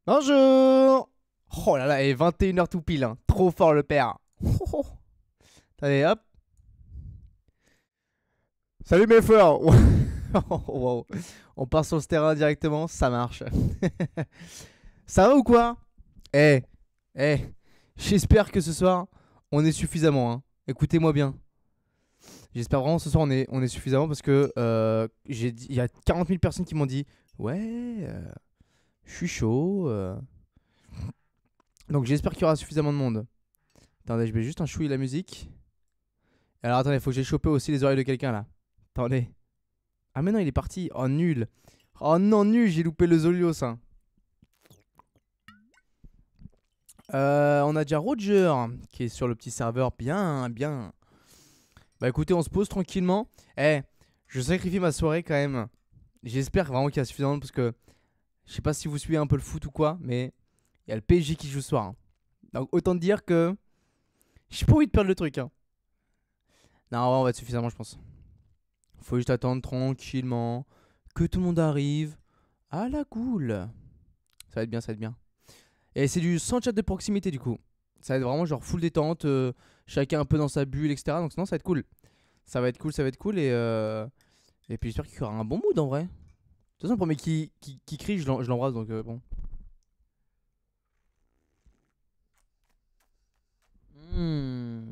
Bonjour. Oh là là, et 21h tout pile, hein. Trop fort le père. Oh, oh. Allez, hop. Salut mes frères. Oh, wow. On part sur ce terrain directement, ça marche. Ça va ou quoi? Eh, eh, j'espère que ce soir, on est suffisamment, hein. Écoutez-moi bien. J'espère vraiment que ce soir, on est suffisamment parce que il y a 40 000 personnes qui m'ont dit ouais, je suis chaud. Donc j'espère qu'il y aura suffisamment de monde. Attendez, je mets juste un chouille la musique. Alors attendez, faut que j'ai chopé aussi les oreilles de quelqu'un là. Attendez. Ah mais non, il est parti. Oh nul. Oh non, nul, j'ai loupé le Zolios. Hein. On a déjà Roger qui est sur le petit serveur. Bien, bien. Bah écoutez, on se pose tranquillement. Eh, je sacrifie ma soirée quand même. J'espère vraiment qu'il y a suffisamment parce que je sais pas si vous suivez un peu le foot ou quoi, mais il y a le PSG qui joue ce soir. Hein. Donc autant dire que j'ai pas envie de perdre le truc. Hein. Non, on va être suffisamment, je pense. Faut juste attendre tranquillement que tout le monde arrive. À la cool. Ça va être bien, ça va être bien. Et c'est du sans chat de proximité du coup. Ça va être vraiment genre full détente, chacun un peu dans sa bulle, etc. Donc sinon ça va être cool. Ça va être cool, ça va être cool. Et puis j'espère qu'il y aura un bon mood en vrai. De toute façon, le premier qui crie, je l'embrasse donc bon. Hmm.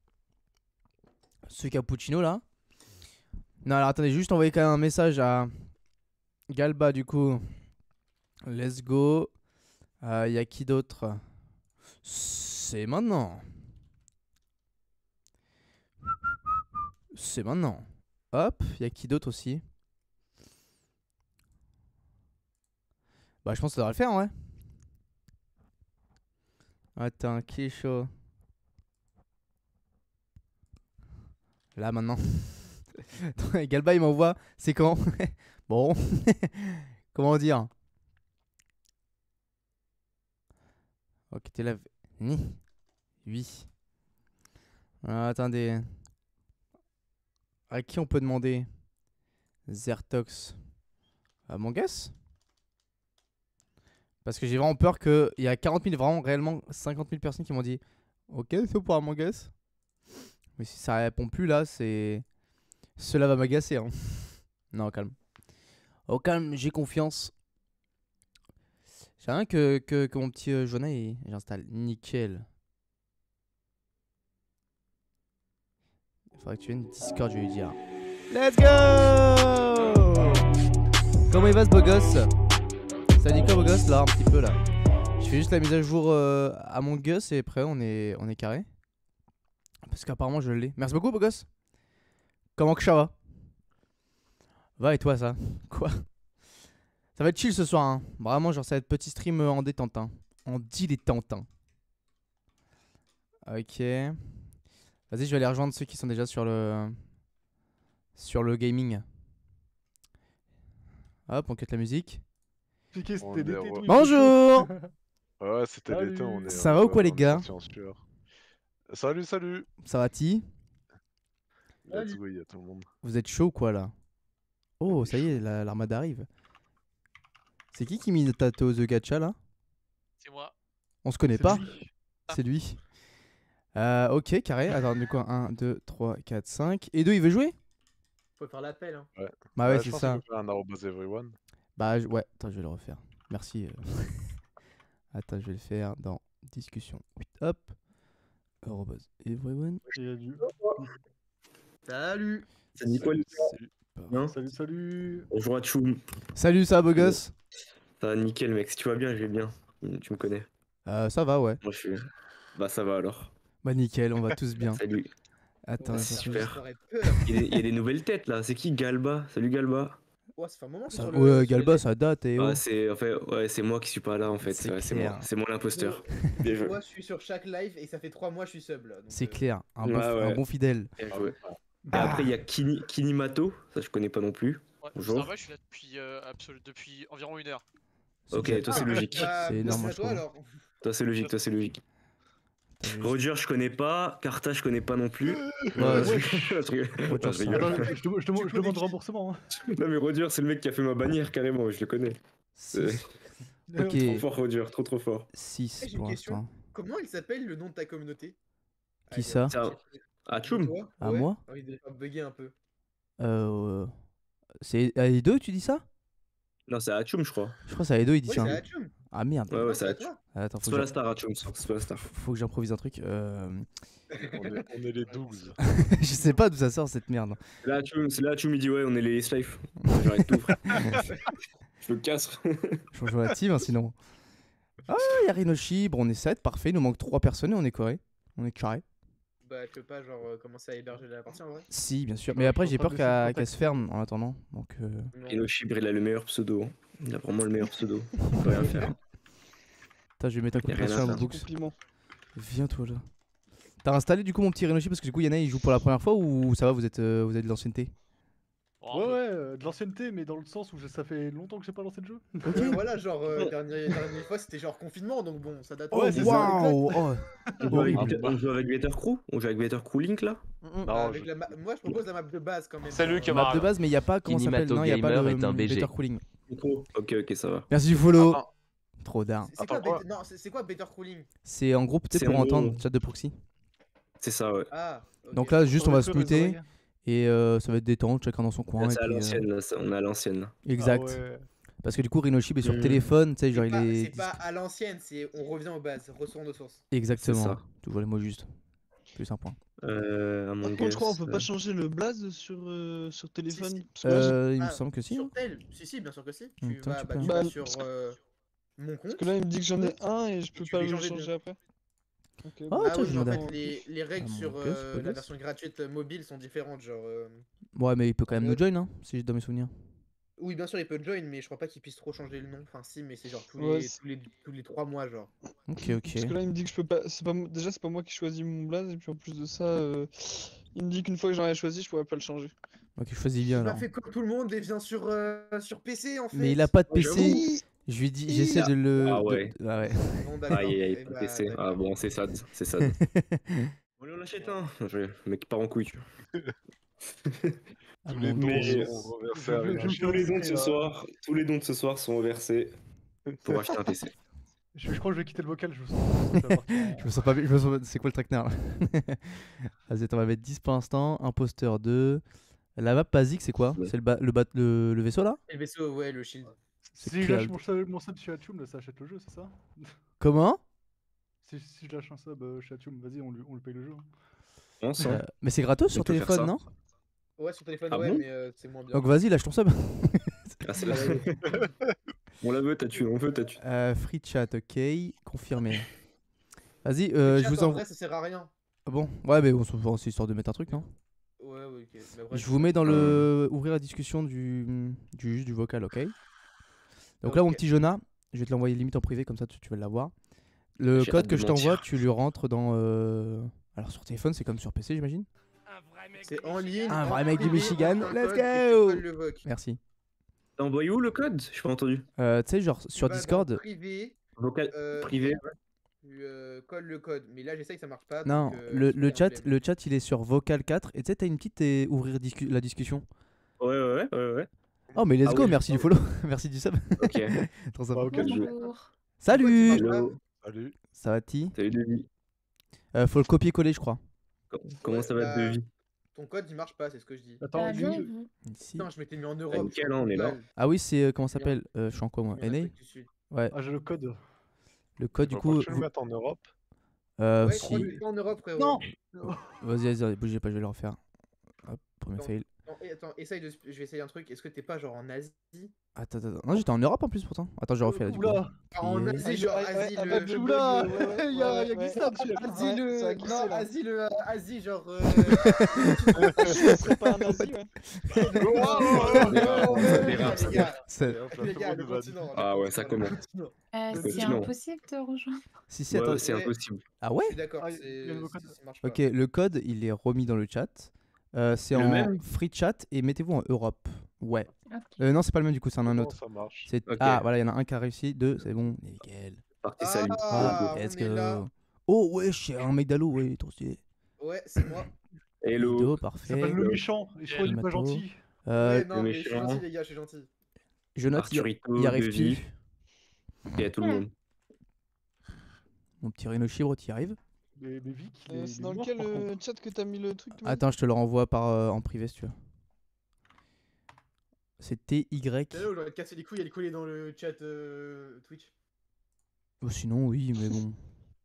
Ce cappuccino là. Non, alors attendez, juste envoyer quand même un message à Galba du coup. Let's go. Y a qui d'autre? C'est maintenant. C'est maintenant. Hop, y a qui d'autre aussi? Bah je pense que ça devrait le faire ouais. Attends, qui est chaud? Là maintenant. Attends, Galba il m'envoie. C'est quand? Bon. Comment dire? Ok, t'es là. Ni. Oui. Attendez. À qui on peut demander? Zertox. Among Us? Parce que j'ai vraiment peur qu'il y a 40 000, vraiment réellement 50 000 personnes qui m'ont dit ok, c'est pour Among Us. Mais si ça répond plus là, c'est. Cela va m'agacer. Hein. Non, au calme. Au calme, j'ai confiance. J'ai rien que mon petit Jonah et j'installe. Nickel. Il faudrait que tu viennes Discord, je vais lui dire. Let's go! Comment il va ce beau gosse? Ça dit quoi beau gosse là, un petit peu là? Je fais juste la mise à jour à mon gosse et après on est carré. Parce qu'apparemment je l'ai. Merci beaucoup beau gosse. Comment que ça va? Va et toi ça? Quoi? Ça va être chill ce soir hein. Vraiment genre ça va être petit stream en détente hein. En dilettante hein. Ok. Vas-y je vais aller rejoindre ceux qui sont déjà sur le gaming. Hop on quitte la musique. Piqué, On c'était est l'été, re- tout, il fait chaud. Bonjour! Ouais, c'était l'été, Salut. on est Ça va ou quoi les on est gars? sorti en sueur. Salut, salut! Ça va-t-il? Let's Salut. go, y'a tout le monde. Vous êtes chaud ou quoi là? On Oh est ça y est chaud. l'armada arrive. C'est qui mit Tato The Gacha là? C'est moi. On se connaît C'est pas? lui. C'est lui. Ok, carré. Attends, du quoi? 1, 2, 3, 4, 5. Et 2, il veut jouer? Faut faire l'appel. Hein. Ouais. Bah ouais, Je c'est pense qu'il ça. faut faire un arrobas everyone. Bah ouais, attends, je vais le refaire. Merci. Attends, je vais le faire dans discussion. Hop. Arrobas everyone. Il a dû- Salut. Ça dit quoi, Salut. Hein Salut, salut. Bonjour à Tchoum. Salut, ça va, beau gosse? Ça va nickel, mec. Si tu vas bien, je vais bien. Tu me connais. Ça va, ouais. Moi, je suis. Bah, ça va alors. Bah nickel, on va tous bien. Salut. Attends, Ouais, attends, c'est attends. super. J'aurais peur. Il y a des nouvelles têtes là. C'est qui Galba? Salut Galba. Ouais, ça fait un moment que je suis Ça- sur le. ouais, sur Galba, les- ça date et oh. Ah, c'est en fait, ouais, c'est moi qui suis pas là en fait. C'est Ouais, c'est clair. moi. C'est moi l'imposteur. Bien joué. Moi, je suis sur chaque live et ça fait 3 mois que je suis sub là. donc, C'est clair, un bon, Ouais, un ouais. bon fidèle. Bien joué. Et Ah. après, il y a Kinimato. Ça, je connais pas non plus. Ouais, Bonjour. ça va, je suis là depuis environ 1 heure. Ok, déjà- toi, c'est logique. Bah, C'est énorme, merci à je toi trouve. alors. Toi, c'est logique. Toi, c'est logique. Attends, Roger, je connais pas. Carta, je connais pas non plus. Ouais, Je rigole. Roger, Non, je rigole. Attends, je demande remboursement. Hein. Non, mais Roger, c'est le mec qui a fait ma bannière carrément. Je le connais. C'est- Ok. Trop fort, Roger, trop fort. 6 J'ai pour une question. l'instant. Comment il s'appelle le nom de ta communauté? Qui ça? Ah, Tchoum. Toi? À Ouais. moi? Ah oui, déjà bugger un peu. C'est à Edo, tu dis ça? Non, c'est Atchoum, je crois. Je crois que c'est à Edo, il dit Oui, ça. c'est Hatchoum. Ah merde. Ouais, ouais, Non, c'est c'est à Atchoum. toi. Attends, C'est pas la star, Atchoum, c'est pas la star. faut que j'improvise un truc. On est les 12. Je sais pas d'où ça sort cette merde. C'est là, Atchoum, il dit ouais, on est les Slife. J'arrête tout, frère. Je me casse. Je rejoins la team hein, sinon. Ah, il y a Rinoshi. Bon, on est 7, parfait. Il nous manque 3 personnes et on est carré. On est carré. Bah, tu peux pas genre commencer à héberger la partie en vrai? Si, bien sûr. Ouais, Mais je après, suis j'ai en train peur de laisser le qu'elle contact. se ferme en attendant. Donc, Non. Et Noshib, il a le meilleur pseudo. Il a vraiment le meilleur pseudo. On peut rien faire. Putain, je vais mettre un coup de Y a rien pression à à faire. mon books. Compliment. Viens, toi là. T'as installé du coup mon petit Rinoshi parce que du coup, Yana il joue pour la première fois ou ça va, vous avez de l'ancienneté? Oh, Ouais, ouais, de l'ancienneté, mais dans le sens où ça fait longtemps que j'ai pas lancé le jeu. Ok. Ouais, voilà, genre, dernière fois c'était genre confinement, donc bon, ça date. Oh, Ouais, c'est ça, waouh! Oh. On joue avec, Horrible. on joue avec Better Crew. On joue avec Better Crew Link là. Non, Avec moi, je propose la map de base quand même. C'est lui qui Map m'a. de base, mais il n'y a pas, comment ça s'appelle? Kinimato Non, il n'y a pas Gamer le est un BG. Better Cooling. Ok, ça va. Merci du follow. Attends, Trop d'art. C'est quoi, Attends, quoi non, c'est quoi Better Cooling? C'est en gros peut-être C'est pour en entendre gros- chat de proxy. C'est ça, ouais. Ah. ok. Donc là, juste on va se Sur les muter oreilles. et ça va être détente, chacun dans son coin. Là, et c'est à puis, l'ancienne, là, on est à l'ancienne. Exact. Ah ouais. Parce que du coup, Rinoshi est sur Mm. téléphone, tu sais, genre C'est il pas, est. c'est pas à l'ancienne, c'est on revient aux bases, retourne aux sources. Exactement. ça. Tu vois les mots justes. Plus un point. Among Par contre, je crois Us, on peut pas changer le blaze sur téléphone. Parce que là, j'ai- Il me Ah, semble que si. Sur hein. tel, si, bien sûr que si. Tu Attends, vas, tu bah, peux. tu Bah, vas sur parce mon compte. parce que là, il me dit que j'en ai un et je peux tu pas peux le changer de- changer après. Ok, Oh, bon. Ah tiens, oui, je mais en me fait, demande. les règles Ah, sur mon gosse, beau la gosse. version gratuite mobile sont différentes. Genre, Ouais, mais il peut quand même Ouais. nous join, hein, si j'ai dans mes souvenirs. oui, bien sûr, il peut join, mais je crois pas qu'il puisse trop changer le nom. Enfin, si, mais c'est genre Ouais, tous les 3 mois, genre. Ok, Parce que là, il me dit que je peux pas. Déjà, c'est pas moi qui choisis mon blaze et puis en plus de ça, il me dit qu'une fois que j'en ai choisi, je pourrais pas le changer. Ok, je choisis bien Il alors. a fait comme tout le monde et vient sur PC en fait. Mais il a pas de Ouais, PC. Je lui dis, j'essaie de le. Ah de- ouais. Ah ouais. Bon, d'accord. Aïe, aïe, Eh pas bah, PC. d'accord. Ah bon, c'est sad. C'est sad. Bon, allez, on achète un. Le mec part en couille. Ah, Tous les mon dons Dieu. sont reversés à Je- je- Rinoshi. Tous les dons de ce soir, tous les dons de ce soir sont reversés pour acheter un PC. Je crois que je vais quitter le vocal, je me sens. ça va partir en- Je me sens pas bien. C'est quoi le traquenard là? Vas-y, attends, on va mettre 10 pour l'instant. Imposteur 2. La map basique, c'est quoi? Ouais. C'est le vaisseau là? Et le vaisseau, ouais, le shield. C'est Si je quel- lâche mon sub chez Hatchoum, là, ça achète le jeu, c'est ça? Comment? Si je lâche un sub chez Hatchoum, vas-y, on le paye le jeu. hein. Non, ça. Mais c'est gratos sur On peut faire téléphone, ça. non? Ouais, sur téléphone, Ah ouais, bon mais c'est moins bien. Donc vas-y, lâche ton sub. Ah, c'est là. On la veut, t'as tué, on veut, t'as tué. Free chat, ok. Confirmé. Vas-y, Le je chat, vous en envoie. vrai, ça sert à rien. Ah bon? Ouais, mais on s'en fout, c'est histoire de mettre un truc, non? Ouais, ouais, ok. Mais après, Je vous mets dans le. Ouvrir la discussion du vocal, ok? Donc là, mon Ok. petit Jonah, je vais te l'envoyer limite en privé, comme ça tu vas l'avoir. Le J'ai code hâte que de je t'envoie, mentir. tu lui rentres dans. Alors sur téléphone, c'est comme sur PC, j'imagine? C'est en ligne. Un en vrai mec du privé, Michigan, avec un let's code et tu go! colles le voc. Merci. T'as envoyé où le code? J'ai pas entendu. Tu sais, genre Tu sur vas dans Discord. Privé, Vocal privé. et tu colles le code. Mais là, j'essaye que ça marche pas. Non, donc, le super chat, flemme. le chat il est sur Vocal 4 et tu sais, t'as une petite ouvrir la discussion. Ouais. Oh, mais let's Ah go, oui, merci du follow, merci du sub. Ok. Trop sympa. Bah, ok, je- Salut! Hello. Salut. Ça va, Ti? Salut Devi. Faut le copier-coller, je crois. Comment ça va bah, de vie? Ton code, il marche pas, c'est ce que je dis. Attends, bien et je- vous? Ici. Putain, je m'étais mis en Bah, Europe. nickel, hein, on est là. Ah oui, c'est comment ça s'appelle? Je suis en quoi moi? NA? Ouais, Ah, j'ai le code. le code du Tu coup. veux le mettre en Europe? Ouais, Si. crois que t'es en Europe, frérot. Non. Vas-y, bougez pas, je vais le refaire. Hop, premier Non. fail. Non, attends, je vais essayer un truc. Est-ce que t'es pas genre en Asie? Attends. Non, j'étais en Europe en plus pourtant. Attends, je refais là du coup. Oula. En Et- Asie, genre Asie, Ah, le. bah, je- Oula. ouais, ouais, Il y a ouais, glissade, ouais. Asie, Ouais, le. ça a glissé, Non, là. Asie, genre. Je serais pas un nazi, ouais. Ça dérape, ça Les gars, C'est- les gars, le continent. Ah ouais, ça commence. C'est Continent. impossible de rejoindre. Si, Ouais, attends. c'est ouais. impossible. Ah Je ouais? suis d'accord, Ah, c'est. il y a le code. ça marche pas. Ok, le code il est remis dans le chat. C'est Le en même free chat et mettez-vous en Europe. Ouais. Ok. Non, c'est pas le même du coup, c'est un Comment autre. ça marche? C'est... Ok. Ah, voilà, il y en a un qui a réussi, 2, c'est bon, nickel. Parti, salut. Ah, Let's on est là. go. Oh, ouais, c'est un mec d'Halo, ouais, trop stylé. Ouais, c'est moi. Hello. Vidéo, Il parfait. s'appelle le méchant. Et je crois qu'il est pas Mato. gentil. Euh, Ouais, non, mais je suis méchant. gentil, les gars, je suis gentil. je note, Arthurito, il y arrive Devi. plus. Et à tout le monde. Mon petit Rhino Chibre, t'y arrives? Mais Vic, il C'est est dans mort, lequel par contre. chat que t'as mis le truc tu m'as dit Attends, je te le renvoie par en privé si tu veux. C'est TY. Là, j'aurais cassé les couilles et le coller dans le chat Twitch. Oh, sinon, oui, mais bon.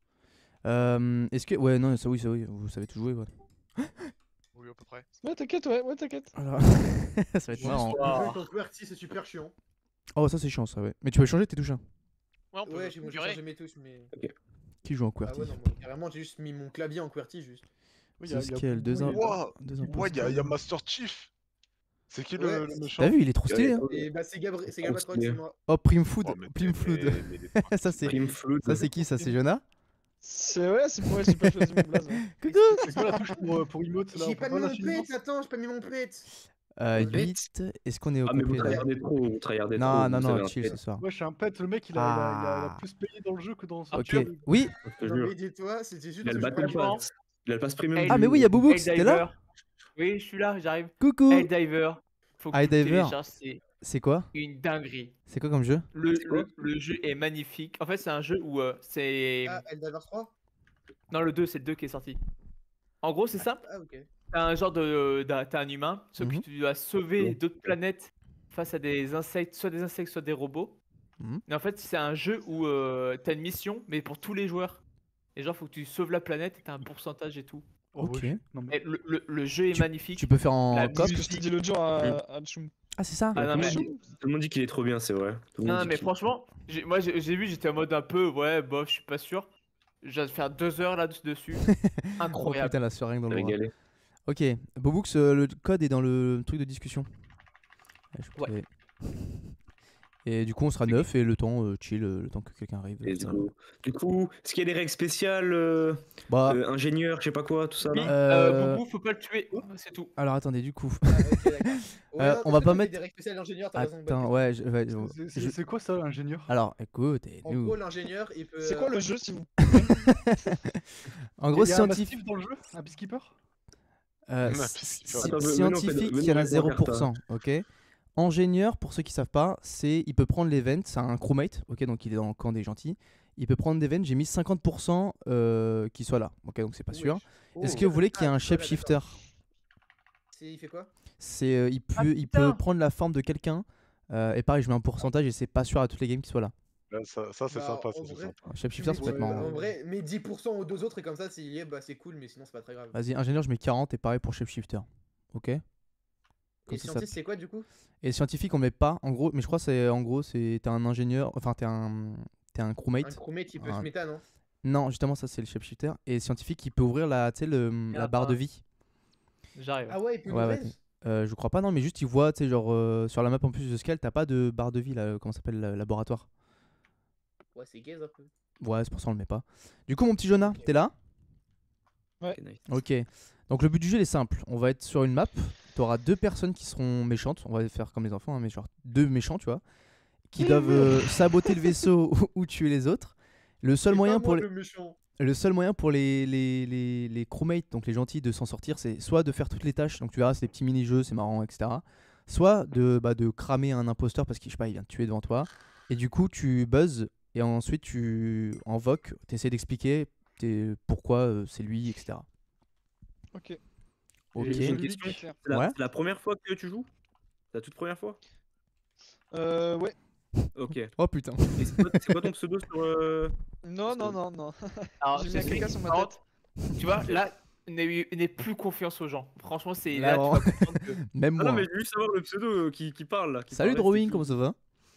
Est-ce que. Ouais, non, ça oui, vous savez tout jouer, ouais. Oui, à peu près. Ouais, t'inquiète, ouais, t'inquiète. Alors, ça va être marrant. Le jeu avec QWERTY, c'est super chiant. Oh, ça c'est chiant, ça, ouais. Mais tu peux changer tes touches, hein. Ouais, on peut Ouais, j'ai configurer. changé mes touches, mais. Qui joue en Ah QWERTY? ouais, non, moi, carrément, j'ai juste mis mon clavier en QWERTY juste. Oui, The Scale, deux Boubou, ans. il est- Deux Ouais, il y a Master Chief. C'est qui Ouais, le méchant? T'as vu, il est trop stylé, hein. Et bah, c'est Galbatrox, stylé. c'est moi. Oh, Prime Food. Oh, mais Prime Flood. Ça c'est. Prime Flood. Ça c'est qui? Ça c'est Jonah? C'est pour moi, j'ai pas choisi mon blaze. Ouais. Coucou. C'est quoi la touche pour emote là? J'ai On pas peut mis mon l'afficher, pet, attends, j'ai pas mis mon pet. 8. Est-ce qu'on est au Ah, mais vous complet là? tryhardez trop, vous tryhardez trop. Non, vous non, avez non, un chill pet. ce soir. Ouais, je suis un pet, le mec il a plus payé dans le jeu que dans son Ok. jeu. Oui. Je te Non, jure. mais dis-toi, c'était juste Il a le que je Battle voulais Pass. Il a le pass premium. Hey, Ah, mais oui, il y a Boobook, Helldiver. t'es là? Oui, je suis là, j'arrive. Coucou. Helldiver. Faut que tu le Helldiver. télécharges, c'est C'est quoi? une dinguerie. C'est quoi comme jeu? C'est quoi Le jeu est magnifique. En fait, c'est un jeu où c'est. Ah, Eldivers 3? Non, le 2, c'est le 2 qui est sorti. En gros, c'est simple. Ah, ok. T'as un genre t'as un humain, sauf que Mhm. tu dois sauver d'autres planètes face à des insectes, soit des robots. Mhm. Et en fait, c'est un jeu où Oh, t'as une mission, mais pour tous les joueurs. Et genre, faut que tu sauves la planète et t'as un pourcentage et tout. Oh, Ok. ouais. Non, mais... Et le jeu est magnifique. Tu peux faire en La coop? C'est ce que je t'ai dit l'autre jour à Tchoum. Ah, c'est ça? Ah non, mais, Tout le monde dit qu'il est trop bien, c'est vrai. Tout le monde non, dit mais qu'il- franchement, moi j'ai vu, j'étais en mode un peu, ouais, bof, je suis pas sûr. Je viens de faire 2 heures là-dessus. Oh Incroyable. putain, la soirée dans le bras. régalé. Ok, Bobooks, le code est dans le truc de discussion. Ouais. Et du coup, on sera 9 et le temps chill, le temps que quelqu'un arrive. Let's go. Du coup, est-ce qu'il y a des règles spéciales Bah, ingénieur, je sais pas quoi, tout ça Oui, là Euh, Boubou, faut pas le tuer, c'est tout. alors attendez, du coup. Ah, ok, d'accord. Ouais, non, on va t'as pas fait mettre- des règles spéciales d'ingénieur, t'as raison. Attends, Baptiste. ouais, C'est quoi ça, ingénieur? Alors, écoute, En nous. gros, l'ingénieur, il peut. C'est quoi le jeu si vous. En gros, Il y a un scientifique. massif dans le jeu? Un peacekeeper? Attends, Scientifique, il y en a 0%, ok. Ingénieur, pour ceux qui savent pas, c'est il peut prendre l'event, c'est un crewmate, ok, donc il est dans le camp des gentils. Il peut prendre l'event, j'ai mis 50% qu'il soit là, ok, donc c'est pas sûr. Oh. Est-ce que vous voulez qu'il y ait un Ah, shapeshifter? Il fait quoi? C'est il Ah, peut putain. prendre la forme de quelqu'un. Et pareil, je mets un pourcentage et c'est pas sûr à toutes les games qu'il soit là. Là, ça c'est Bah, sympa, en ça c'est vrai, sympa. Un shapeshifter, c'est Ouais, complètement. En vrai, mets 10% aux deux autres et comme ça, s'il y est, bah c'est cool, mais sinon c'est pas très grave. Vas-y, ingénieur, je mets 40 et pareil pour shapeshifter. Ok. Et Comme ça, scientiste, c'est quoi du coup? Et scientifique, on met pas. En gros, mais je crois c'est en gros, c'est t'es un ingénieur, enfin t'es un Un crewmate. crewmate, il peut Un- se méta, non? Non, justement, ça c'est le shapeshifter. Et scientifique, il peut ouvrir la, tu sais, la barre de vie. J'arrive. Ah ouais, il peut Ouais, nous ouais, raise? Je crois pas, non, mais juste il voit, tu sais, genre sur la map en plus de Scale, t'as pas de barre de vie là, comment ça s'appelle, le laboratoire. Ouais, c'est gaze un peu. Ouais, c'est pour ça on le met pas. Du coup, mon petit Jonah, t'es là? Ok, nice. Ok. Donc le but du jeu il est simple. On va être sur une map. Tu auras deux personnes qui seront méchantes. On va faire comme les enfants, hein, mais genre deux méchants, tu vois, qui doivent saboter le vaisseau ou tuer les autres. Le seul moyen pour le méchant. le seul moyen pour les crewmates, donc les gentils, de s'en sortir, c'est soit de faire toutes les tâches. Donc tu verras, c'est des petits mini-jeux, c'est marrant, etc. Soit de cramer un imposteur parce qu'il, je sais pas, il vient de tuer devant toi. Et du coup, tu buzzes et ensuite tu invoques, tu essaies d'expliquer pourquoi c'est lui, etc. Ok. Ok. J'ai une Celui question. qui est clair. C'est la, Ouais. c'est la première fois que tu joues? C'est la toute première fois? Ouais. Ok. Oh putain. Et c'est quoi ton pseudo sur. Non, non, non, non. Alors, J'ai mis je un caca t'explique, sur ma par tête. contre, tu vois, là, n'aie plus confiance aux gens. Franchement, c'est Là, là, tu vraiment. vas comprendre que- Même Ah moi. non, mais je veux juste savoir le pseudo qui parle là. qui Salut parlait, Drawing, c'est comment qui ça va?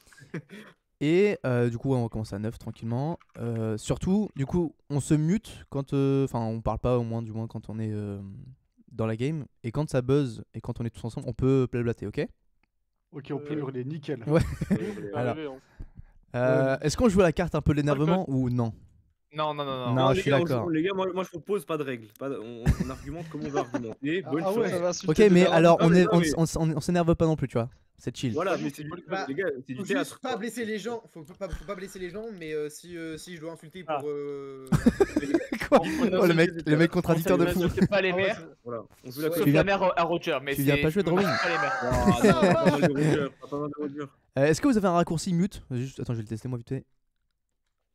Et du coup, ouais, on va commencer à 9 tranquillement. Surtout, du coup, on se mute quand. Enfin, on parle pas au moins, du moins, quand on est dans la game. Et quand ça buzz et quand on est tous ensemble, on peut blablater, ok? Ok, on peut hurler, nickel. Ouais. Alors, Est-ce qu'on joue à la carte un peu l'énervement ou non? Non, non, non, non. Non, les je suis gars, d'accord. Les gars, moi je propose pas de règles. On argumente comme on va argumenter. Bonne Ah ouais. chance. Ça va Ok, insulter mais des gens. alors, Ah, on mais est- non, mais- on s'énerve pas non plus, tu vois. C'est chill. Voilà, mais c'est du, Bah, les gars, c'est du Faut théâtre. juste pas blesser les gens. Faut pas blesser les gens, mais si je dois insulter Ah. pour. Quoi? On Oh, le mec contradicteur de fou. n'insulte pas les Ah ouais, mères, Voilà, on joue la Ouais. sauf Tu viens- la mère à Roger. Mais tu viens c'est- pas jouer je n'insulte Drawing pas les mères. Ah, non, pas mal de Roger, pas mal de Roger. Est-ce que vous avez un raccourci mute? Juste, attends, je vais le tester moi vite fait.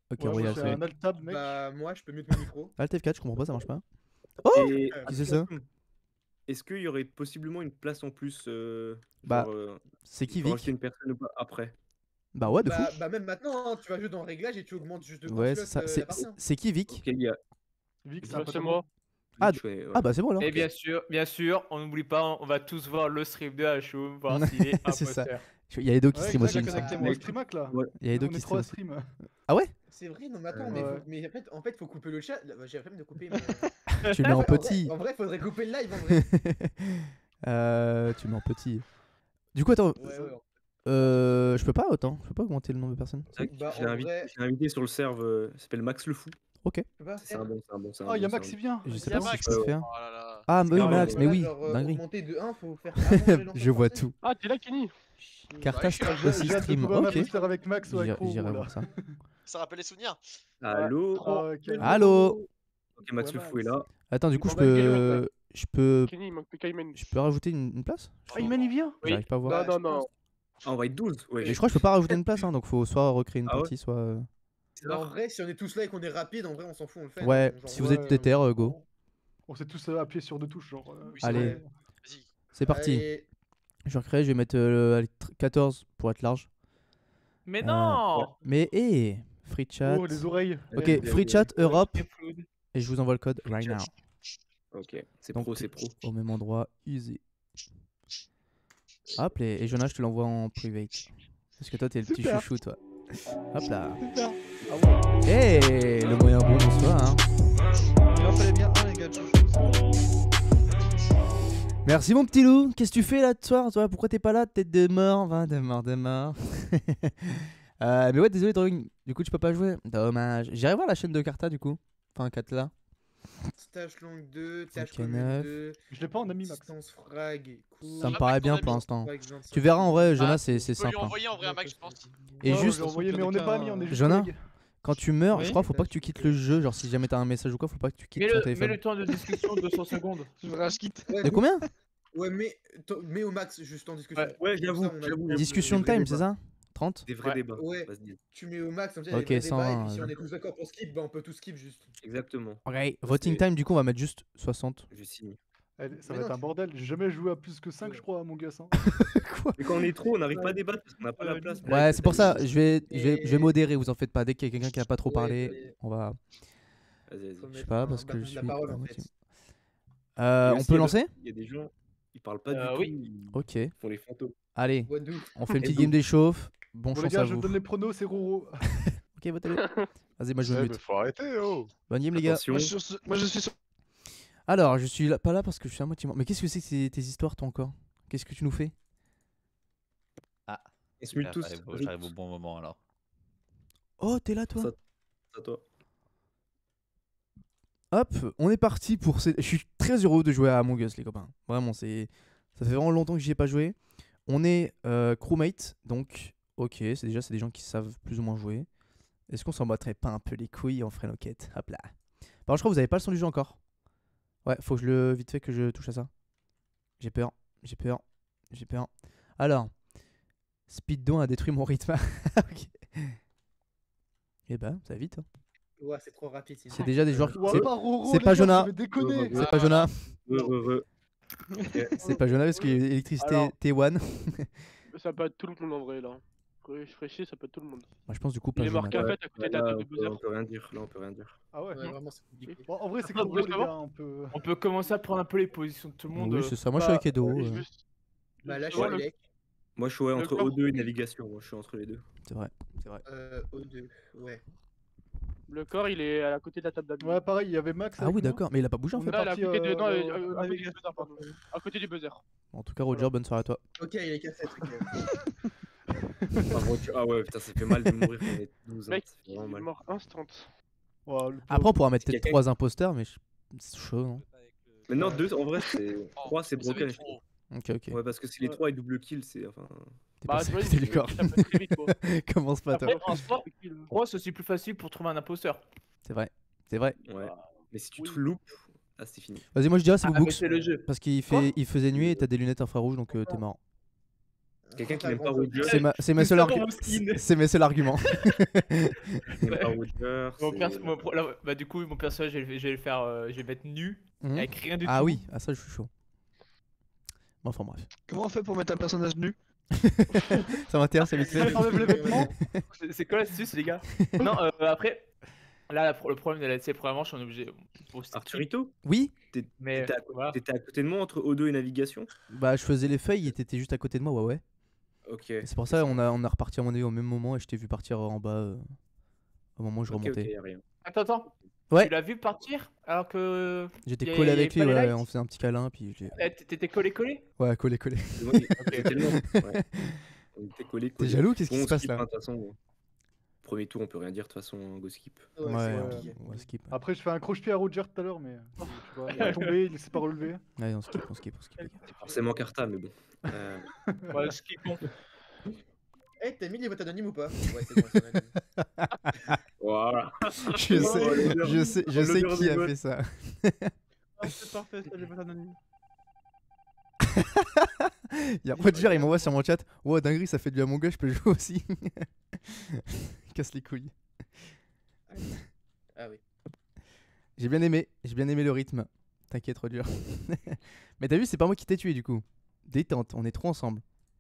Ok, Ouais, moi, Royal, c'est c'est. un alt-tab, mec. Bah, moi, je peux mute mon micro. Alt F4, je comprends pas, ça marche pas. Et Qui c'est ça? est-ce qu'il y aurait possiblement une place en plus Bah, genre, C'est qui pour rajouter Vic? une personne ou pas après? Bah ouais, de fou. Bah, même maintenant, hein, tu vas juste dans le réglage et tu augmentes juste de Ouais, slots, c'est ça. la C'est- partie. C'est qui Vic? Ok, il y a Vic, c'est Ouais, un pote c'est à moi. Ah, Twitch, ouais, Ah bah c'est bon alors. Et bien sûr, on n'oublie pas, on va tous voir le stream de Hachoum, voir s'il est C'est ça. imposteur. Il y a Edo qui Ouais, stream exact, aussi. j'ai connecté Mais- mon streamac là. Ouais. Il y a Edo On qui est trop stream à aussi. stream. Ah ouais? C'est vrai, non, mais attends, Ouais. mais en fait, faut couper le chat. J'ai la flemme de couper. Mais... Tu le mets en En vrai- petit. En vrai, faudrait couper le live en vrai. Tu le mets en petit. Du coup, attends. Ouais, ouais. Je peux pas autant. Je peux pas augmenter le nombre de personnes. C'est vrai que Bah, je l'ai en invité, vrai- je l'ai invité sur le serve, il s'appelle Max le Fou. Ok. Tu peux pas C'est faire. un bon, c'est un bon, c'est un Ah, il y a bon, c'est un Max, il vient. Je sais Y a pas si Max. je peux le faire. Oh là là. Ah, mais oui, Ah, Max, ouais, mais Là, oui. genre, Dinguerie. augmenter de 1, faut faire avant les lancers Je vois français. tout. Ah, t'es là, Kenny? Carta je suis là. J'ai aussi j'ai hâte de stream. trouver un Ok. imposteur avec Max ou avec J'irai Pro. j'irai là. voir ça. Ça rappelle les souvenirs. bon. Allô? Ah, ouais, carrément. Allô? Ok, Max Ouais, le Fou est Max. là. Attends, du coup, Bon, bah, Gamer, je peux Kenny, il manque plus qu'Ayman. rajouter une place? Ah, Iman, il vient. Oui. J'arrive pas à voir. Bah, Non, je non, non. pense. Ah, on va être 12. Ouais. Mais je crois que je peux pas rajouter une place, hein, donc faut soit recréer une Ah ouais partie, soit. Bah, en vrai, si on est tous là et qu'on est rapide, en vrai, on s'en fout, on le fait. Ouais, genre, si vous ouais, êtes déter, go. On s'est tous appuyés sur deux touches, genre. Oui, c'est Allez. vrai. Vas-y. C'est parti. Allez, Je vais recréer, je vais mettre allez, 14 pour être large. Mais non! Mais free chat. Oh, les oreilles. Ok, Ouais, free ouais, chat Europe C'est fluide. et je vous envoie le code right now. Ok, c'est Donc, pro, c'est pro. Au même endroit, easy. Hop, et Jonas, je te l'envoie en private. Parce que toi, t'es le petit Super. chouchou, toi. Hop là. Super. Hey, le moyen bon, bonsoir. Hein. Il en fallait bien un, les gars. Merci, mon petit loup. Qu'est-ce que tu fais là ce soir, toi? Pourquoi t'es pas là? Tête de mort, va, de mort. Mais ouais, désolé, Drawing. Du coup, tu peux pas jouer. Dommage. J'irai voir la chaîne de Carta, du coup. Enfin, Katla. tâche longue 2, tâche Ok, commune 9. 2, Je l'ai pas en ami, Max. distance frag, cool. Ça me Ah, paraît Max, bien ton pour ami. l'instant. frag 25. Tu verras en vrai, Jonas, Ah, c'est Tu peux simple. lui Hein. envoyer en vrai un Max, je pense. Et Ouais, juste, j'ai envoyé, mais on n'est pas amis, on est juste Jonah, collègues. quand tu meurs, je Oui. crois, faut pas que tu quittes le jeu. Genre, si jamais t'as un message ou quoi, faut pas que tu quittes Mets ton le, téléphone. mets le temps de discussion de 200 secondes. Je me rage quitte. Ouais, De combien? Ouais, mais au max, juste en discussion. Ouais, Comme j'avoue, ça, on a- j'avoue. Discussion Des vrais time, c'est débats. ça? 30? Des vrais Ouais. débats. Ouais. Vas-y. Tu mets au max, comme ça, Ok, il y a des 120, débats, et puis si on je- est tous d'accord pour skip, bah on peut tout skip juste. Exactement. Ok, voting time, du coup, on va mettre juste 60. Je signe. Allez, ça Mais va être non, un bordel. J'ai jamais joué à plus que 5, je crois, à mon gars. Quoi? Mais quand on est trop, on n'arrive pas à débattre parce qu'on n'a pas la place. Ouais, c'est pour ça, je vais modérer, vous en faites pas. Dès qu'il y a quelqu'un qui a pas trop Ouais, parlé, ouais. on va. Vas-y, Faut vas-y. Je sais mettre pas, un parce que je bâton de suis. la parole, à en moitié. fait. On peut lancer? Il y a des gens, ils parlent pas du tout. Oui. Ils Ok, font les fantômes. allez, What do? on fait une petite Et game d'échauffe. Bon Bon, les chance gars, à je vous. donne les pronos, c'est Roro. Ok, votez-le. Vas-y, moi je me Eh, mute. mais faut arrêter, oh. Bonne game, les gars. Attention. Moi, je suis sur. Alors, je suis pas là parce que je suis à moitié mort. Mais qu'est-ce que c'est que tes histoires, toi, encore? Qu'est-ce que tu nous fais? On se mute tous. J'arrive au bon moment alors. Oh, t'es là, toi? Ça- À toi. Hop, on est parti pour ces... Je suis très heureux de jouer à Among Us, les copains. Vraiment, ça fait vraiment longtemps que j'y ai pas joué. On est crewmate, donc ok, c'est des gens qui savent plus ou moins jouer. Est-ce qu'on s'en battrait pas un peu les couilles et on ferait nos quêtes? Hop là. Par contre, je crois que vous avez pas le son du jeu encore. Ouais, faut que vite fait que je touche à ça. J'ai peur. Alors, Speeddon a détruit mon rythme. Ok. Eh ben, ça va vite. Hein. Ouais, c'est trop rapide. sinon. C'est déjà des joueurs. Ouais, C'est pas Roro, c'est les pas gars, Jonah. vous avez déconné. c'est pas Jonah. Ok. C'est pas Jonah parce qu'il y a l'électricité Alors. T1. Ça peut être tout le monde en vrai là. Réfléchis, ça peut être tout le monde. Moi, je pense du coup pas Il est Jonah. marqué en fait à côté de la Là, tête de buzzer. on peut rien dire. Là, on peut rien dire. Ah ouais. Ouais, vraiment, c'est compliqué. Bon, en vrai, c'est Ah, comme vous voulez les savoir gars, on peut. On peut commencer à prendre un peu les positions de tout le monde. Oui, c'est ça. Moi, je suis avec Edo. Juste- Bah là, je Ouais, suis le- avec Moi, je suis ouais, Le entre corps. O2 et navigation. Moi, je suis entre les deux. C'est vrai. O2. Ouais. Le corps il est à côté de la table d'admin. Ouais, pareil, il y avait Max. Ah avec oui, moi. d'accord. Mais il a pas bougé en On fait. est Là, il est à parti, côté de. Non, à à côté du navigation. buzzer, pardon. À côté du buzzer. En tout cas, Roger, bonne soirée à toi. Ok, il est cassette. Ok. Ah ouais, putain, ça fait mal de mourir quand on est 12 ans. Mec, Ça fait il vraiment est mal. mort instant. Ouais, le Après, on pourra mettre C'est peut-être quelqu'un 3 imposteurs, mais c'est chaud, non? Mais non, 2, en vrai, c'est. 3, c'est Ça va broken. être je trouve. trop. Ok, ok. Ouais, parce que si les 3 et double kill, c'est. Enfin. T'es Bah, passé tu à vois, côté du corps. ça peut très vite quoi. Commence pas, toi. Après, en sport, 3 c'est aussi plus facile pour trouver un imposteur. C'est vrai. C'est vrai. Ouais. Mais si tu Oui. te loupes, ah, c'est fini. Vas-y, moi je dirais c'est Ah, mais Books. c'est le jeu. Parce qu'il Quoi il faisait nuit et t'as des lunettes infrarouges donc t'es marrant. Quelqu'un qui Pas n'aime pas grand-chose. Roger. C'est mes Tout seuls ça pour arguments. mon skin. C'est mes seuls arguments. Qui n'aime pas Roger. Mon c'est- perso- mon pro- là, bah, du coup, mon personnage, je vais le faire. Je vais le mettre nu, Mhm. avec rien du tout. Ah oui, ah ça je suis chaud. Bon, enfin bref. Comment on fait pour mettre un personnage nu? Ça m'intéresse, ça vite fait. Enlève les vêtements. C'est quoi l'astuce, les gars? Non, après, là, le problème de la LC, premièrement, je suis obligé. Pour stick, Arthurito, Oui, mais voilà. t'étais à côté de moi entre Odo et navigation? bah je faisais les feuilles et t'étais juste à côté de moi, ouais. Ok. Et c'est pour ça on a reparti à mon avis au même moment et je t'ai vu partir en bas au moment où je Ok, ok, remontais. y a rien. Attends. Ouais. Tu l'as vu partir alors que. J'étais y a- collé y avec avait lui, pas les ouais, lights on faisait un petit câlin puis T'étais collé? ouais, collé. C'était le nom, ouais. On était collés. T'es jaloux? Qu'est-ce qui Bon, se on passe skip, là? hein, de toute façon. Premier tour, on peut rien dire de toute façon, go skip. Ouais, Ouais, c'est on compliqué. on va skip. Après, je fais un croche-pied à Roger tout à l'heure, mais tu vois, il est tombé, il s'est pas relevé. Allez, on skip. C'est forcément Carta, mais bon. Ouais, skippons. Eh, t'as mis les votes anonymes ou pas? Ouais, c'est bon, c'est anonyme. Voilà. Je sais qui a fait ça. C'est parfait, t'as les votes anonymes. Il y a Roger, il m'envoie sur mon chat. Wow, dinguerie, ça fait du à mon gars, je peux jouer aussi. Casse les couilles. Ah oui. J'ai bien aimé le rythme. T'inquiète, Roger. Mais t'as vu, c'est pas moi qui t'ai tué du coup. Détente, on est trop ensemble.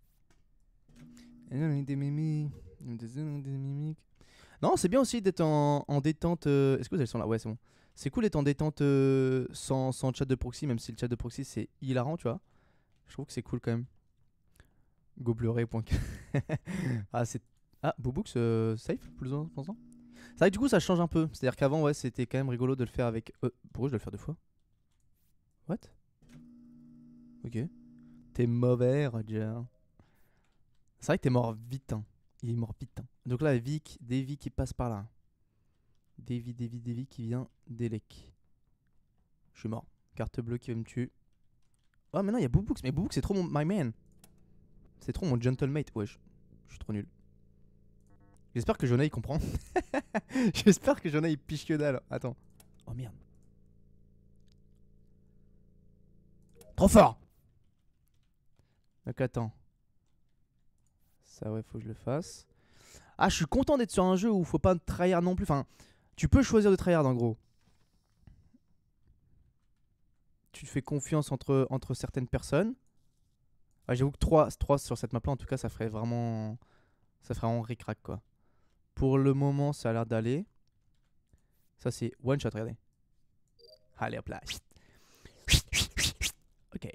Non, c'est bien aussi d'être en détente. Est-ce que vous elles sont là? Ouais, c'est bon. C'est cool d'être en détente sans chat de proxy, même si le chat de proxy c'est hilarant, tu vois. Je trouve que c'est cool quand même. Gobleret.com. Ah, Bobooks safe, plus ou moins. C'est vrai que du coup ça change un peu. C'est-à-dire qu'avant, ouais, c'était quand même rigolo de le faire avec. Pourquoi je dois le faire 2 fois? What? Ok. T'es mauvais, Roger. C'est vrai que t'es mort vite, hein. Il est mort vite, hein. Donc là, Davy qui passe par là. Davy qui vient d'Elec. Je suis mort. Carte bleue qui va me tuer. Oh, mais non, il y a Bobooks. Mais Bobooks, c'est trop mon my man. C'est trop mon gentlemate. Ouais, je suis trop nul. J'espère que Jonah il comprend. J'espère que Jonah il piche que dalle. Attends. Oh merde. Trop fort. Donc attends. Ça ouais, faut que je le fasse. Ah, je suis content d'être sur un jeu où faut pas tryhard non plus. Enfin, tu peux choisir de tryhard en gros. Tu te fais confiance entre certaines personnes. Ah, j'avoue que 3 sur cette map là en tout cas ça ferait vraiment ric-rac quoi. Pour le moment ça a l'air d'aller. Ça c'est one shot, regardez. Allez hop là. Ok.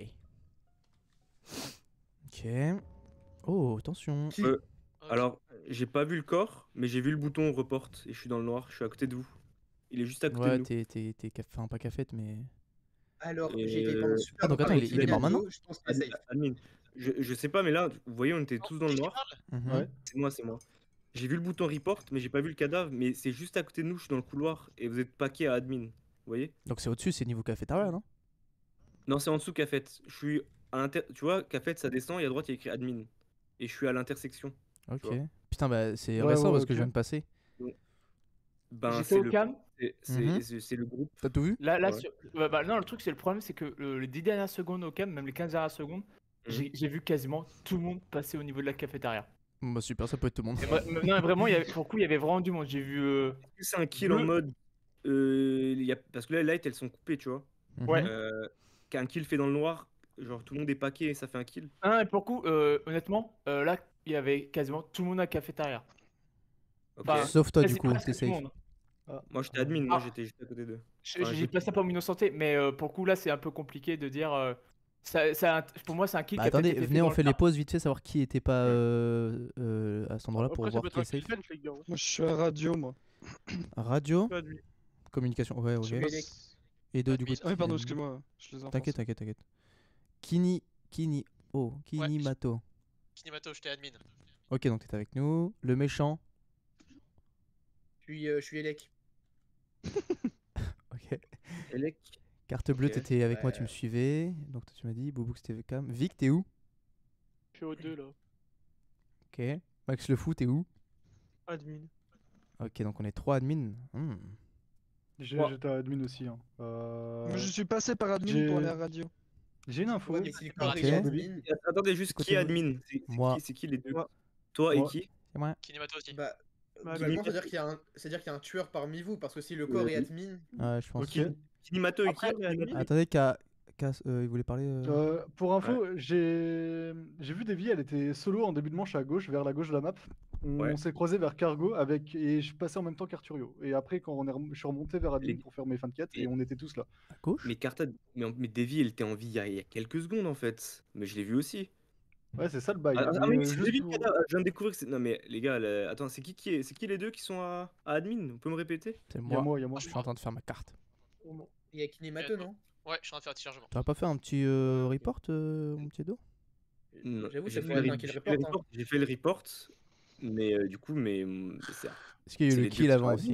Ok. Oh attention. Qui Ok. Alors, j'ai pas vu le corps, mais j'ai vu le bouton report et je suis dans le noir, je suis à côté de vous. Il est juste à côté Ouais, de nous. t'es enfin pas cafette mais. Alors, Et- j'ai été pendant super Ah, donc longtemps attends, avec il est mort Leonardo, maintenant je pense que c'est safe. Admin. Je sais pas, mais là, vous voyez, on était tous dans le noir. Mhm. Ouais. C'est moi. J'ai vu le bouton report, mais j'ai pas vu le cadavre. Mais c'est juste à côté de nous, je suis dans le couloir et vous êtes paquet à admin. Vous voyez? Donc c'est au-dessus, c'est niveau cafétéria, non? Non, c'est en dessous Cafet. Je suis à tu vois, Cafet, ça descend et à droite, il y a écrit admin. Et je suis à l'intersection. Ok. vois. Putain, bah c'est Ouais, récent ouais, parce que ok. je viens de passer. Ben, J'étais c'est au le, cam. Mhm. c'est le groupe. T'as tout vu? Là, Ouais. non, le truc, c'est le problème, c'est que les 10 dernières secondes au cam, même les 15 dernières secondes, j'ai vu quasiment tout le monde passer au niveau de la cafétéria. Bah super, ça peut être tout le monde. Non, mais vraiment, pour le coup, il y avait vraiment du monde. J'ai vu. Est-ce que c'est un kill en Bleu. mode. Parce que là, les lights, elles sont coupées, tu vois. Ouais. Mhm. Qu'un kill fait dans le noir, genre tout le monde est paquet et ça fait un kill. Ah, et pour le coup, honnêtement, là, il y avait quasiment tout le monde à la cafétéria. Ok. Enfin, Sauf toi du Quasi coup, presque t'es tout le safe. monde. Moi, j'étais admin, moi, Ah. j'étais juste à côté d'eux. J'ai Enfin, pas ça pour m'innocenter, mais pour le coup, là, c'est un peu compliqué de dire. Pour moi, c'est un kill Bah qui a attendez, peut-être été venez, dans on le fait les quart. pauses vite fait, savoir qui était pas à cet endroit-là pour Après, ça voir peut qui est être un safe. kill les gars. Moi, je suis à radio, moi. Radio, Pas de lui. communication, ouais, ok. Je bosse. Et deux du coup. Ah oui, pardon, excuse-moi. Je les ai T'inquiète, enfoncés. t'inquiète. Kinimato. Kinimato, j'étais admin. Ok, donc t'es avec nous. Le méchant. Je suis Elec. Ok. Elec, Carte bleue, Ok. t'étais avec moi, tu Ouais. me suivais. Donc toi tu m'as dit, Boubouk c'était cam. Vic, t'es où? Je suis au 2 là. Ok. Max le fou, t'es où? Admin. Ok, donc on est 3 admins. Hmm. J'étais admin aussi. Hein. Moi, je suis passé par admin j'ai- pour aller à radio. J'ai une info. Ouais, mais si le corps Ok. est admin, Attendez, juste qui est admin? Moi. C'est qui les deux? Moi. Toi et Moi. qui? C'est moi. Kinemato aussi. bah, Bah, globalement, c'est-à-dire qu'il y a un tueur parmi vous, parce que si le corps est admin, Ouais, je pense. Ok. Kinimato et qui? Attendez, il voulait parler. Pour info, j'ai vu Davy, elle était solo en début de manche à gauche, vers la gauche de la map. On Ouais. s'est croisé vers Cargo et je passais en même temps qu'Arturio. Et après, quand je suis remonté vers admin pour faire mes fins de quête et on était tous là. À gauche. Mais Carta, mais Davy, elle était en vie il y a quelques secondes en fait. Mais je l'ai vu aussi. Ouais, c'est ça le bail. Ah Mais, oui, c'est juste Davy pour- le cadavre. Je viens de découvrir que c'est. Non mais les gars, attends, c'est qui les deux qui sont à admin? Vous pouvez me répéter? C'est Il y a moi. moi. Je suis en train de faire ma carte. il y a Kinemato, non? Ouais, je suis en train de faire un petit chargement. Tu vas pas faire un petit report, mon petit dos? Non, J'avoue, j'ai ça fait me le fait un kill j'ai fait le report, hein. report, j'ai fait le report, mais du coup, c'est Est-ce qu'il y a eu c'est le les deux kill qui sont avant admin. aussi?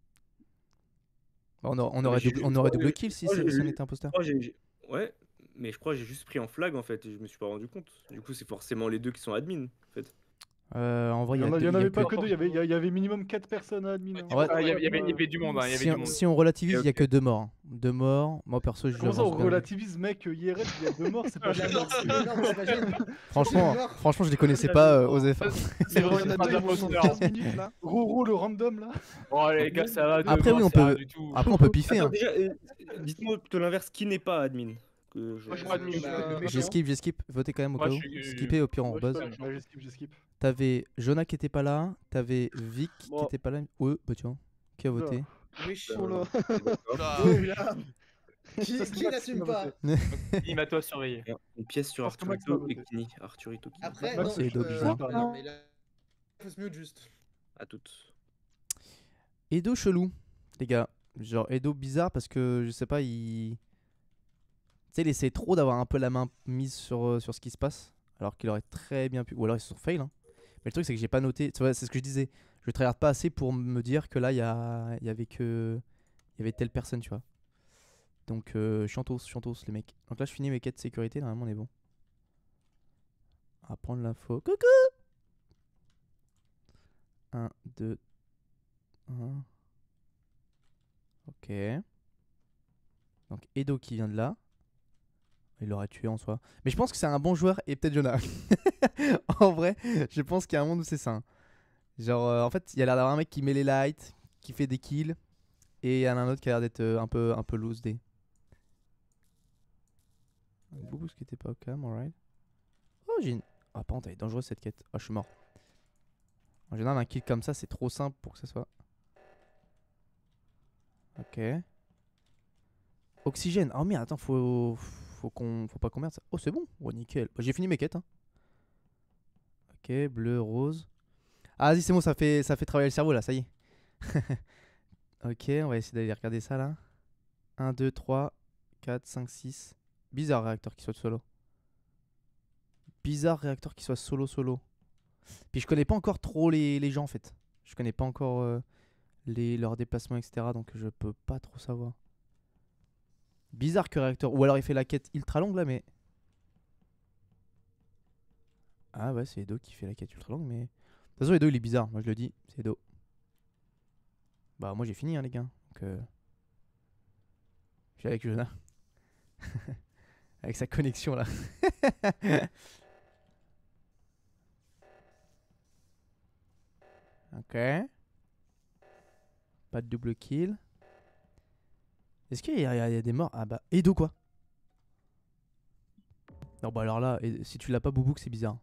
Bah, on mais aurait j'ai- on aurait double kill si moi, si j'ai- on était imposteur. Oh, ouais, mais je crois que j'ai juste pris en flag en fait et je me suis pas rendu compte. Du coup, c'est forcément les deux qui sont admin en fait. En vrai, Il y en deux- avait que- pas que deux, il y avait minimum 4 personnes à admin. hein. Ouais. Ah, il y avait du monde, hein, il y avait du monde. Si on relativise, il y a Ok. que 2 morts. Hein. 2 morts. Moi perso, je Comment ça, on super- relativise, mec? IRL, il y a 2 morts, c'est pas La mort, c'est énorme, t'imagines? Franchement, je les connaissais pas aux F1. C'est vraiment Il y en une a phrase deux, ils vont d'imposteur. 75 minutes là. Roro, le random là. Oh les gars, ça va. Après, oui, on c'est rien peut- du tout. Après, on peut piffer. Attends, Hein. déjà, dites-moi plutôt l'inverse, qui n'est pas admin? Que je- Moi, je suis admin. Le J'ai méchant. skip. Votez quand même au Moi, cas où. je suis- Skippez, au pire, on Moi, je buzz. suis pas- Ouais, j'esquive. T'avais Jonah qui était pas là. T'avais Vic qui Bon. était pas là. Ouais, bah tiens. Qui a voté? Wesh. Oh là. Oula. Oh là. Qui Ça, c'est qui Max n'assume qui m'a pas? voté. Il m'a toi surveillé. Une pièce sur Parce que Max Arturito m'a et voté. Kini. Arturito Kini. Après, Max, non, c'est Edo bizarre. non, mais là, faut se mute juste. À toutes. Edo chelou, les gars. Genre Edo bizarre parce que je sais pas, il. Tu sais, il essaie trop d'avoir un peu la main mise sur ce qui se passe. Alors qu'il aurait très bien pu. Ou alors ils se sont fail. Hein. Mais le truc, c'est que j'ai pas noté. Tu vois, c'est ce que je disais. Je tryhard pas assez pour me dire que là, il y avait telle personne, tu vois. Donc, chantos, les mecs. Donc là, je finis mes quêtes de sécurité. Normalement, on est bon. On va prendre l'info. Coucou! 1, 2, 1. Ok. Donc Edo qui vient de là. Il l'aurait tué en soi. Mais je pense que c'est un bon joueur et peut-être Jonah. En vrai, je pense qu'il y a un monde où c'est ça. Hein. Genre, en fait, il y a l'air d'avoir un mec qui met les lights, qui fait des kills. Et il y en a un autre qui a l'air d'être un peu loose day. Beaucoup ce qui était pas au cam, alright. Oh, j'ai une. Ah, par contre, elle est dangereuse cette quête. Ah, je suis mort. En général, un kill comme ça, c'est trop simple pour que ça soit. Ok. Oxygène. Oh merde, attends, faut pas qu'on merde ça. Oh, c'est bon. Oh, nickel. Bah, j'ai fini mes quêtes. Hein. Ok, bleu, rose. Ah, vas-y, c'est bon, ça fait travailler le cerveau là, ça y est. Ok, on va essayer d'aller regarder ça là. 1, 2, 3, 4, 5, 6. Bizarre réacteur qui soit solo. Bizarre réacteur qui soit solo. Puis je connais pas encore trop les gens en fait. Je connais pas encore leurs déplacements, etc. Donc je peux pas trop savoir. Bizarre que réacteur. Ou alors il fait la quête ultra longue là, mais. Ah ouais, c'est Edo qui fait la quête ultra longue, mais. De toute façon, Edo il est bizarre, moi je le dis, c'est Edo. Bah, moi j'ai fini, hein, les gars. Donc. Je suis avec Jonah. Avec sa connexion là. Ok. Pas de double kill. Est-ce qu'il y a des morts? Ah bah, Edo quoi? Non bah alors là, si tu l'as pas Boubouk, c'est bizarre.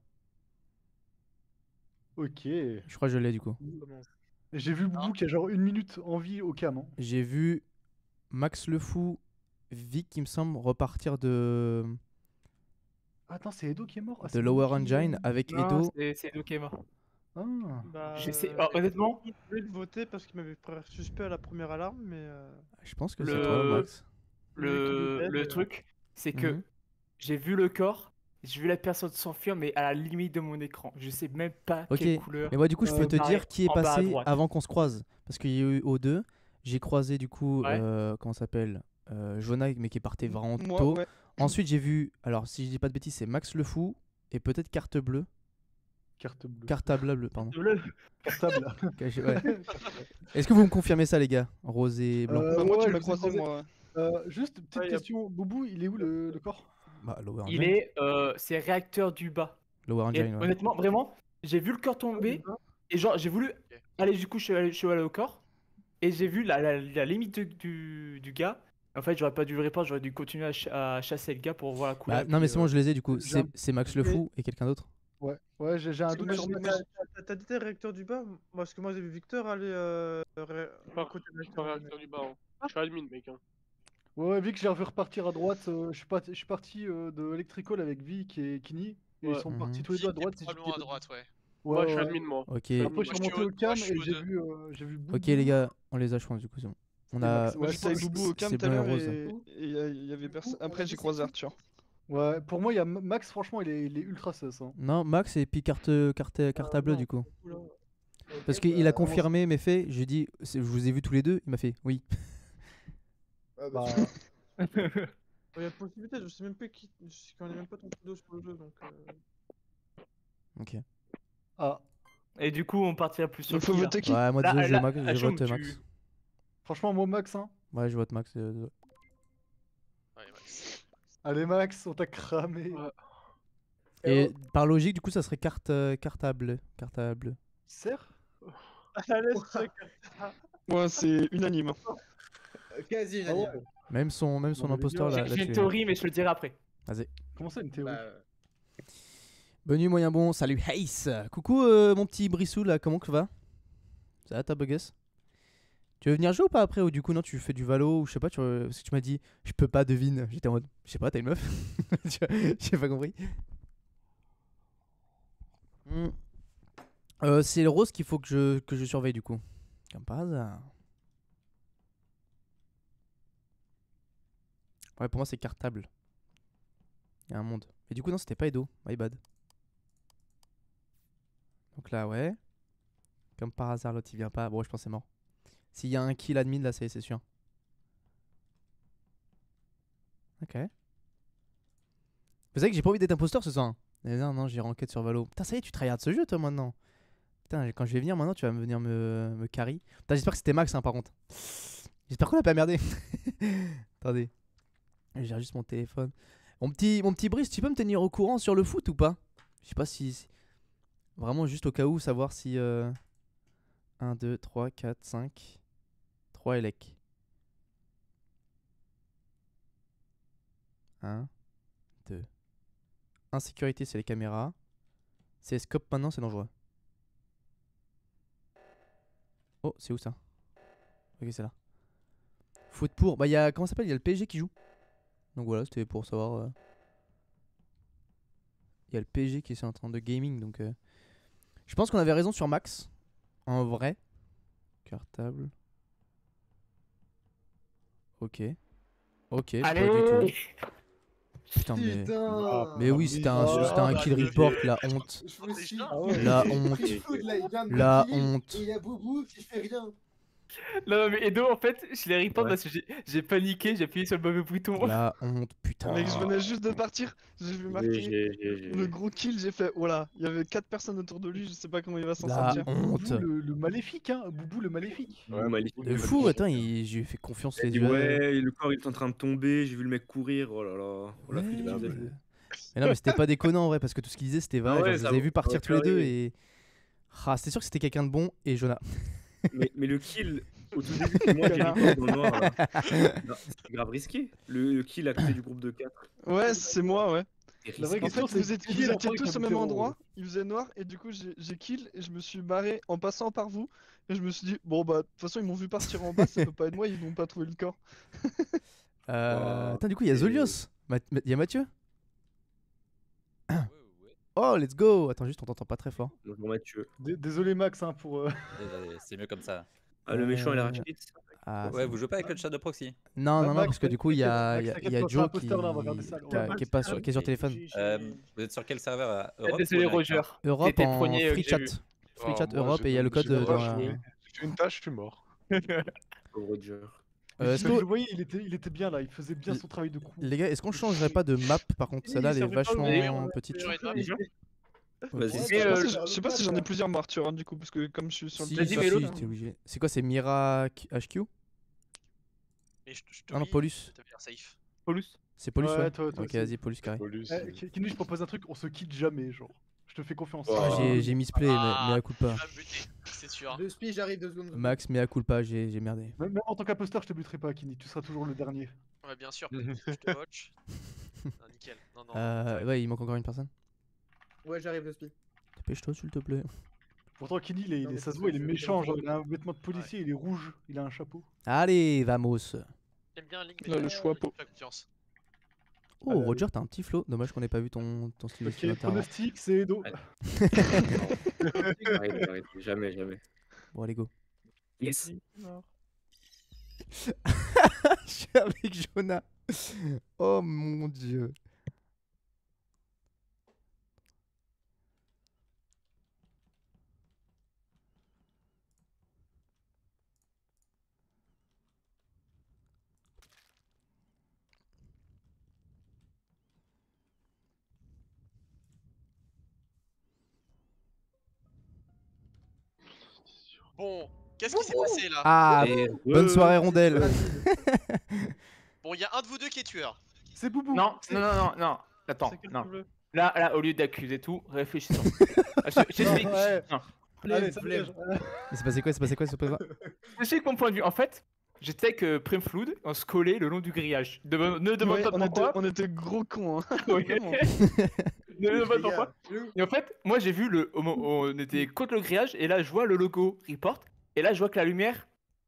Ok. Je crois que je l'ai du coup. J'ai vu Boubou qui a genre 1 minute en vie au cam. Hein. J'ai vu Max le Fou, Vic qui me semble repartir de Attends, c'est Edo qui est mort? Ah, de c'est Lower Edo qui- Engine avec Non, Edo. c'est Edo qui est mort. Ah. Bah, J'essaie- honnêtement, je voulais le voter parce qu'il m'avait pris suspect à la première alarme, mais Je pense que Le- c'est toi, Max. le truc, c'est que Mhm. j'ai vu le corps, j'ai vu la personne s'enfuir, mais à la limite de mon écran. Je sais même pas Ok, quelle couleur. Mais moi du coup je peux te pareil, dire qui est en bas à passé droite. avant qu'on se croise. Parce qu'il y a eu O2, j'ai croisé du coup, Ouais. comment ça s'appelle, Jonah mais qui est parti vraiment moi, tôt. ouais. Ensuite j'ai vu, alors si je dis pas de bêtises c'est Max le Fou et peut-être Carte Bleue. Carte bleue. Cartable bleu, pardon. Cartable. Ok, ouais. Est-ce que vous me confirmez ça les gars? Rose et blanc. Bah, moi, ouais, tu je m'as vous ai croisé, croisé. moi. Juste, petite Ouais, y a- question. Boubou, il est où le corps? Bah, Lower Il Engine. est. C'est réacteur du bas. Lower Et Engine, ouais. honnêtement, vraiment, j'ai vu le corps tomber. Et genre, j'ai voulu. Allez, du coup, je suis allé au corps. Et j'ai vu la limite du gars. En fait, j'aurais pas dû le report, j'aurais dû continuer à chasser le gars pour voir la couleur. Bah, non, mais c'est bon, je les ai du coup. j'ai un- C'est Max le Fou et quelqu'un d'autre. Ouais, j'ai un doute Mais sur mais Max. t'as dit t'es réacteur du bas? Moi, parce que moi j'ai vu Victor aller Pas côté je suis réacteur du bas. Hein. Je suis admin, mec. Hein. Ouais, vu que j'ai revu repartir à droite, je suis parti de Electrical avec Vic et Kini. Et ils Ouais. sont Mhm. partis tous les deux à droite. Pas loin à droite, ouais. Moi, je suis ouais. admin, moi. Ok. Après, je Moi, suis je remonté suis au au- cam moi, je suis et au j'ai deux. vu Ok, Boubou. les gars, on les a, je pense, du coup, c'est bon. On Et a. Max. Moi Ouais, j'étais avec c'est- Boubou au cam c'est tout à blanc et l'heure rose. et il y avait personne. Après j'ai croisé Arthur. Ouais, pour moi, il y a Max, franchement, il est ultra sus. Hein. Non, Max et puis carte à bleu, non. du coup. Oula. Parce qu'il a confirmé mes faits. J'ai dit, je vous ai vus tous les deux. Il m'a fait oui. Bah, Il y a possibilité, je sais même pas qui. Je connais même pas ton pseudo sur le jeu donc. Ok. ah, Et du coup, on partira plus sur Il faut qui, là voter qui? Ouais, moi, Là, désolé, je là, Max, je Hachoum, vote tu- Max. franchement, moi, Max, hein. Ouais, je vote Max. Ouais, Max. Allez, Max, on t'a cramé. Ouais. Et par logique, du coup, ça serait carte à bleu. Carte à bleu. Serre Allez, c'est Ouais, c'est unanime. Quasi Ah ouais. unanime. Même son Non, mais les imposteur gars, là. J'ai une tué. théorie, mais je te le dirai après. Vas-y. Comment ça, une théorie? Bah, Bonne nuit, moyen bon. Salut, Ace. Coucou, mon petit Brissou là. Comment que va? Ça va, ta buggeuse? Tu veux venir jouer ou pas après? Ou du coup, non, tu fais du valo ou je sais pas. Parce que tu m'as dit, je peux pas devine. J'étais en mode, je sais pas, t'as une meuf? J'ai pas compris. C'est le rose qu'il faut que je surveille du coup. Comme par hasard. Ouais, pour moi, c'est cartable. Il y a un monde. Et du coup, non, c'était pas Edo. My bad. Donc là, ouais. Comme par hasard, l'autre il vient pas. Bon, je pense que c'est mort. S'il y a un kill admin, là, c'est sûr. Ok. Vous savez que j'ai pas envie d'être imposteur ce soir. Hein. Mais non, non, j'ai enquête sur Valo. Putain, ça y est, tu tryhards ce jeu, toi, maintenant. Putain, quand je vais venir maintenant, tu vas venir me carry. Putain, j'espère que c'était Max, hein, par contre. J'espère qu'on a pas merdé. Attendez. Je gère juste mon téléphone. Mon petit Brice, tu peux me tenir au courant sur le foot ou pas? Je sais pas si... Vraiment, juste au cas où, savoir si... 1, 2, 3, 4, 5... 3 élec. 1, 2... Insécurité, c'est les caméras. C'est scope maintenant, c'est dangereux. Oh, c'est où ça? Ok, c'est là. Foot pour... Bah, il y a... Comment ça s'appelle? Il y a le PSG qui joue. Donc voilà, c'était pour savoir... Il y a le PSG qui est en train de gaming, donc... Je pense qu'on avait raison sur Max. En vrai. Cartable. Ok. Ok, pas du Allez tout. Putain, mais... Putain. Mais oui, c'était un kill bah, report, la honte. Je me suis. Ah ouais. La Il honte. vient de me La kill, honte. Et il y a Boubou qui fait rien. Non, mais Edo, en fait, je l'ai report Ouais. parce que j'ai paniqué, j'ai appuyé sur le mauvais bouton. La honte, putain. Mec, je venais juste de partir, j'ai vu marquer le gros kill, j'ai fait oh là, il y avait 4 personnes autour de lui, je sais pas comment il va s'en La sortir. honte. Boubou, le maléfique, hein. Boubou le maléfique. Ouais, maléfique. De fou, attends, je lui ai fait confiance Il a les dit, yeux. ouais, le corps il est en train de tomber, j'ai vu le mec courir, oh là là. Oh la Ouais, flûte, bordel. mais non, mais c'était pas déconnant en vrai, parce que tout ce qu'il disait c'était vrai. Ah ouais, genre, je ça vous avez va- vu partir ça tous les va deux carrer. et. Ah, c'était sûr que c'était quelqu'un de bon et Jonah. Mais le kill, au tout début, c'est moi j'ai report dans le noir là. Non, c'est grave risqué. Le kill à côté du groupe de 4. Ouais, c'est moi, ouais. La vraie En question, fait, c'est vous qui est étiez l'enfant tous qui au a même zéro. endroit, il faisait noir, et du coup j'ai kill, et je me suis barré en passant par vous, et je me suis dit, bon bah, de toute façon ils m'ont vu partir en bas, ça peut pas être moi, ils n'ont pas trouvé le corps. Attends, du coup, il y a Zolios. Il y a Mathieu. Oh, let's go. Attends, juste, on t'entend pas très fort. Bonjour Mathieu. Désolé Max hein, pour. C'est mieux comme ça. Ah, le méchant il a racheté. Ah, Ouais, vous jouez pas avec le chat de proxy? Non, non, non, Max, parce que du coup, il y a, Max, il y a t'inquiète, Joe quand qui, c'est un poster, là, on va regarder ça. qui est sur téléphone. Vous êtes sur quel serveur là? Europe Désolé, ou Américain? Roger. Europe T'étais le en premier, free que j'ai chat. vu. Free chat moi, Europe j'ai et il y a le pas- code j'ai pas dans la... joué. J'ai une tâche, je suis mort. Pauvre Roger. Est-ce Je le que... voyais, il était bien là, il faisait bien son travail de crew. Les gars, est-ce qu'on changerait pas de map par contre? Celle-là, elle est vachement petite. Vas-y. Je sais pas si j'en ai plusieurs moi, Arthur, hein, du coup, parce que comme je suis sur le Si, Vas-y, si, mais si, l'autre. t'es obligé. C'est quoi, c'est Mira HQ? Mais je te Ah non, lis, Paulus. ça veut dire safe. Paulus. C'est Paulus, Ouais, ouais. toi Ok, aussi. vas-y, Paulus carré. Kenny, je propose un truc, on se quitte jamais, genre. Je te fais confiance. Ah, j'ai misplay, mais à coup il pas. va me buter, c'est sûr. Deux spies, j'arrive 2 secondes. Max, mais à coup pas, j'ai merdé. Même en tant qu'imposteur, je te buterai pas, Kenny. Tu seras toujours le dernier. Ouais, bien sûr. Je te watch. Non, nickel. Non, non. Ouais, il manque encore une personne. Ouais, j'arrive, deux spies. Dépêche-toi, s'il te plaît. Pourtant, Kenny, Non, mais ça c'est se voit, il est je- méchant. je- Genre, il a un vêtement de policier, il est rouge, il a un chapeau. Allez, vamos. J'aime bien Link, Là, le choix fais confiance. Oh, Roger, t'as un petit flow. Dommage qu'on ait pas vu ton style Ok, utilisateur avant. pronostic, c'est Edo. Arrête, jamais, jamais. Bon, allez, go. Yes. Je suis avec Jonah. Oh mon dieu. Bon, qu'est-ce qui s'est passé là? Ah, bonne soirée, rondelle. Bon, il y a un de vous deux qui est tueur. C'est Boubou. Non, non, non, non, non. Attends, C'est quel non. bleu? Là, au lieu d'accuser tout, réfléchissons. J'explique. Ouais. Non. Allez, ça Flemme. dégage. Il s'est passé quoi? Il s'est passé quoi, ce présent? J'explique mon point de vue. En fait, j'étais avec Primflood, on se collait le long du grillage. Ne demande Ouais, pas pourquoi. on était gros cons, hein. Oui. Vraiment. Ne demande pas Les pourquoi. gars, Et en fait, moi j'ai vu on était contre le grillage et là je vois le logo report et là je vois que la lumière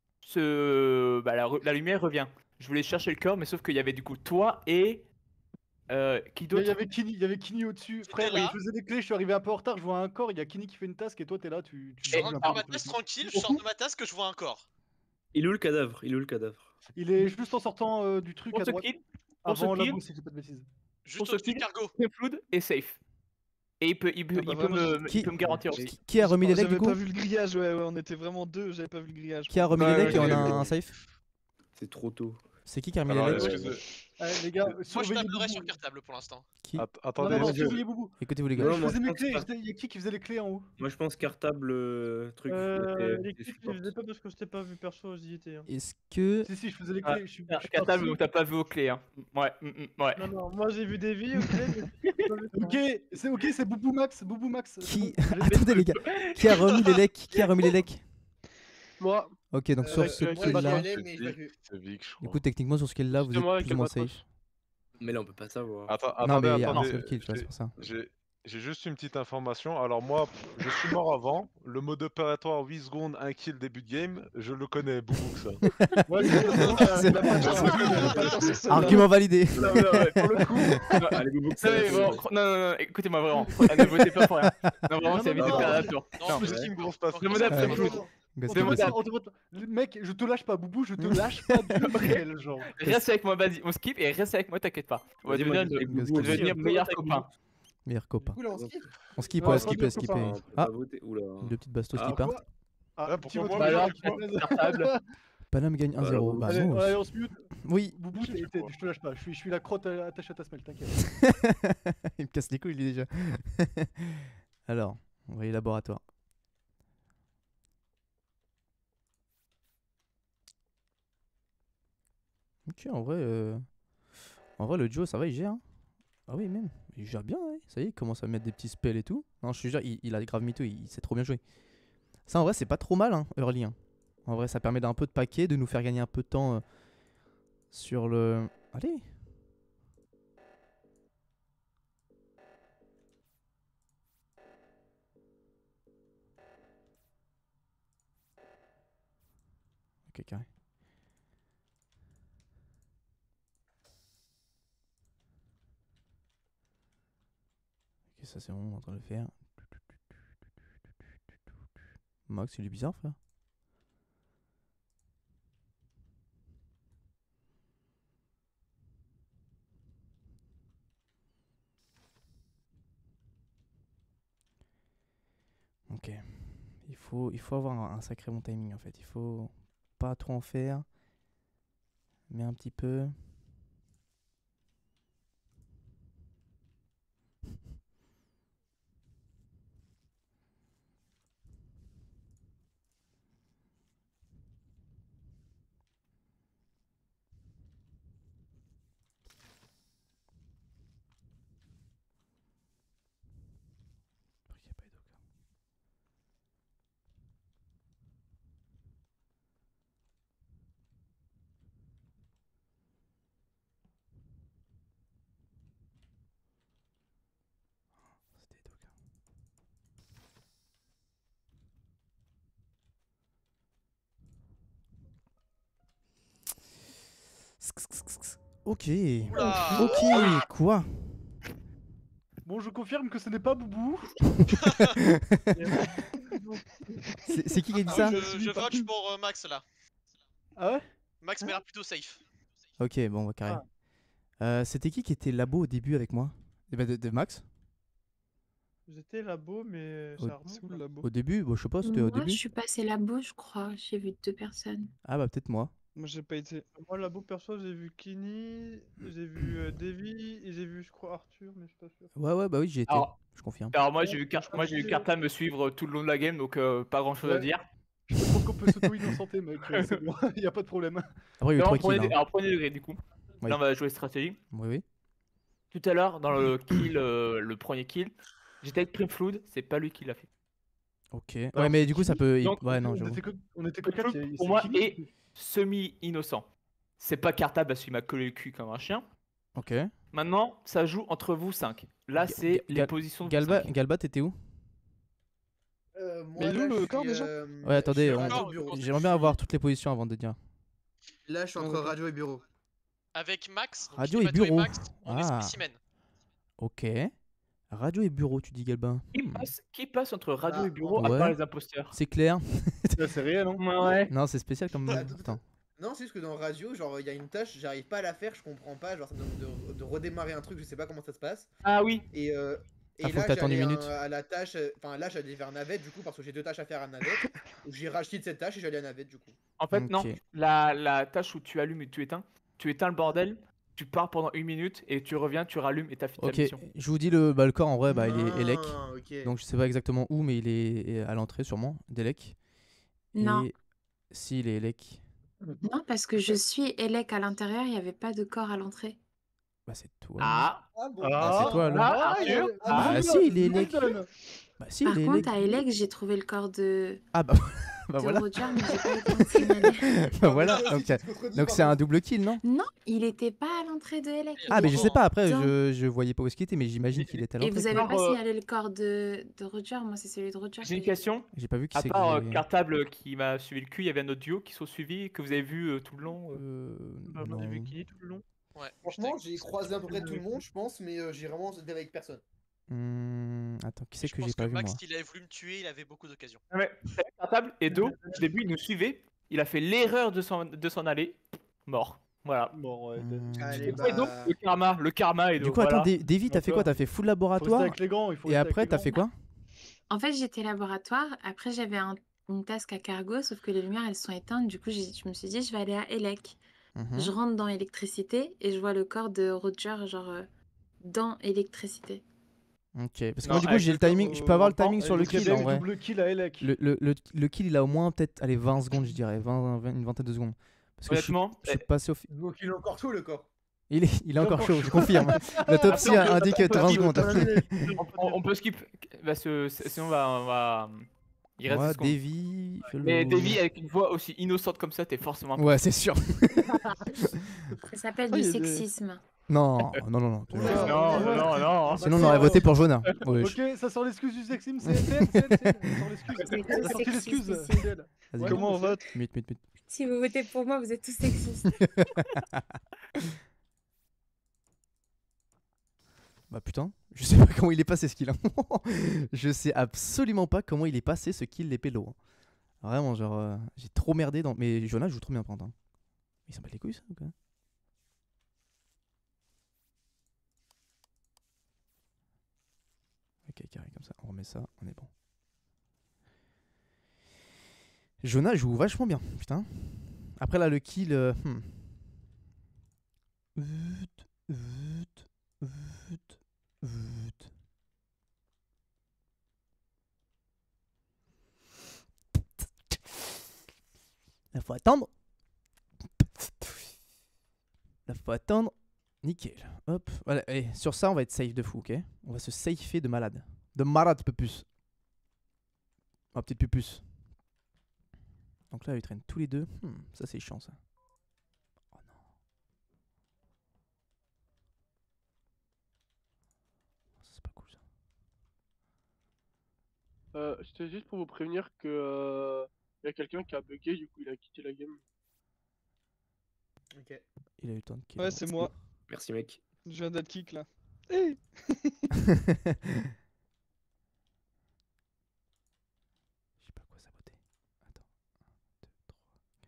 la lumière revient. Je voulais chercher le corps mais sauf qu'il y avait du coup toi et qui Il d'autre? y avait Kenny au-dessus. Frère, là. il faisait des clés, je suis arrivé un peu en retard, je vois un corps, il y a Kenny qui fait une task et toi t'es là, tu Je rentre bouges un dans peu ma de tasse tout. tranquille, je sors de ma tasse que je vois un corps. Il est où le cadavre? Il est où le cadavre? Il est juste en sortant du truc Pour à ce droite. kill, Avant ce la kill. bourse, si je dis pas de bêtises. Juste Pour ce au-dessus de kill, cargo. Primflood est safe. Et il peut me garantir aussi. Qui a remis les legs du J'avais coup? pas vu le grillage, ouais, on était vraiment deux, j'avais pas vu le grillage. Qui a remis les Ouais, legs et on a ouais, un safe? C'est trop tôt. C'est qui a remis Alors, les legs? excusez. Allez, les gars, Moi je surveillez tablerai Boubou. sur cartable pour l'instant. Qui? Non, Attendez, non, est-ce que- surveillez Boubou. Écoutez-vous les gars. Non, Je moi, faisais je mes pense clés, pas. il y a qui faisait les clés en haut? Moi je pense cartable truc. Les et clips, je support. les faisais pas parce que je t'ai pas vu perso, j'y étais. Hein. Est-ce que... Si, je faisais les Ah, clés. Je suis Catable, parti. mais t'as pas vu aux clés. Hein. Ouais, ouais. Non, non, moi j'ai vu des vies, ok, mais j'ai pas vu toi. Ok, c'est Boubou Max, Boubou Max. c'est Qui... bon. Attendez les gars. Qui a remis les legs? Qui a remis les legs? Moi, Ok, donc sur ce moi, kill j'y là... allais, mais je l'ai vu. C'est Vic, je Du crois. coup, techniquement, sur ce kill là, vous C'est moi êtes avec plus ou moins Albatros. safe. Mais là on peut pas savoir. Attends, Non, mais attendez, il y a un attendez. seul kill, tu vois, c'est pour ça. J'ai juste une petite information. Alors moi, je suis mort avant. Le mode opératoire 8 secondes, 1 kill début de game, je le connais, Boubouk ça. Ouais, c'est Il a pas de chance, il a pas de chance sur celle-là. Argument validé. Non, non, ouais, pour le coup. Allez, Boubou, Non, mais bon, non, écoutez-moi vraiment. Ne votez pas pour rien. Non, vraiment, c'est éviter de perdre la tour. Non, Plus qui me gonfle pas. Le modèle, c'est Ouais. plus. Go, On c'est te vote possible. pas, on te vote pas. Mec, je te lâche pas, Boubou, je te lâche pas du réel, genre. Reste avec moi, vas-y, on skip et reste avec moi, t'inquiète pas. On va Vas-y, moi, devenir, je vais avec on Boubou va devenir aussi. meilleurs copains. Meilleur copain. Du coup, là, on skip. On skip, Ouais, ouais, c'est skipper, bien, skipper. copain. On peut Ah, pas voter. Oula. deux petites bastos Ah, qui partent. Ah, Ouais, petit pourquoi vote moi, pour alors, Boubou. cartable. Paname gagne 1-0. Bah, Allez, bon. allez, on se mute. Oui. Boubou, je te lâche pas, je suis la crotte attachée à ta semelle, t'inquiète. Il me casse les couilles, lui, déjà. Alors, on va y laboratoire. Ok, en vrai, le duo, ça va, il gère. Hein. Ah oui, même. Il gère bien, ouais. Ça y est, il commence à mettre des petits spells et tout. Non, je suis sûr, il a grave mytho, il sait trop bien jouer. Ça, en vrai, c'est pas trop mal, hein, early. Hein. En vrai, ça permet d'un peu de paquet, de nous faire gagner un peu de temps sur le... Allez. Ok, carré. Ok, ça c'est bon, on est en train de le faire. Max, il est bizarre, frère. Ok. Il faut avoir un sacré bon timing en fait. Il faut pas trop en faire, mais un petit peu. Ok. Oula. Ok, quoi? Bon, je confirme que ce n'est pas Boubou. C'est qui a dit Ah, ça? je vote pour Max là. Ah ouais? Max m'a l'air plutôt safe. Ok, bon, on va carré. C'était qui était labo au début avec moi? Eh ben, de Max? J'étais labo, mais Au- ça remonte. Là. Au début? Bon, je sais pas, c'était au Moi, je début. suis passée labo, je crois. J'ai vu 2 personnes. Ah bah peut-être moi. Moi, j'ai pas été. Moi, labo perso, j'ai vu Kenny, j'ai vu Davy, et j'ai vu, je crois, Arthur, mais je suis pas sûr. Ouais, bah oui, j'y étais. Alors, Je confirme. alors moi, j'ai vu Carta me suivre tout le long de la game, donc pas grand chose à Ouais. dire. Je trouve qu'on peut s'auto-innocenter, mec. C'est bon, y a pas de problème. Après, il y a eu Non, 3 kills. Hein. alors, premier degré du coup. Oui. Là, on va jouer stratégie. Oui. Tout à l'heure, dans le kill, le premier kill, j'étais avec Primflood, c'est pas lui qui l'a fait. Ok. Alors, Ouais, mais du coup, ça peut. Donc, Ouais, non, on j'avoue. était que 4. Primflood, pour moi, est semi-innocent. C'est pas Carta parce qu'il m'a collé le cul comme un chien. Ok. Maintenant, ça joue entre vous 5. Là, c'est les positions de vous cinq. Galba, t'étais où? Moi, Mais là, nous, le je corps, suis, déjà Ouais, attendez, je suis radio bureau. j'aimerais bien avoir toutes les positions avant de dire. Là, je suis entre radio et bureau. Avec Max, donc Radio je et dis Mato bureau. Max, on est Ah. spécimen. Ok. Radio et bureau, tu dis Galba. Qui passe entre radio Ah, et bureau ouais. à part les imposteurs? C'est clair. C'est réel, hein? Ouais. Non, c'est spécial comme. Attends, Attends. Non, c'est juste que dans radio, genre, il y a une tâche, j'arrive pas à la faire, je comprends pas, genre, ça me demande de redémarrer un truc, je sais pas comment ça se passe. Ah oui. Et Ah, faut là, que t'attendes une j'allais minute. à la tâche, enfin là, j'allais vers navette, du coup, parce que j'ai 2 tâches à faire à navette. Donc j'ai racheté de cette tâche et j'allais à navette, du coup. En fait, non. Ok. La tâche où tu allumes et tu éteins le bordel, tu pars pendant 1 minute et tu reviens, tu rallumes et t'as fini ta Ok, mission. je vous dis le corps en vrai, bah il est Elec. Ah, ok. Donc je sais pas exactement où, mais il est à l'entrée sûrement d'Elec. Non. Et si il est Elec, Non, parce que je suis Elec à l'intérieur, il n'y avait pas de corps à l'entrée. bah c'est toi. Ah. Ah bon. Bah, c'est toi alors. Arthur. Bah si, il est Elec. Bah si, Par il est contre, Elec. à Elec, j'ai trouvé le corps de, Ah bah, bah de voilà. Roger, mais j'ai pas été en signaler. Bah voilà. Donc c'est un double kill, non? Non, il était pas à l'entrée de Elec. Ah mais je sais pas, après Dans- je voyais pas où est-ce qu'il était, mais j'imagine qu'il était à Et l'entrée. vous avez part, pas signalé le corps de Roger, moi c'est celui de Roger. J'ai une que question. J'ai pas vu qui À c'est que part j'ai- Cartable qui m'a suivi le cul, il y avait un autre duo qui sont suivis, que vous avez vu tout le long. Bah, moi, j'ai vu non. Kenny tout le long. Ouais, Franchement, j'ai croisé à peu près tout le monde, je pense, mais j'ai vraiment été avec personne. Attends, qui c'est je que j'ai pense pas que vu Max, moi? s'il avait voulu me tuer, il avait beaucoup d'occasions. Ouais, Cartable et Do, au début, il nous suivait. Il a fait l'erreur de s'en aller. Mort. Voilà. Bon, ouais. Allez, Et donc, bah... le karma et Du donc, coup, attends, voilà. Davy, t'as fait quoi? T'as fait full Faut rester laboratoire? avec les grands, il faut Et rester avec après, les t'as grands. fait quoi? En fait, j'étais laboratoire. Après, j'avais une task à cargo, sauf que les lumières, elles sont éteintes. Du coup, je me suis dit, je vais aller à Elec. Mhm. Je rentre dans électricité et je vois le corps de Roger, genre, dans électricité. Ok, parce que Non, moi du coup avec j'ai le le timing, corps, je peux avoir le rampant, timing sur le Donc, il y a kill bien en eu vrai. double kill à Elec. Le kill il a au moins peut-être allez 20 secondes je dirais, une vingtaine de secondes. Parce que Honnêtement, je suis passé au... Donc il est encore chaud, le corps. Il est encore chaud, je confirme. L'autopsie indique 20 secondes. on peut skip. Parce que sinon, on va. Il reste Moi, 10 secondes. Davy... Mais chelou. Davy, avec une voix aussi innocente comme ça, t'es forcément. Ouais, c'est sûr. Ça s'appelle Ah, du il y a des- sexisme. Non. Non, non. Sinon on aurait voté pour Jonah. Ouais, Ok, ça sort l'excuse du sexisme, c'est ça sort l'excuse. C'est Ça sorti l'excuse. sexiste ici. Ciel. Vas-y. Ouais, Comment non, on vote? Mute. Si vous votez pour moi, vous êtes tous sexistes. Bah putain, je sais pas comment il est passé ce kill. Hein. Je sais absolument pas comment il est passé ce kill les pélos. Hein. Vraiment, genre, j'ai trop merdé dans. Mais Jonas joue trop bien, Pantin. Il s'en bat les couilles, ça ou quoi? Ok, carré comme ça. On remet ça, on est bon. Jonas joue vachement bien, putain. Après là, le kill. Vut, vut, vut, vut. Là, faut attendre. Là, faut attendre. Nickel. Hop. Voilà. Allez, sur ça, on va être safe de fou, ok? On va se safer de malade. De malade, pupus. Oh, petite pupus. Donc là, ils traînent tous les deux. Ça, c'est chiant, ça. Oh non. Ça, c'est pas cool, ça. C'était juste pour vous prévenir que y a quelqu'un qui a bugué, du coup il a quitté la game. Ok. Il a eu le temps de kill. Ouais, c'est moi. Merci, mec. Je viens d'être kick là. Hey Je sais pas quoi saboter. Attends. 1, 2, 3, 4.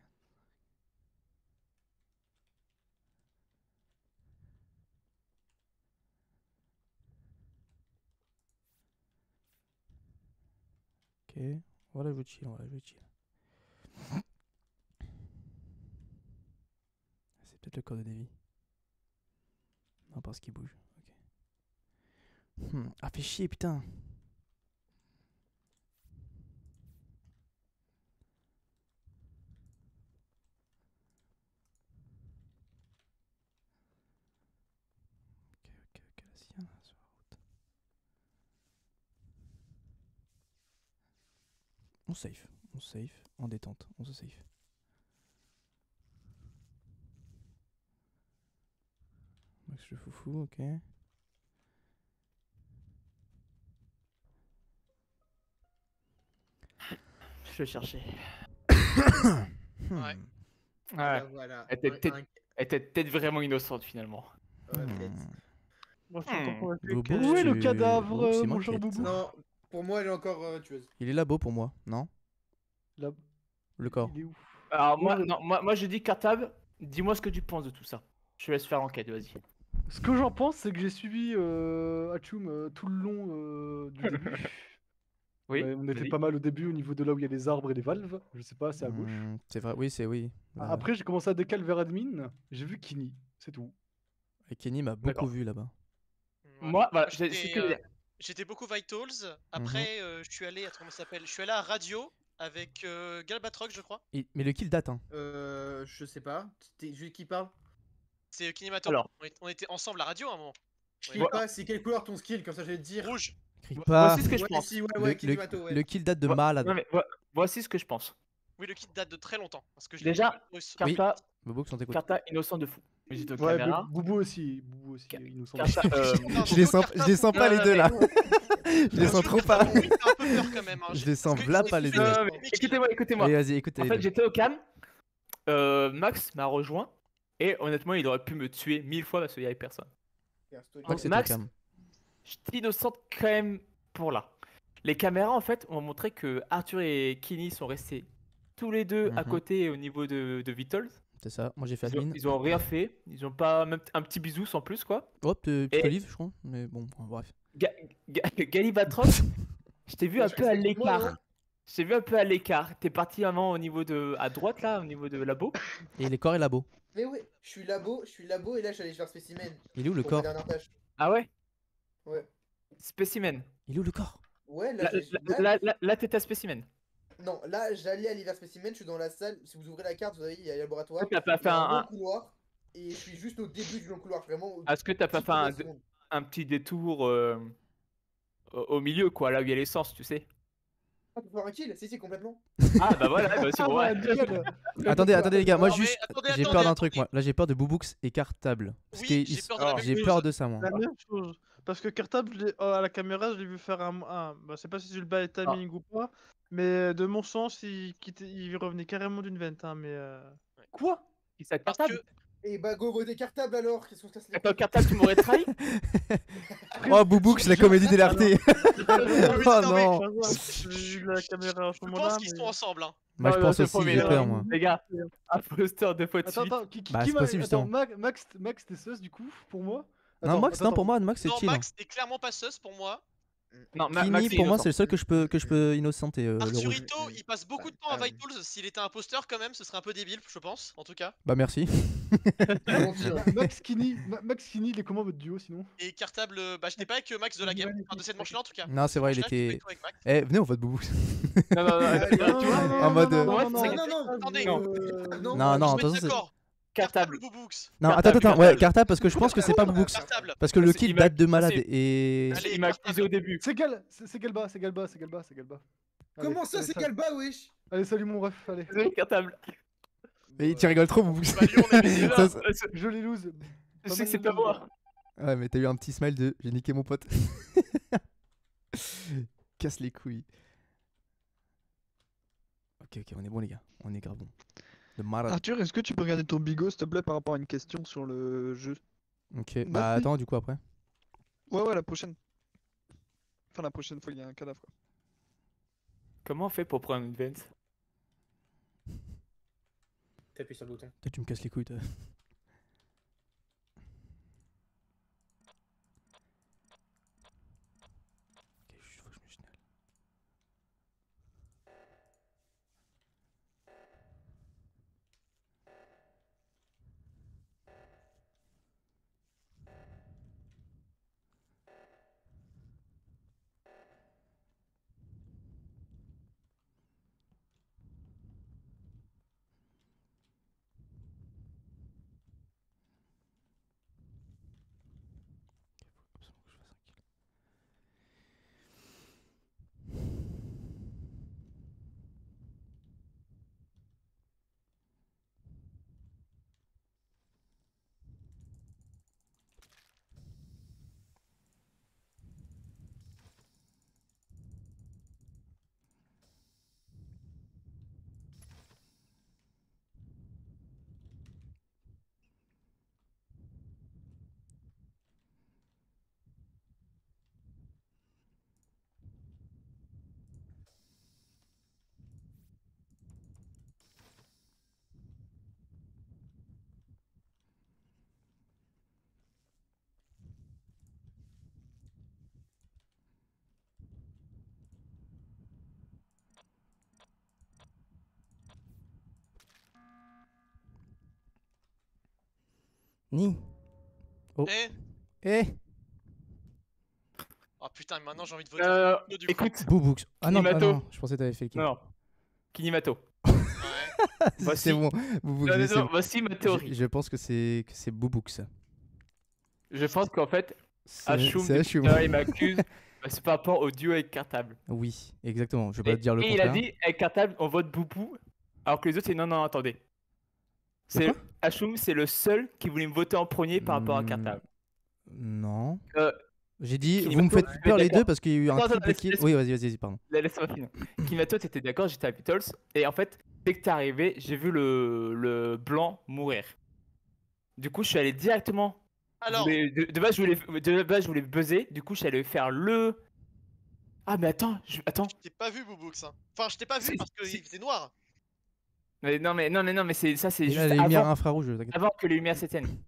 Ok. Voilà, je chill, voilà, je chill. C'est peut-être le corps de Davy. Non, parce qu'il bouge. Ok. Ah, fait chier, putain. Ok, là, s'il y en a sur la route. On safe, en détente, on se safe. Max le foufou, ok. Je vais chercher. Ouais. Voilà, Ouais. voilà. Elle était peut-être vraiment innocente finalement. Ouais, peut-être. Moi, je suis encore convaincu Boubou, que... Où est le tu- cadavre, Boubou, c'est mon cher m'inquiète. Boubou? Non, pour moi, elle est encore tueuse. Il est là-bas pour moi, non? Là, Le corps. il est où? Alors moi, Ouais. non, moi je dis cartable, dis-moi ce que tu penses de tout ça. Je te laisse faire l'enquête, vas-y. Ce que j'en pense, c'est que j'ai suivi Hachoum tout le long du début. Oui, Ouais, on était vas-y. pas mal au début au niveau de là où il y a les arbres et les valves. Je sais pas, c'est à gauche. C'est vrai, oui, c'est oui. Après, j'ai commencé à décaler vers admin. J'ai vu Kini, c'est tout. Et Kenny m'a beaucoup D'accord. vu là-bas. Moi, voilà, J'étais, c'est ce que j'étais beaucoup Vitals. Après, je suis allé à comment ça s'appelle. Je suis allé à Radio avec Galbatrox, je crois. Mais le kill date, hein. Je sais pas. Juste qui parle? C'est Kinemato. Alors. On était ensemble à Radio à un moment. Je sais pas, c'est quelle couleur ton skill, comme ça je vais te dire. Rouge. Crie pas. Voici ce que je Ouais, pense. si, ouais, Le- ouais, le, Kinemato, ouais. le kill date de Vo- malade. non, mais voici ce que je pense. Oui, le kit date de très longtemps. Parce que je l'ai Déjà, vu russe. Oui. Carta, Bobo, on t'écoute. Carta innocent de fou. Mais j'étais aux Ouais, caméras. Boubou aussi. Boubou aussi, innocent. Carta, Je les sens pas les deux là. Je les sens trop pas. T'as un peu peur quand même. Hein. Je les sens Parce que vla j'ai pas les suivi deux. Non, mais écoutez-moi, écoutez-moi. Allez, vas-y, écoute. En les fait, deux. j'étais au cam. Max m'a rejoint. Et honnêtement, il aurait pu me tuer 1000 fois parce qu'il y avait personne. Max, c'est Max, au cam. j'étais innocente quand même pour là. Les caméras, en fait, ont montré que Arthur et Kenny sont restés tous les deux à Mhm. côté au niveau de Vitals. C'est ça, moi j'ai fait Ils ont, admin. ils ont rien fait. Ils ont pas même un petit bisou sans plus, quoi. Hop, petit Et- olive, je crois. Mais bon, bref. Galibatrox, je t'ai vu un Je peu à restais avec moi, l'écart. hein. Je t'ai vu un peu à l'écart. T'es parti vraiment au niveau de. À droite, là, au niveau de labo. Et les corps et labo. Mais ouais, je suis labo et là j'allais faire spécimen. Il est où le pour corps? ma dernière tâche. Ah ouais? Ouais. Spécimen. Il est où le corps? Ouais, Là, là, là, t'es à spécimen. Non, là j'allais à l'hiver spécimen, je suis dans la salle. Si vous ouvrez la carte, vous voyez, il y a le laboratoire. T'as pas Il y fait a un un. long couloir. Et je suis juste au début du long couloir, vraiment. Est-ce que t'as pas fait un, seconde. un petit détour au milieu, quoi, là où il y a l'essence, tu sais? Ah, pour faire un kill? Si, complètement. Ah bah voilà, bah c'est bon, ouais. Attendez les gars, moi Non, mais juste, attendez, j'ai peur d'un truc moi. Là j'ai peur de Booboux et Cartable. Parce Oui, que j'ai ils- peur de la même j'ai chose. peur de ça moi. La même chose. Parce que Cartable, à la caméra, je l'ai vu faire bah, je sais pas si c'est le bad timing ou pas, mais de mon sens, il revenait carrément d'une vente. Hein, mais Quoi? Il s'est Parce cartable? que Et bah, go voter cartable alors. Qu'est-ce qu'on se casse les Attends, cartable, tu m'aurais trahi? Oh Booboux, la comédie de l'RT. Oh non. J'ai vu la caméra à ce je moment-là. pense qu'ils sont ensemble. Hein. Moi je Non, pense c'est aussi, premier, j'ai non, peur moi. Les gars, imposteur 2 fois de Attends, suite. attends, Bah, c'est m'a- possible, attends, justement. Max t'es sus du coup, pour moi? Non Attends, Max, non pour moi Max c'est Non, chill. Max est clairement pas sus pour moi. Non, Kini Max est pour moi innocent. c'est le seul que je peux innocenter le rouge. Arthurito, il passe beaucoup de temps à Vitals. S'il était imposteur, quand même, ce serait un peu débile, je pense, en tout cas. Bah merci. Max Kini, il est comment votre duo sinon? Et Cartable, bah, j'étais pas avec Max de la game, enfin, de cette manche-là en tout cas. Non c'est vrai il Cette manche-là, était. j'étais plutôt avec Max. Eh venez on vote Booboux. Non, non, non, tu vois, En mode. Non, Attendez, Non on non se met attention c'est. d'accord. Cartable. Boubous. Non Cartable, attends ouais Cartable parce que je pense que c'est pas Booboux. Cartable. Parce que le C'est- kill il m'a- date de malade c'est- et. Allez, Il m'a accusé au début. C'est Galba. Allez, Comment ça, allez, c'est sa- Galba, wesh? Allez, salut mon ref, allez. Désolé, cartable. Mais tu rigoles trop Booboux. Bah, lui, on est baisé. Ça, ça- Je les lose. Je sais que c'est pas moi. Ouais mais t'as eu un petit smile de j'ai niqué mon pote. Casse les couilles. Ok on est bon les gars, on est grave bon. De malade. Arthur, est-ce que tu peux regarder ton bigot, s'il te plaît, par rapport à une question sur le jeu? Ok, bah attends, du coup après. Ouais, la prochaine. Enfin, la prochaine fois, il y a un cadavre. Quoi. Comment on fait pour prendre une vente? T'appuies sur le bouton. Toi, tu me casses les couilles, toi. Ok, juste faut que je me signale. Ni. Oh. Eh. Oh putain, maintenant j'ai envie de voter. Du coup. Écoute, Boubouks. Ah non, Kinimato. non, je pensais que t'avais fait le kill. Non, Kinimato. C'est bon, Boubouks. Non, je non, sais. voici ma théorie. Je pense que c'est Boubouks. Je pense qu'en fait, C'est Ashum, Ashum. il m'accuse. C'est par rapport au duo avec Cartable. Oui, exactement. Je vais pas te dire le Et il a contraire. dit avec Cartable, on vote Boubou. Alors que les autres, c'est non, attendez. C'est Ashum, c'est le seul qui voulait me voter en premier par rapport à Cartable. Non. J'ai dit, Kinimato, vous me faites peur les d'accord. deux parce qu'il y a eu un Attends, triple kill. laisse- Oui, vas-y, pardon. Laisse-moi finir. Kinimato, t'étais d'accord, j'étais à Beatles. Et en fait, dès que t'es arrivé, j'ai vu le blanc mourir. Du coup, je suis allé directement. Alors. De base, je voulais buzzer. Du coup, je suis allé faire le. Ah, mais attends, attends. Je t'ai pas vu, Boubouks. Hein. Enfin, je t'ai pas vu parce qu'il faisait noir. Mais non, mais ça, c'est Il y juste a les lumières avant, infrarouges, t'inquiète. avant que les lumières s'éteignent.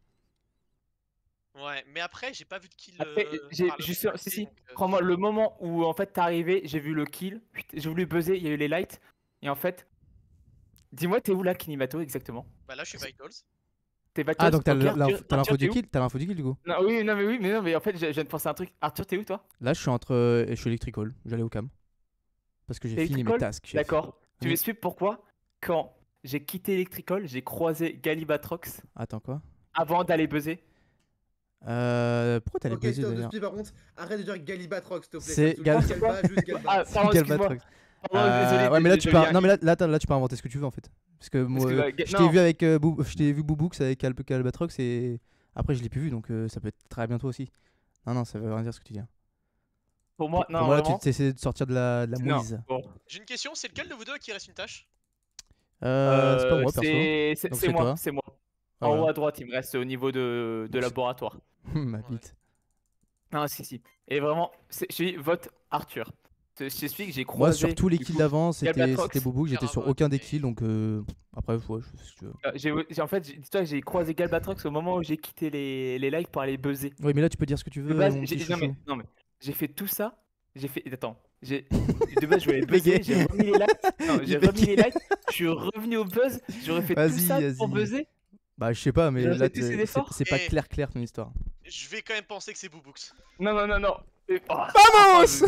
Ouais, mais après, j'ai pas vu de kill. Après, par le si, passé, si. donc, Crois-moi, le moment où en fait t'es arrivé, j'ai vu le kill. J'ai voulu buzzer, il y a eu les lights. Et en fait, dis-moi, t'es où là, Kinimato, exactement? Bah là, je suis Vitals. T'es Vitals. Ah, donc t'as Ok, Arthur, l'info Arthur, du t'es où? kill, du coup. Non, mais en fait, je viens de penser à un truc. Arthur, t'es où toi? Là, je suis Electrical. J'allais au cam. Parce que j'ai T'es fini mes Electrical? tasks. D'accord. Tu Oui. m'expliques pourquoi, quand j'ai quitté Electrical, j'ai croisé Galibatrox Attends, quoi? avant d'aller buzzer? Pourquoi t'allais Ok, buzzer stop, d'ailleurs? par contre, arrête de dire Galibatrox, s'il te plaît. C'est Galba, juste Galba. Ah, pardon, excuse-moi. Galbatrox. Pardon, désolé, Ouais, mais là tu désolé, peux. Non, mais là tu peux inventer ce que tu veux en fait. Parce que moi, je t'ai non. vu avec je t'ai vu Boubouks avec Galbatrox et après je l'ai plus vu donc ça peut être très bien toi aussi. Non, ça veut rien dire ce que tu dis. Pour moi, non, Pour moi là vraiment. tu essaies de sortir de la Non, mouise. bon. J'ai une question, c'est lequel de vous deux qui reste une tâche? C'est pas moi perso. Donc C'est moi, toi. c'est moi. Ah, En voilà. haut à droite, il me reste au niveau de laboratoire. Ma bite. Non, si. Et vraiment, je vote Arthur. Je t'explique que j'ai Moi croisé. sur tous les du kills coup, d'avant Galbatrox. c'était Boubouks, j'étais sur aucun des kills donc après ouais, je fais ce que tu veux. En fait, dis-toi que j'ai croisé Galbatrox au moment où j'ai quitté les likes pour aller buzzer. Oui mais là tu peux dire ce que tu De veux. base, mon petit non, chouchou. non, mais j'ai fait tout ça. J'ai fait. Attends. De base, je voulais buzzer. J'ai remis les likes. Non, j'ai remis les likes. Je suis revenu au buzz. J'aurais fait tout ça pour buzzer. Bah je sais pas mais J'aurais là fait tous ces efforts. c'est pas Et- clair ton histoire. Je vais quand même penser que c'est Boubouks. Non. Vamos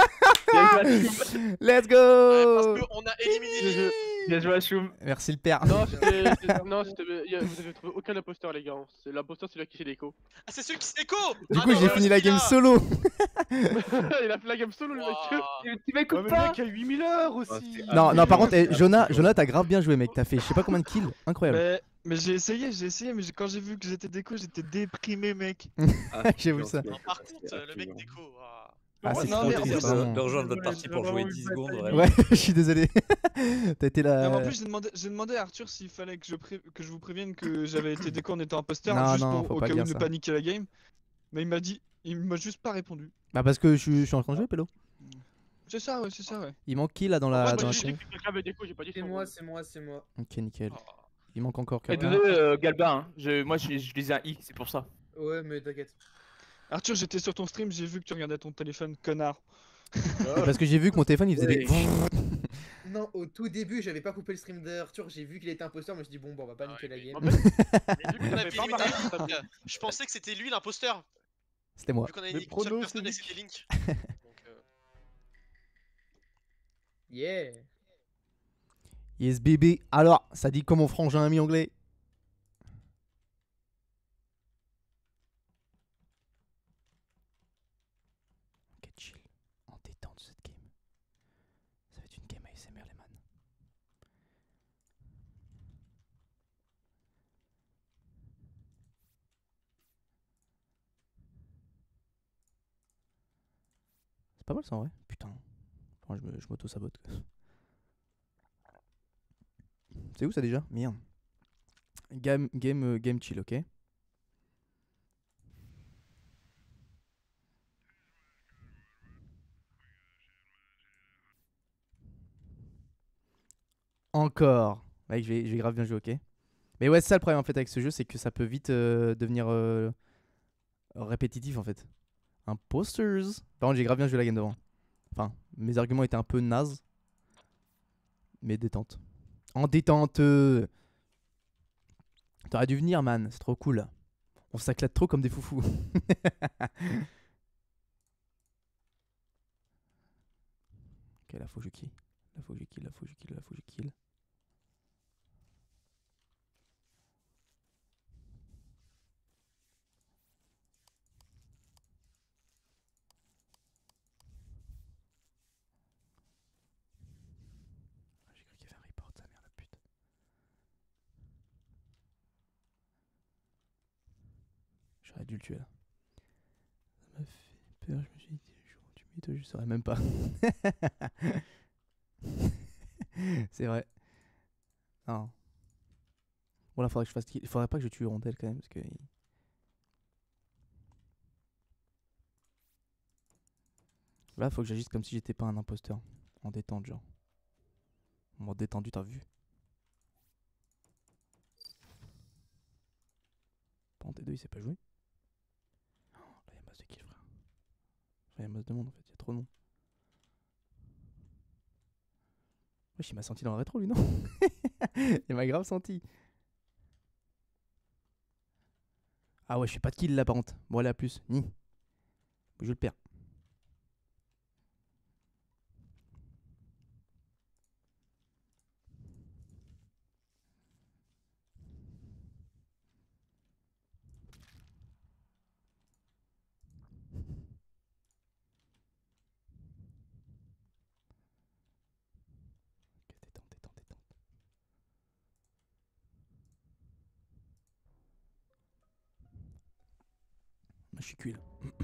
Let's go. Parce qu'on a éliminé. Bien joué à Choum. Merci le père. Non, vous avez trouvé aucun imposteur, les gars. C'est l'imposteur, c'est celui qui fait l'écho. Ah, c'est celui qui s'écho. Du coup j'ai fini la game solo. Il a fait la game solo, le mec. Tu m'écoutes Ouais, mais pas. le mec a 8000 heures aussi. Non par contre Jonah t'as grave bien joué mec, t'as fait je sais pas combien de kills, incroyable. Mais j'ai essayé, mais quand j'ai vu que j'étais déco, j'étais déprimé, mec. J'ai vu ça. Non, par contre, le mec déco. Ah, c'est non, trop mais triste, en plus, vraiment. De rejoindre votre Désolé, partie j'ai pour vraiment jouer eu 10 le secondes, bad vraiment. Ouais, je suis désolé. T'as été Non, mais en là. plus, j'ai demandé à Arthur s'il fallait que je vous prévienne que j'avais été déco en étant imposteur, Non, juste non, pour faut au pas cas où dire ne ça. paniquer la game. Mais il m'a juste pas répondu. Bah, parce que je suis en train de jouer, Pélo. C'est ça, ouais, c'est ça, ouais. Il manque qui là dans Moi, la j'ai team? dit que quelqu'un avait déco, j'ai pas dit C'est son moi, rôle. c'est moi, c'est moi. Ok, nickel. Il manque encore Et quelqu'un. désolé, Galba, hein. Moi je lisais un I, c'est pour ça. Ouais, mais t'inquiète. Arthur, j'étais sur ton stream, j'ai vu que tu regardais ton téléphone, connard. Et parce que j'ai vu que mon téléphone il faisait des. Non, au tout début, j'avais pas coupé le stream d'Arthur, j'ai vu qu'il était imposteur, je me suis dit, bon, bah, on va pas niquer la game. En fait, vu qu'on On a avait pu pas éliminer marqué, Link, je pensais que c'était lui l'imposteur. C'était moi. Vu qu'on avait Mais dit qu'une seule Prono, personne et c'est c'était Link. Donc, Yeah. Yes, bébé. Alors, ça dit comme mon frangin ami anglais. Ok, chill. En détente cette game. Ça va être une game ASMR, les man. C'est pas mal ça en vrai. Putain. Enfin, je m'auto-sabote. C'est où ça déjà? Merde. Game chill, ok? Encore. Mec, je vais grave bien jouer, ok? Mais ouais, c'est ça le problème en fait avec ce jeu, c'est que ça peut vite devenir répétitif en fait. Imposters. Par contre, j'ai grave bien joué la game devant. Enfin, mes arguments étaient un peu nazes. Mais détente. En détente. T'aurais dû venir, man. C'est trop cool. On s'éclate trop comme des foufous. Ok, là faut que je kill. Là faut que je kill, là faut que je kill, là faut que je kill. J'ai cru qu'il y avait un report, sa mère la pute. J'aurais dû le tuer là. Ça m'a fait peur, je me suis dit, le jour où tu m'étonnes, je saurais même pas. C'est vrai. Non. Bon là faudrait que je fasse kill. Il faudrait pas que je tue Rondelle quand même parce que. Là faut que j'agisse comme si j'étais pas un imposteur. En détente genre. En mode détendu, t'as vu? Par contre, T2 il sait pas jouer. Oh, là y'a masse de kills frère. Enfin y'a masse de monde en fait, y'a trop de monde. Wesh, il m'a senti dans le rétro lui, non? Il m'a grave senti. Ah ouais, je fais pas de kill là par contre. Bon, allez, à plus. Ni. Je le perds. Ok, détente, détente, détente. Moi, je suis cuit là.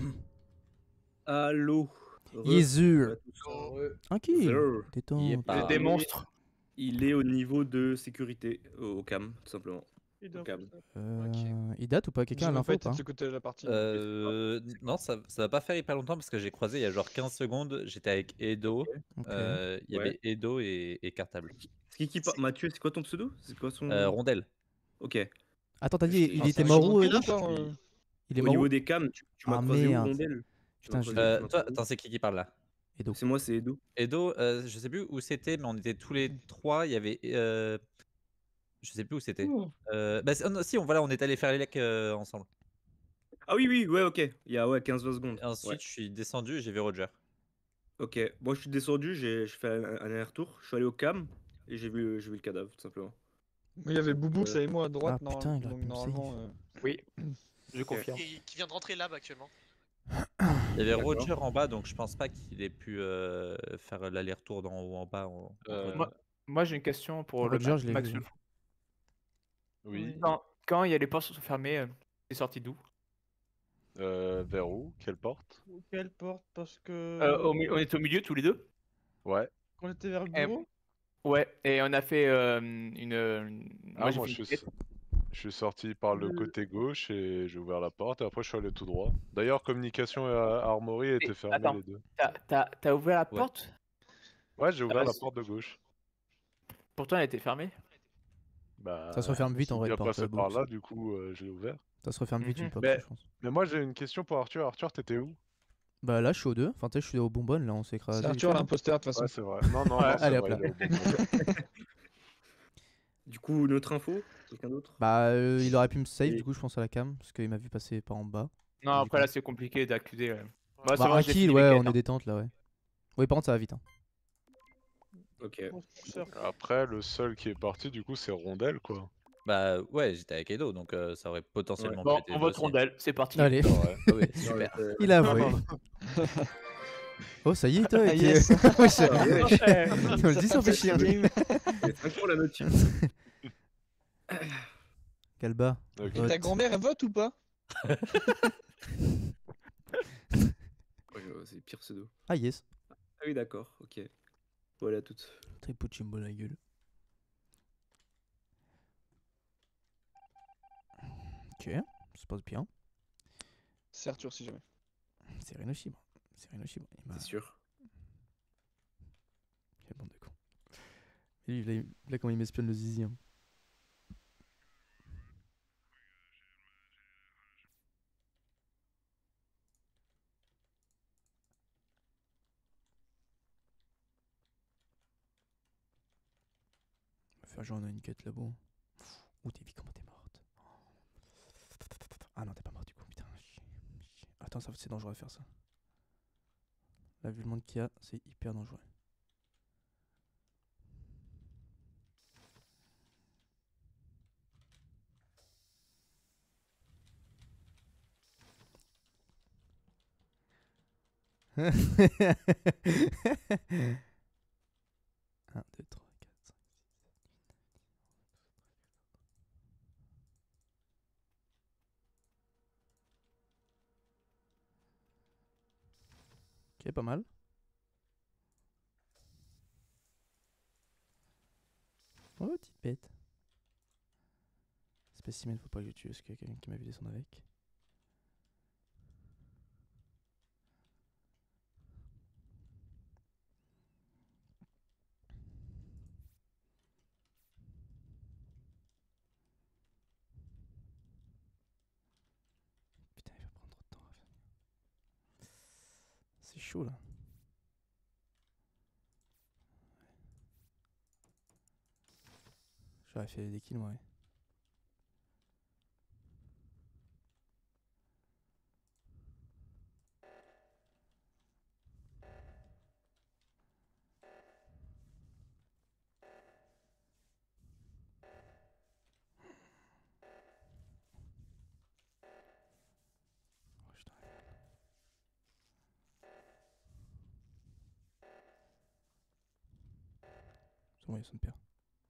Allô. Yezur. Tranquille. Zeur. Détente. Il est pas- Des monstres. Il est au niveau de sécurité, au cam, tout simplement. Au cam. Il date ou pas? Quelqu'un a J'ai l'info pas ou été pas? de ce côté de la partie. Non, ça va pas faire hyper longtemps parce que j'ai croisé il y a genre 15 secondes. J'étais avec Edo. Ok. Il y Ouais. avait Edo et Cartable. Mathieu, c'est quoi ton pseudo? C'est quoi son. Rondelle. Ok. Attends, t'as dit il Ah, était ça mort change où, rien, Edo? je suis- Il est Au mort niveau où? des cams, tu m'as Ah croisé où, merde. Rondelle? Putain, je Toi, attends, c'est qui parle là? Edo. C'est moi, c'est Edo. Edo, je sais plus où c'était, mais on était tous les trois. Il y avait. Je sais plus où c'était. Bah, non, si, voilà, on est allé faire les lecs ensemble. Ah oui, oui, ouais, ok. Il y a 15-20 secondes. Et ensuite, je suis descendu et j'ai vu Roger. Ok, moi je suis descendu, j'ai fait un aller-retour, je suis allé au cam et j'ai vu le cadavre, tout simplement. Mais il y avait Boubou, ça et moi à droite, Ah, putain, il aurait donc pu me normalement. Oui, je confirme. qui vient de rentrer là actuellement. Il y avait D'accord. Roger en bas, donc je pense pas qu'il ait pu faire l'aller-retour d'en haut en bas. Moi j'ai une question pour Roger, je l'ai Max vu. le Fou. Oui. Quand il y a les portes sont fermées, c'est sorti d'où? Vers où? Quelle porte? Quelle porte? Parce que. On était au milieu tous les deux. Ouais. Quand on était vers le Et- bureau. Ouais, et on a fait Ah, j'ai moi fait je une suis, quête. je suis sorti par le côté gauche et j'ai ouvert la porte et après je suis allé tout droit. D'ailleurs, communication et armory étaient fermés Attends, les deux. t'as ouvert la Ouais. porte? Ouais, j'ai ouvert la c'est- porte de gauche. Pourtant, elle était fermée. Bah, Ça se referme vite en c'est vrai, bien une porte, passé par box. là, du coup, je l'ai ouvert. Ça se referme vite une Mhm. box, Mais, je pense. mais moi j'ai une question pour Arthur. Arthur, t'étais où? Bah là, je suis au 2. Enfin, tu sais, je suis au bonbonne, là, on s'est écrasé. C'est vite Arthur fait, non l'imposteur de toute façon. Ouais, c'est vrai. Non, non, non, c'est Allez, hop vrai, là. il est au bon moment. Du coup, notre info, quelqu'un d'autre? Bah, il aurait pu me save, Et- du coup, je pense à la cam, parce qu'il m'a vu passer par en bas. Non, J'ai après pas- là, c'est compliqué d'accuser. Bah, Bah, ça va, un j'ai kill, fini ouais, mes on quêtes, est hein. détente là, ouais. Oui, par contre, ça va vite. Hein. Ok. Après, le seul qui est parti, du coup, c'est Rondelle, quoi. Bah ouais, j'étais avec Edo, donc ça aurait potentiellement pu Bon, être on Edo vote aussi. rondelle, c'est parti. Allez. C'est vrai. Ah oui, super. Il a avoué. Oh, ça y est, toi, Ah, avec yes. Ouais, ça- Ah, ouais. On le dit, ça fait chier. C'est 5 pour la notif. Calba. Ok. Et ta grand-mère, elle vote ou pas? C'est pire pseudo. Ah, yes. Ah oui, d'accord, ok. Voilà toutes. Triple chimbo la gueule. Ok, ça se passe bien. C'est Arthur si jamais. C'est Renochibre. C'est Renochibre. C'est sûr. Quelle bande de cons. Et lui, là, comment il m'espionne le zizi. Hein. On va faire genre on a une quête là-bas. Ouh, t'es comment t'es morte. Ah non, t'es pas morte du coup, putain. Attends, ça c'est dangereux à faire ça. Là, vu le monde qu'il y a, c'est hyper dangereux. Un, 2, 3, 4, 5, 6. Ok, pas mal. Oh, petite bête. Spécimen, faut pas que je tue, parce qu'il y a quelqu'un qui m'a vu descendre avec. Putain, il va prendre trop de temps à venir. C'est chaud là. J'aurais fait des kills, moi, ouais. Oh, putain. C'est bon, ça me perd.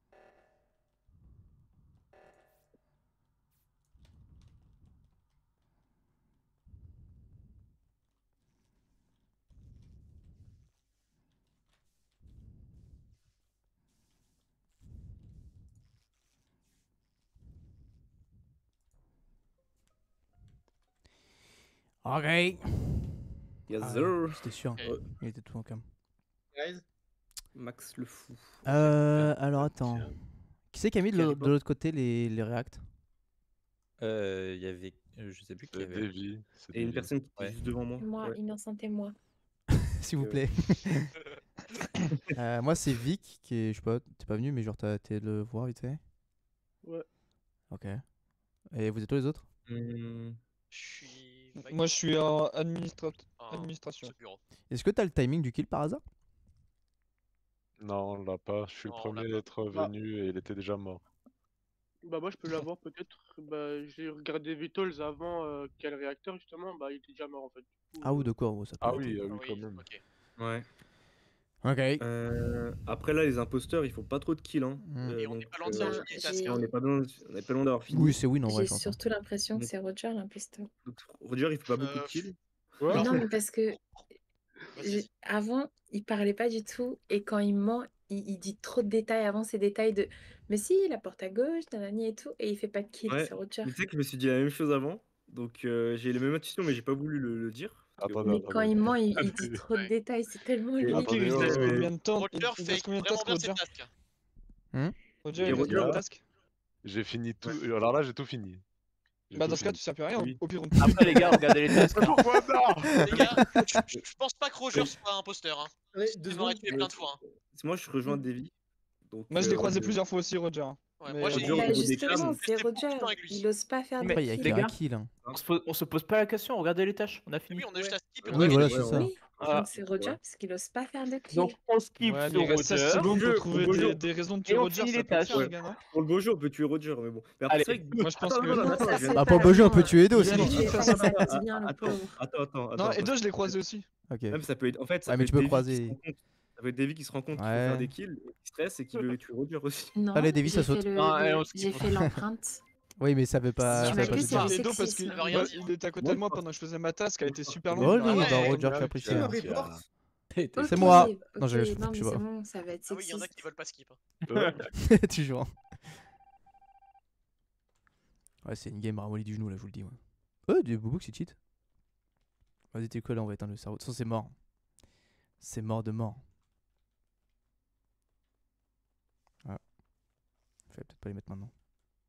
Ok. Yes, Ah, sir. C'était sûr. Ouais. Il était tout en cam. Guys, Max le fou. Alors attends. Qui c'est qui a mis de Qui a l'autre dit de l'autre côté les reacts? Il y avait, je sais plus qui y C'est avait. Davy. C'est Et une Davy. personne qui Ouais. est juste devant moi. Moi, Ouais. innocente et moi. S'il vous plaît. Moi c'est Vic qui est, je sais pas, t'es pas venu mais genre t'as été le voir vite fait. Ouais. Ok. Et vous êtes où les autres? Je suis. Moi je suis en en administration. ce bureau. Est-ce que t'as le timing du kill par hasard? Non, on l'a pas. Je suis le Non, on l'a premier pas. à être venu et il était déjà mort. Bah moi je peux l'avoir peut-être. Bah j'ai regardé Vitals avant qu'il y a le réacteur justement, bah il était déjà mort en fait. Du coup, Ah ou de quoi? Oh, ça peut Ah être. oui, Ah oui, oui, quand même. ok. Ouais. Ok. Après là, les imposteurs, ils font pas trop de kills. Hein. Mm. Et on n'est Donc, pas loin de savoir Bah, qui est task. j'ai on n'est pas loin d'avoir fini. Oui, c'est win en vrai, j'ai je pense. surtout l'impression que Donc- c'est Roger l'imposteur. Donc, Roger, il fait pas beaucoup de kills. Mais non, mais parce que Vas-y. avant, il parlait pas du tout. Et quand il ment, il dit trop de détails avant ces détails de mais si, la porte à gauche, nanani et tout. Et il fait pas de kill, Ouais. c'est Roger. Mais tu sais que je me suis dit la même chose avant. Donc j'ai les mêmes intuitions, mais j'ai pas voulu le dire. parce que- Mais quand il ment, il dit trop de détails, c'est tellement Et lui. attendez, Il ouais, reste ouais. combien de temps? Roger Il reste fait combien de vraiment tasks, bien ses Roger? tasks. Roger, Et il reste Roger, combien de là, tasks? J'ai fini tout. Alors là, j'ai tout fini. J'ai Bah tout dans ce cas, fini. tu sers plus à rien. Oui. Au pire, on Après, les gars, regardez les tasks. hein. Pourquoi non Les gars, je pense pas que Roger soit imposteur. Hein. Allez, Il 2 m'aurait secondes. tué plein de fois. Hein. Moi, je rejoins Davy. Donc, Moi, je l'ai croisé ouais, plusieurs fois aussi, Roger. Ouais, Mais moi, j'ai Roger, au Bah niveau des justement, clans, c'est J'étais beaucoup de Roger. temps avec lui. Il ose pas faire Mais de Après, il y a kill. les qu'un gars, kill. Hein. on se pose pas la question, regardez les tâches, on a fini. Oui, on a juste à skip et on Oui, a voilà, gagné. c'est ça. Oui, Voilà. donc c'est Roger parce qu'il ose pas faire de kill. Donc on skip Ouais, sur il reste 16 Roger. secondes pour Jeu, trouver beau jeu. des raisons de Et tuer on Roger, finit ça les peut le tâches. faire, Ouais. les gars, non? Pour le beau jeu, on peut tuer Roger, mais bon. Mais après, Allez. c'est vrai que. Moi, je pense Attends, que- non, Non, attends, ça, je c'est viens- Ah, pour le beau jeu, on peut tuer Edo Je aussi. vais lui faire ça dit bien, le Attends, pauvre. attends. Non, Edo, je l'ai croisé aussi. Ok. Même ça peut être. En fait, ça Ouais, peut mais être tu peux Davy qui croiser. se rend compte. Ça peut être Davy qui se rend compte qu'il faut Ouais. faire des kills, et qui stresse et qui veut tuer Roger aussi. Non, Allez, Davy, ça j'ai saute. fait Non, allez, on skip. j'ai fait l'empreinte. Oui, mais ça veut pas. Si Ça tu m'as veut pas vu, tout c'est dire. du Edo, parce que sexisme. Ça veut rien bah, dire. il était à côté Moi, de moi je pendant que je faisais ma task, elle était super Oh, longue. lui, là. bah, ouais. Roger Qui Capricci. me hein. reporte? C'est moi. Ok, Non, je ok, sais non, mais pas. c'est bon, ça va être Ah oui, il y en a sexiste. qui veulent pas skip. Toujours. Ouais, c'est une game ramollie du genou, là, je vous le dis. Ouais, du Boubouk, c'est cheat. Vas-y, t'es collé, on va éteindre le cerveau. De toute façon, c'est mort. C'est mort de mort. Ah. Fallait peut-être pas les mettre maintenant.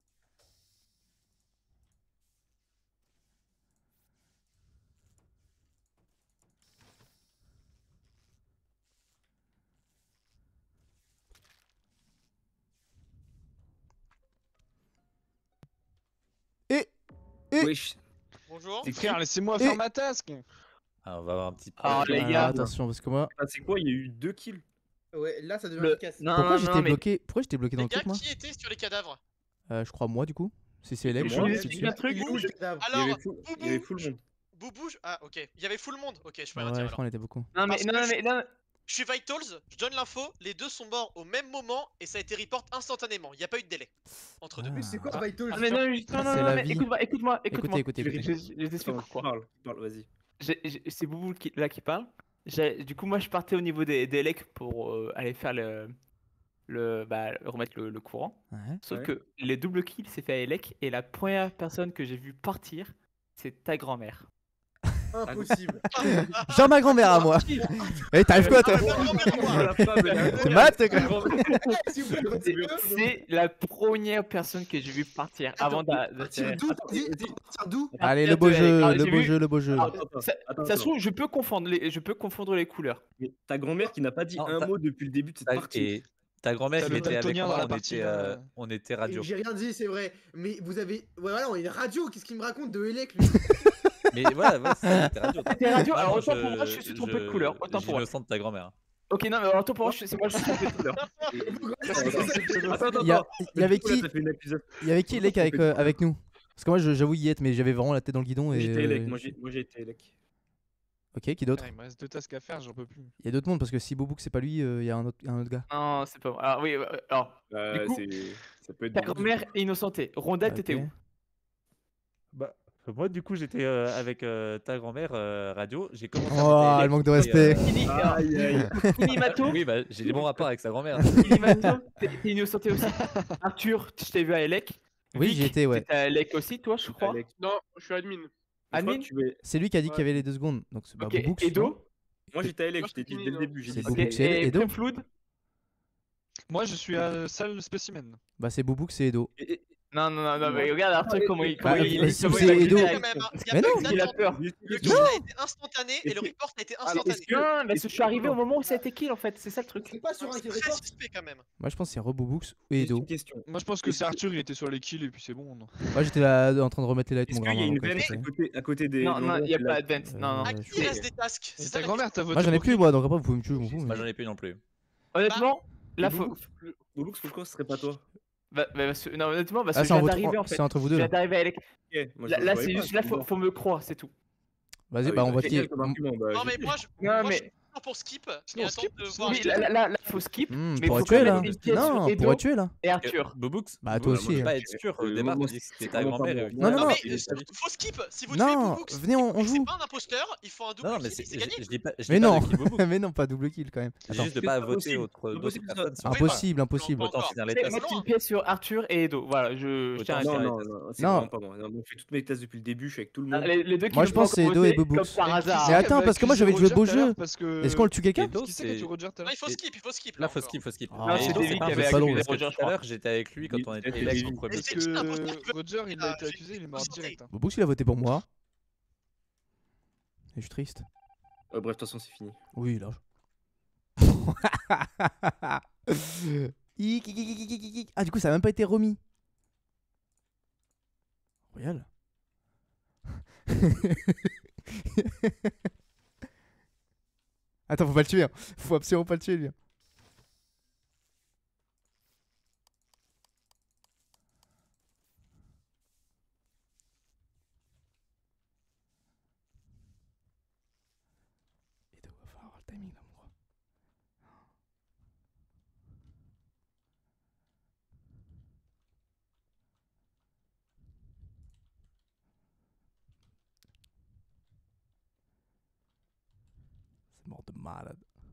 Wesh. Bonjour. Frère, laissez-moi faire ma task. Ah, on va avoir un petit Ah, problème. les gars. Attention, parce que moi. Ah, c'est quoi? Il y a eu 2 kills. Ouais, là, ça devient Le- efficace. Non, Pourquoi non, j'étais non, mais bloqué Pourquoi j'étais bloqué dans Les le gars, truc, moi qui était sur les cadavres? Je crois moi, du coup. Si c'est Elec, Et je moi, crois. je c'est vous explique un truc. Il est où le cadavre? Il y Alors, avait full, il y avait full monde. Boubou, ah ok, il y avait full monde. Ok, je peux rien Ouais, dire je alors. crois qu'on était beaucoup. Non, mais, Parce non, que non, mais là, Je suis Vitals, je donne l'info, les deux sont morts au même moment et ça a été report instantanément. Il n'y a pas eu de délai entre deux. Mais c'est quoi Ah. Vital? Ah, mais non, juste- non, non, C'est non, la mais vie. écoute-moi, écoute-moi. Écoutez. Je t'explique Attends, pourquoi. parle, vas-y. C'est Boubou là qui parle. Du coup, moi, je partais au niveau des lecs pour aller faire remettre le courant. Ouais. Sauf Ouais. que les doubles kills, c'est fait à Elec. Et la première personne que j'ai vu partir, c'est ta grand-mère. Impossible. Genre ma grand-mère à moi. Eh, t'arrives quoi, toi C'est mat, quoi. S'il vous plaît, retirez-le. C'est la première personne que j'ai vu partir avant Partir d'où? Dis, partir d'où? Allez, le beau jeu, le beau jeu. Ça se trouve, je peux confondre les couleurs. Mais ta grand-mère qui n'a pas dit Non, un mot depuis le début de cette partie. Et ta grand-mère, T'as elle le était avec daltonien dans moi, la on partie, était, là. on était radio. J'ai rien dit, c'est vrai. Mais vous avez. Ouais, voilà, on est une radio. Qu'est-ce qu'il me raconte de Elec, lui? Mais voilà, c'était radio. C'était radio, alors Moi, autant pour moi, je suis trompé de couleur. Autant pour moi. J'innocente ta grand-mère. Ok, non, mais alors, autant pour moi, c'est moi, je suis trompé de couleur. Attends, Il y avait qui Il y avait qui Elec avec nous? Parce que moi, j'avoue y être, mais j'avais vraiment la tête dans le guidon. Et J'étais Elec, moi j'ai été Elec. Ok, qui d'autre? Il me reste 2 tasks à faire, j'en peux plus. Il y a d'autres mondes parce que si Bobouk c'est pas lui, il y a un autre gars. Non, c'est pas moi. Alors, oui, alors. Du coup, ça peut être ta grand-mère est innocentée. Rondelle, t'étais Ok. où? Bah, moi, du coup, j'étais avec ta grand-mère radio. J'ai commencé Oh, à le manque de respect. Finimato, Oui, bah, j'ai des bons rapports avec sa grand-mère. Finimato, t'es innocenté aussi. Arthur, je t'ai vu à Elec. Oui, Vic, j'y étais, ouais. t'étais à Elec aussi, toi, je crois. Non, je suis admin. Admin. C'est lui qui a dit qu'il y avait les 2 secondes. Donc, c'est Ok, Bobouk. Edo. Moi j'étais à Elec, Moi, je t'ai dit c'est dès le fini, début. J'ai C'est dit Boubou. ça. Boubou, c'est Edo. Flood. Moi, je suis à salle spécimen. Bah, c'est Bobouk, c'est Edo. Non, mais regarde Arthur comment il Bah, il mais il si comment c'est il a Edo. dit Quand direct. même, hein. Mais non. Il a peur. Le kill a été instantané et le report a été instantané. Non, mais je suis arrivé au moment où ça a été kill en fait, c'est ça le truc. C'est pas sur un C'est kill très report. suspect quand même. Moi, je pense que c'est Rebobouk et Edo. Une question. Moi, je pense que c'est Arthur, il était sur les kills et puis c'est bon. Non. Moi, j'étais là en train de remettre les lights, Est-ce mon qu'il y a grand. une vente à côté des. Non, il y a des pas lights d'advance. Non, non. À qui il reste des tasks? Et C'est ça ta la grand-mère, t'as voté Moi, j'en ai pour plus, qui? moi, donc après, vous pouvez me tuer, je m'en fous. Moi, mais- j'en ai plus non plus. Honnêtement, là faut. Boubou, pourquoi ce serait pas toi? Non, honnêtement, parce Ah, que c'est je en viens votre- d'arriver en fait. c'est entre vous Je deux, viens là. d'arriver avec. Ok, moi, je Là, le voyais c'est pas, juste là, bizarre. faut me croire, c'est tout. Vas-y, Ah bah, oui, on vote quel qui comme argument, bah, Non j'ai mais dit. moi je Non, moi, mais- je suis temps pour skip Sinon, et on attendre skip, de sinon, voir. Oui, là, faut skip. Hmm, mais pourrait faut tuer quand là. même mettre une pièce sur Non, Edo pourrait tuer là. et Arthur. Bobux, Bah, toi Bobux, aussi, on peut hein. pas être sûr au départ, moi, tu dis que c'était c'est ta vraiment pas grand-mère. moi. et Non, non, au non. final, Mais c'est lui. faut skip. Si vous Non, tuez Bobux, venez, on joue. c'est pas un imposteur, il faut un double Non, non, mais kill et c'est gagné. je dis pas, je Mais dis pas non, de kill Bobux. mais non, pas double kill quand même. J'ai Attends. juste de C'est pas pas voter possible, d'autres c'est pas possible, ça. personnes. sur- Impossible, impossible. Autant encore. finir les C'est tests. mettre une pièce sur Arthur et Edo. Voilà, je tiens à Autant dire. Non, faire les non, tests. non, c'est Non. vraiment pas moi. Non, moi, je fais toutes mes tests depuis le début, je suis avec tout le monde. Les deux qui Moi, ne je peuvent pense que c'est encore Edo et voter, Bobux. comme par hasard. Mais attends, parce que moi j'avais joué beau jeu. Est-ce qu'on le tue quelqu'un? Edo, Qui c'est qui a tué c'est. Roger tout à Non, l'heure? il faut skip, il faut skip. Là, faut skip, faut skip. Ah, Mais c'est Edo, David c'est qui pas un avait peu accusé parce que Roger, je tout à crois. l'heure, j'étais avec lui quand on était C'était élèves David. au premier. Parce C'est qui l'imposteur qui que veut- Roger, il a été Ah, accusé, il est mort direct. hein. Bobux il a voté pour moi. Et je suis triste. Bref, de toute façon, c'est fini. Oui, là. Ah, du coup, ça a même pas été remis. Royal. Attends, faut pas le tuer. Hein. Faut absolument pas le tuer, lui. hein. Edo, va falloir avoir le timing là, mon gars. C'est mort de malade.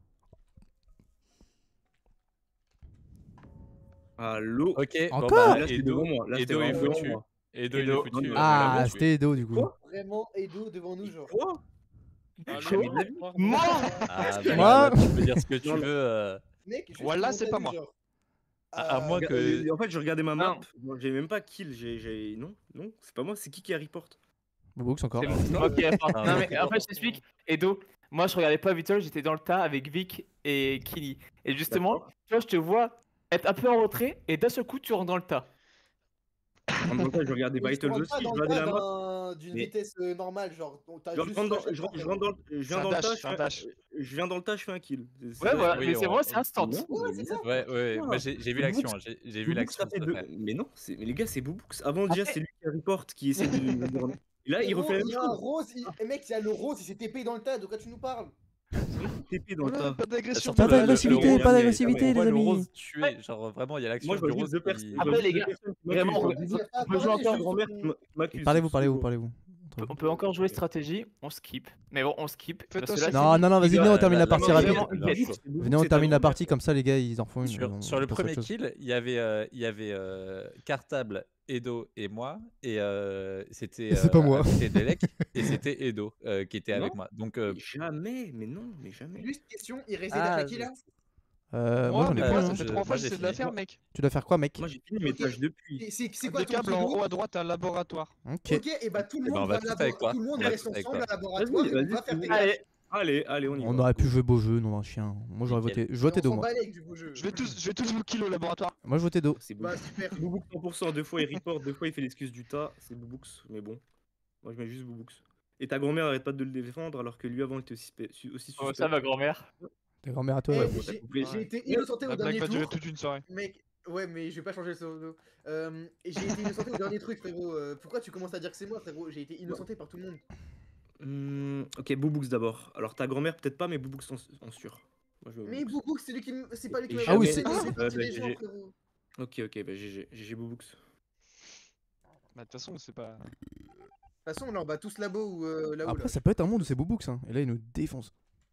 Allô. Ok, bon Encore bah, Là, c'était Edo, devant moi. Là, c'était Edo est vraiment devant foutu. moi. Edo, il est Edo. foutu. Ah, voilà, c'était Edo du coup. Quoi Vraiment, Edo devant nous, genre. Quoi Ah, Jamais non, de la vie. Mort. Ah, Moi bah, tu peux dire ce que tu Non, veux. Mec, je Voilà, suis c'est pas monté, moi. genre. À moins que. En fait, je regardais ma map. Non. J'ai même pas kill. Non, non, c'est pas moi. C'est qui a report? Bobux encore. C'est moi qui ai fort. Ah, Non, non, mais en fait, je t'explique. Edo, moi, je regardais pas Vitol, j'étais dans le tas avec Vic et Killy. Et justement, tu vois, je te vois être un peu en retrait et d'un seul coup, tu rentres dans le tas. En même temps, je regardais Mais Vitals rentre aussi. pas Je dans le regardais tas la map. d'une Mais- vitesse normale, genre. T'as Je juste rentre dans- flash je à rentre- je toi. rentre dans- je viens un dans le dash, tas. c'est un dash. Je viens dans le tas, je fais un kill. Ouais, voilà, oui, mais c'est on- vrai, c'est instant. Non, Ouais, mais c'est ça. Ouais, ouais, moi j'ai vu l'action. J'ai vu Bouboux, l'action. ça fait se deux. faire. Mais non, mais les gars, c'est Bouboux. Avant, déjà, c'est lui qui a report, qui essaie de. Et là, il Frérot, refait la même il y a un chose. rose, mec, il y a le rose, il s'est TP dans le tas, de quoi tu nous parles? TP dans le Voilà, tas. pas d'agression. Surtout Pas là, le d'agressivité, rose, pas mais- d'agressivité, On les voit le amis. rose tuer, genre vraiment il y a l'action Moi, je du vois rose juste deux personnes. qui. Après, les gars, vraiment, Je joue encore grand-mère qui m'accuse. Parlez-vous, parlez-vous, parlez-vous. on peut encore jouer stratégie, on skip. Mais bon, on skip. Faites parce que un là, skip. Non, non, non, vas-y, venez, on termine la partie rapide. vraiment une pièce. Venez, on termine la partie, comme ça, les gars, ils en font une. Sur le on passe à premier autre chose. kill, il y avait Cartable, Edo et moi, et c'était Et c'est pas moi. c'était Delec, et c'était Edo qui était avec Non. moi. Donc Jamais, mais non, mais jamais. Juste question, il restait Ah, d'attaquer là? Moi, j'en ai mais plus. moi, hein. ça fait 3 fois que j'ai j'essaie de la fini. faire, mec. Tu dois faire quoi, mec? Moi, j'ai fini mes tâches depuis. C'est quoi Des ton câbles en pseudo? haut à droite, un laboratoire. Ok. Ok, et bah tout le Eh ben, on monde va va tous à avec toi. tout le monde On va reste tous avec ensemble toi. à laboratoire et on Vas-y, va faire tes Allez, Allez, allez, on y On va. aurait pu jouer beau jeu, non, un chien. Moi, j'aurais Nickel. voté. Je votais on Do, s'en moi. bat les du beau jeu. Je vais tous vous kill au laboratoire. Moi, je votais Do. C'est Bouboux. Bah super. Bouboux 100%, 2 fois il report, 2 fois il fait l'excuse du tas. C'est Bouboux, mais bon. Moi, je mets juste Bouboux. Et ta grand-mère arrête pas de le défendre alors que lui avant il était aussi oh, suspect. ça, ma grand-mère. Ta grand-mère à toi, Eh, ouais. bon, t'as compris. j'ai été innocenté au La blague dernier va durer tour. toute une soirée. Mec, ouais, mais je vais pas changer le pseudo. J'ai été innocenté au dernier truc, frérot. Pourquoi tu commences à dire que c'est moi, frérot? J'ai été innocenté par tout le monde. Ok, Bouboux d'abord. Alors ta grand-mère peut-être pas, mais Bouboux en sûr. Moi, je mets Mais Bouboux. Boubouk, c'est lui qui c'est pas lui qui Et m'a Ah oui, validé, c'est- mais bah, c'est les gens, GG. frérot. Ok, bah GG Bouboux. Bah, de toute façon, c'est pas. De toute façon, là, on bat tous là-bas ou là-haut. Après, là. ça peut être un monde où c'est Bobux, hein. Et là, il nous défonce.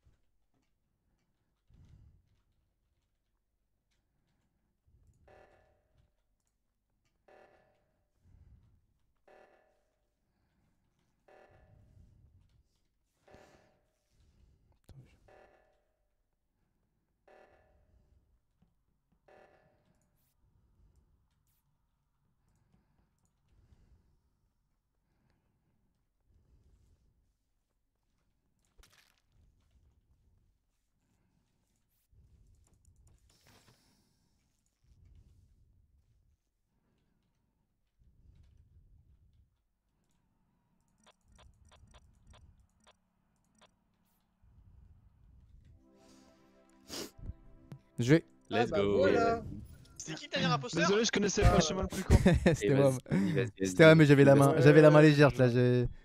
Je vais. Let's bah go. voilà. C'est qui le dernier imposteur? Désolé, je connaissais pas le chemin le plus court. C'était moi. C'était moi, mais j'avais la main légère là.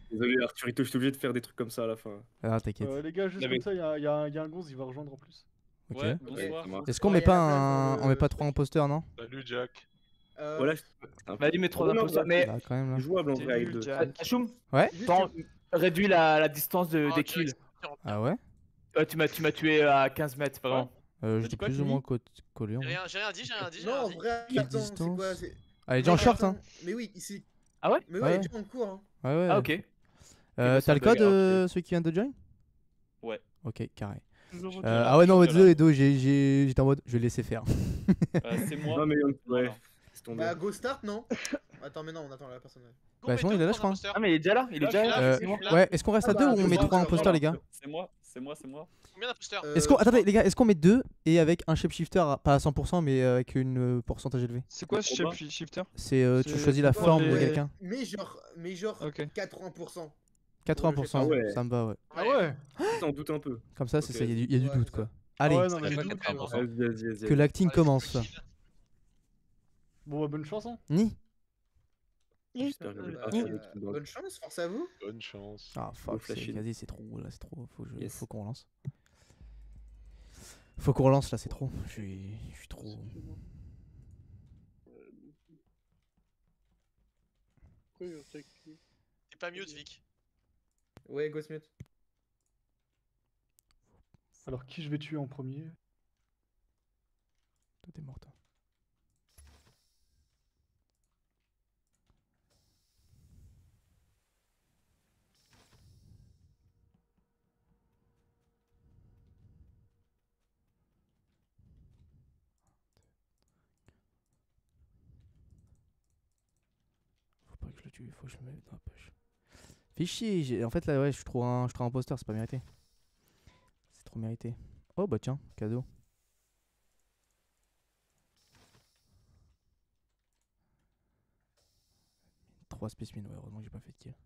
Désolé Arthurito, je suis obligé de faire des trucs comme ça à la fin. Ah, t'inquiète. Les gars, juste comme ça, il y a un gonze, il va rejoindre en plus. Ok. Ouais, bonsoir. Est-ce qu'on met pas un... on met pas 3 imposteurs, non? Salut Jack. Voilà. Vas-y, mets 3 Oh, non, imposteurs. bah, Mais Là, quand même, là. C'est jouable en vrai avec deux. Achoum, Ouais. réduis la distance des kills. Ah ouais? Ouais, tu m'as tué à 15 mètres, vraiment. J'étais plus ou moins collé. en vrai. J'ai rien dit, j'ai rien dit. Non, en vrai, Quelle attends, c'est distance quoi? Ah, il est déjà en short, hein. Mais oui, ici. Ah ouais? Mais ouais, Ouais. il est déjà en cours, hein. Ouais, ouais. Ah, ok. T'as c'est un le code, bug, alors, celui qui vient de join? Ouais. Ok, carré. Toujours Ah ouais, non, désolé, j'étais en mode, je vais laisser faire. C'est moi. Non, mais ouais. C'est tombé. Bah, go start, non? Attends, mais non, on attend la personne. Bah, sinon, il est là, je crois. Ah, mais il est déjà là, il est déjà là. Ouais, est-ce qu'on reste à 2 ou on met 3 imposteurs, les gars? C'est moi. Combien d'imposteurs? Attendez, les gars, est-ce qu'on met 2 et avec un shapeshifter, pas à 100%, mais avec une pourcentage élevé? C'est quoi ce shapeshifter? C'est tu choisis la forme de quelqu'un. Mais genre 80%. 80%, Ah ouais. ça me va, ouais. Ah ouais? T'en doutes un peu. Comme ça, il y a du Ouais, doute, c'est quoi. Ah Allez, ouais, non, mais Vas-y, doute, vas-y. que l'acting commence. Bon, bah, bonne chance, hein. Ni. J'espère que je vais pas faire des trucs dans le- Bonne chance, force à vous. Bonne chance. Ah, fuck, flasher. vas-y, c'est trop, là, c'est trop. Yes. Faut qu'on relance. Faut qu'on relance, là, c'est trop. Je suis trop. T'es pas mute, Vic. Ouais, go mute. Alors, qui je vais tuer en premier? Toi, t'es mort, toi. Faut pas que je le tue, faut que je me mette dans la poche. Fais chier, en fait là ouais, je suis trop un imposteur, c'est pas mérité. C'est trop mérité. Oh bah tiens, cadeau. Trois spécimens, ouais, heureusement que j'ai pas fait de kill.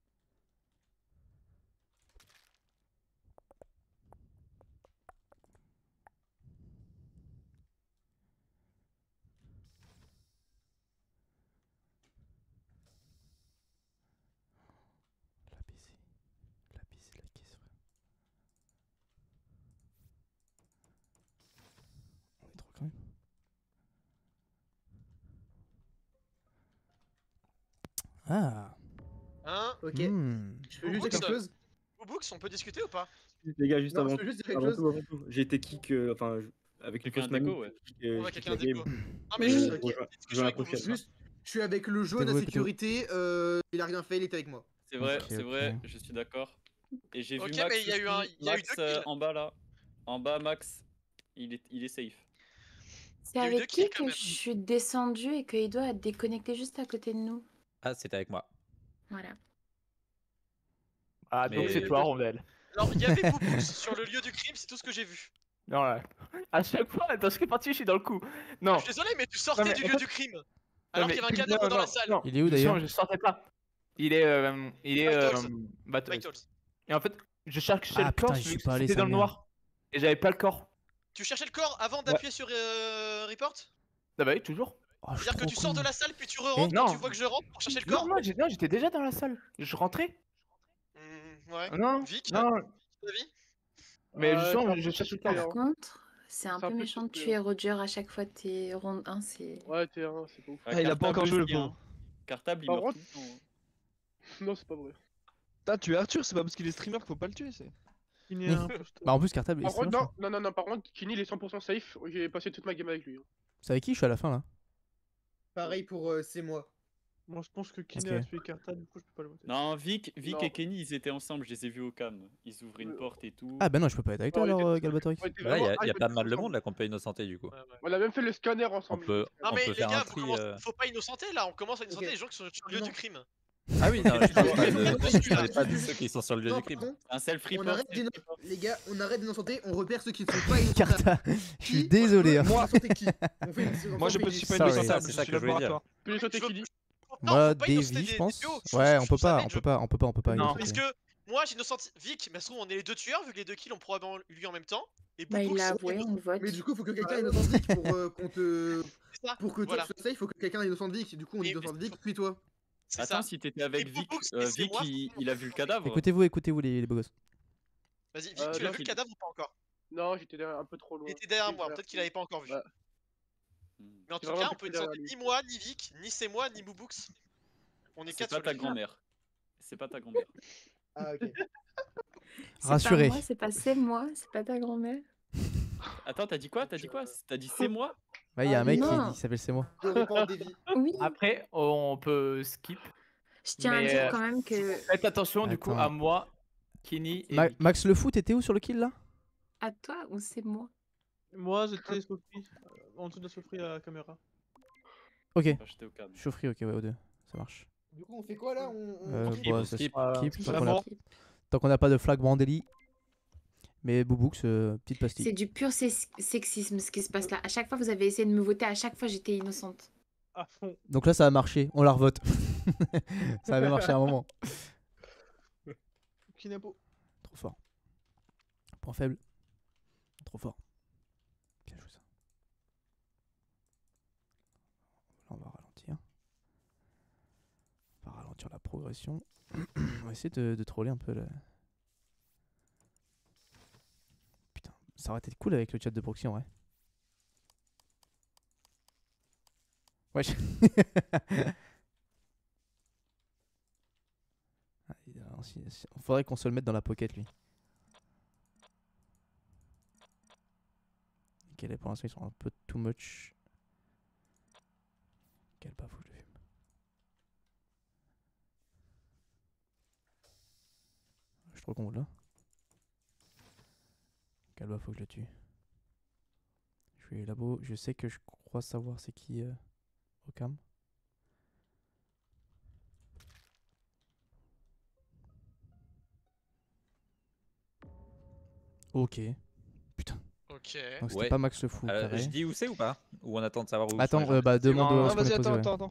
La caisse, frère. On est trop quand même. Ah. Hein? Ok. Hmm. Je peux juste dire quelque chose? Boubooks, on peut discuter ou pas? Les gars, juste Non, avant, je veux juste dire quelque avant chose. tout, j'ai été kick, enfin, avec une Quelqu'un fausse déco, manip. ouais. On va quelqu'un la game. déco. Non, mais Oui, je ok. rejoins la prochaine. Juste, je suis avec le jaune à Pétéo, sécurité, il a rien fait, il était avec moi. C'est vrai, Ok, c'est ok. vrai, je suis d'accord. Et j'ai Ok, vu Max mais il y a eu aussi. il y a eu Max, 2 kills. en bas là. En bas, Max, il est safe. C'est Il y a eu 2 avec qui kills quand que même. je suis descendue et qu'il doit être déconnecté juste à côté de nous? Ah, c'était avec moi. Voilà. Ah, donc Mais- c'est toi, Rondelle. Alors, il y avait Boubooks sur le lieu du crime, c'est tout ce que j'ai vu. Non, là. À chaque fois, dans chaque partie, je suis dans le coup. Non. Je suis désolé, mais tu sortais mais- du lieu du crime. Alors Non, qu'il y avait un mais- cadavre non, dans la non, salle. non. Il est où, d'ailleurs? Je sortais pas. Il est. Battles. Vitals. Et en fait, je cherchais Ah, le putain, corps, j'y suis vu que pas allé, c'était sa dans le mère. noir. Et j'avais pas le corps. Tu cherchais le corps avant d'appuyer sur report? Ah bah oui, toujours. Oh, je suis C'est-à-dire que trop tu sors con. de la salle puis tu re-rentres non. quand tu vois que je rentre pour chercher le Non, corps? moi, non, j'étais déjà dans la salle. Je rentrais. Ouais. Non, Vic, non. ta vie? Mais Ouais, justement, c'est un je peu cherche le compliqué, corps. hein. Par contre, c'est un C'est un peu peu méchant de compliqué, tuer Roger à chaque fois t'es ronde 1, c'est... Ouais, t'es un, c'est pas ouf. Ah, il a pas encore joué le pauvre. Cartable, il Par meurt contre- tout le temps. Non, c'est pas vrai. T'as tué Arthur, c'est pas parce qu'il est streamer qu'il faut pas le tuer, c'est. Il est Oui. un imposteur. Bah en plus cartable, Par c'est contre, vachement. non, par contre, Kini il est 100% safe. J'ai passé toute ma game avec lui. hein. C'est avec qui je suis à la fin là? Pareil pour c'est moi. Moi, je pense que Kini Ok. a tué Carta, du coup, je peux pas le voter. Non, Vic Non. et Kenny, ils étaient ensemble, je les ai vus au cam. Ils ouvraient une porte et tout. Ah bah non, je peux pas être avec toi Ouais, alors, t'es- Galbatorix. Ouais, t'es Bah là, il y vraiment a hype pas mal de ensemble. monde là qu'on peut innocenter du coup. On a même fait le scanner On ensemble. peut, Non on mais peut les faire gars, un tri. faut pas innocenter là, on commence à innocenter Ok. les gens qui sont sur le lieu du crime. Ah oui, non, je parle pas de, Ok. je parlais pas de ceux qui sont sur le lieu Non, du crime. pardon. Un self On report. arrête les gars, on arrête d'innocenter, on repère ceux qui ne sont pas innocents. Carta, je suis désolé. hein. Moi, innocenter qui On fait Moi, je on peux fait suis pas Sorry. innocentable, C'est je ça suis que je voulais dire. laboratoire. Puis les sauter Kini. Non, Moi, faut pas innocenter Davy, je des pense. PO, Ouais, on je peut trouve ça pas, bête, on peut pas Non. Parce innocenter. que moi j'innocente Vic, mais ça se trouve on est les deux tueurs vu que les deux kills ont probablement eu lieu en même temps. Et Bah il Boubooks, a avoué, on le vote. Mais du coup, faut que quelqu'un innocente Vic pour qu'on te. c'est ça. Pour que toi Voilà. tu sois safe, faut que quelqu'un innocente Vic. Du coup, on Et- innocente Vic, puis toi. C'est Attends, ça. si t'étais avec Vic, Boobox, et c'est Vic moi. il a vu le cadavre. Écoutez-vous les beaux gosses. Vas-y, Vic, tu l'as là, vu le cadavre ou pas encore? Non, j'étais un peu trop loin. Il était derrière Oui, moi, j'ai- peut-être qu'il avait pas encore vu. Ouais. Mais en J'ai tout vraiment cas, on peut pris derrière dire lui. ni moi, ni Vic, ni c'est moi, ni Boobox. On est C'est 4 pas sur ta le grand-mère. C'est pas ta grand-mère. Ah, ok. C'est Rassuré. pas moi, c'est pas c'est moi, c'est pas ta grand-mère. Attends, t'as dit quoi? T'as dit quoi? T'as dit c'est moi? Ouais, il y a un mec qui non. dit s'appelle c'est moi. Je réponds Davy. Oui. Après, on peut skip. Je tiens à Mais, dire quand même que Faites attention du coup à Attends. moi, Kenny et Vic. Max le foot, t'étais où sur le kill là? à toi ou c'est moi. Moi, j'étais Sophie, en dessous de Sophie à la caméra. Ok. J'étais au cadre. Chaufferie, ok, ouais, au 2. Ça marche. Du coup, on fait quoi là? On Bon, ça skip. skip, Ça tant qu'on a- va. tant qu'on n'a pas de flag Brandelli. Mais Bouboux, petite pastille. C'est du pur sexisme ce qui se passe là. À chaque fois, vous avez essayé de me voter. À chaque fois, j'étais innocente. À fond. Donc là, ça a marché. On la revote. Ça avait marché à un moment. Kinapo. Trop fort. Point faible. Trop fort. Bien joué ça. Là, on va ralentir. On va ralentir la progression. On va essayer de troller un peu le... Putain, ça aurait été cool avec le chat de proxy en vrai. Wesh. Faudrait qu'on se le mette dans la pocket lui. Ok, là pour l'instant ils sont un peu too much. Quel pas, faut que je le fume. Je suis trop con là. Quel bah, faut que je le tue. Je suis labo, je sais que je crois savoir c'est qui au cam. Ok. Putain. Ok. Donc c'était Ouais. pas Max le fou. carré. Je dis où c'est ou pas? Ou on attend de savoir où Attends, sont les gens bah demande Non, à ce qu'on vas-y, est posé. attends, Ouais. attends.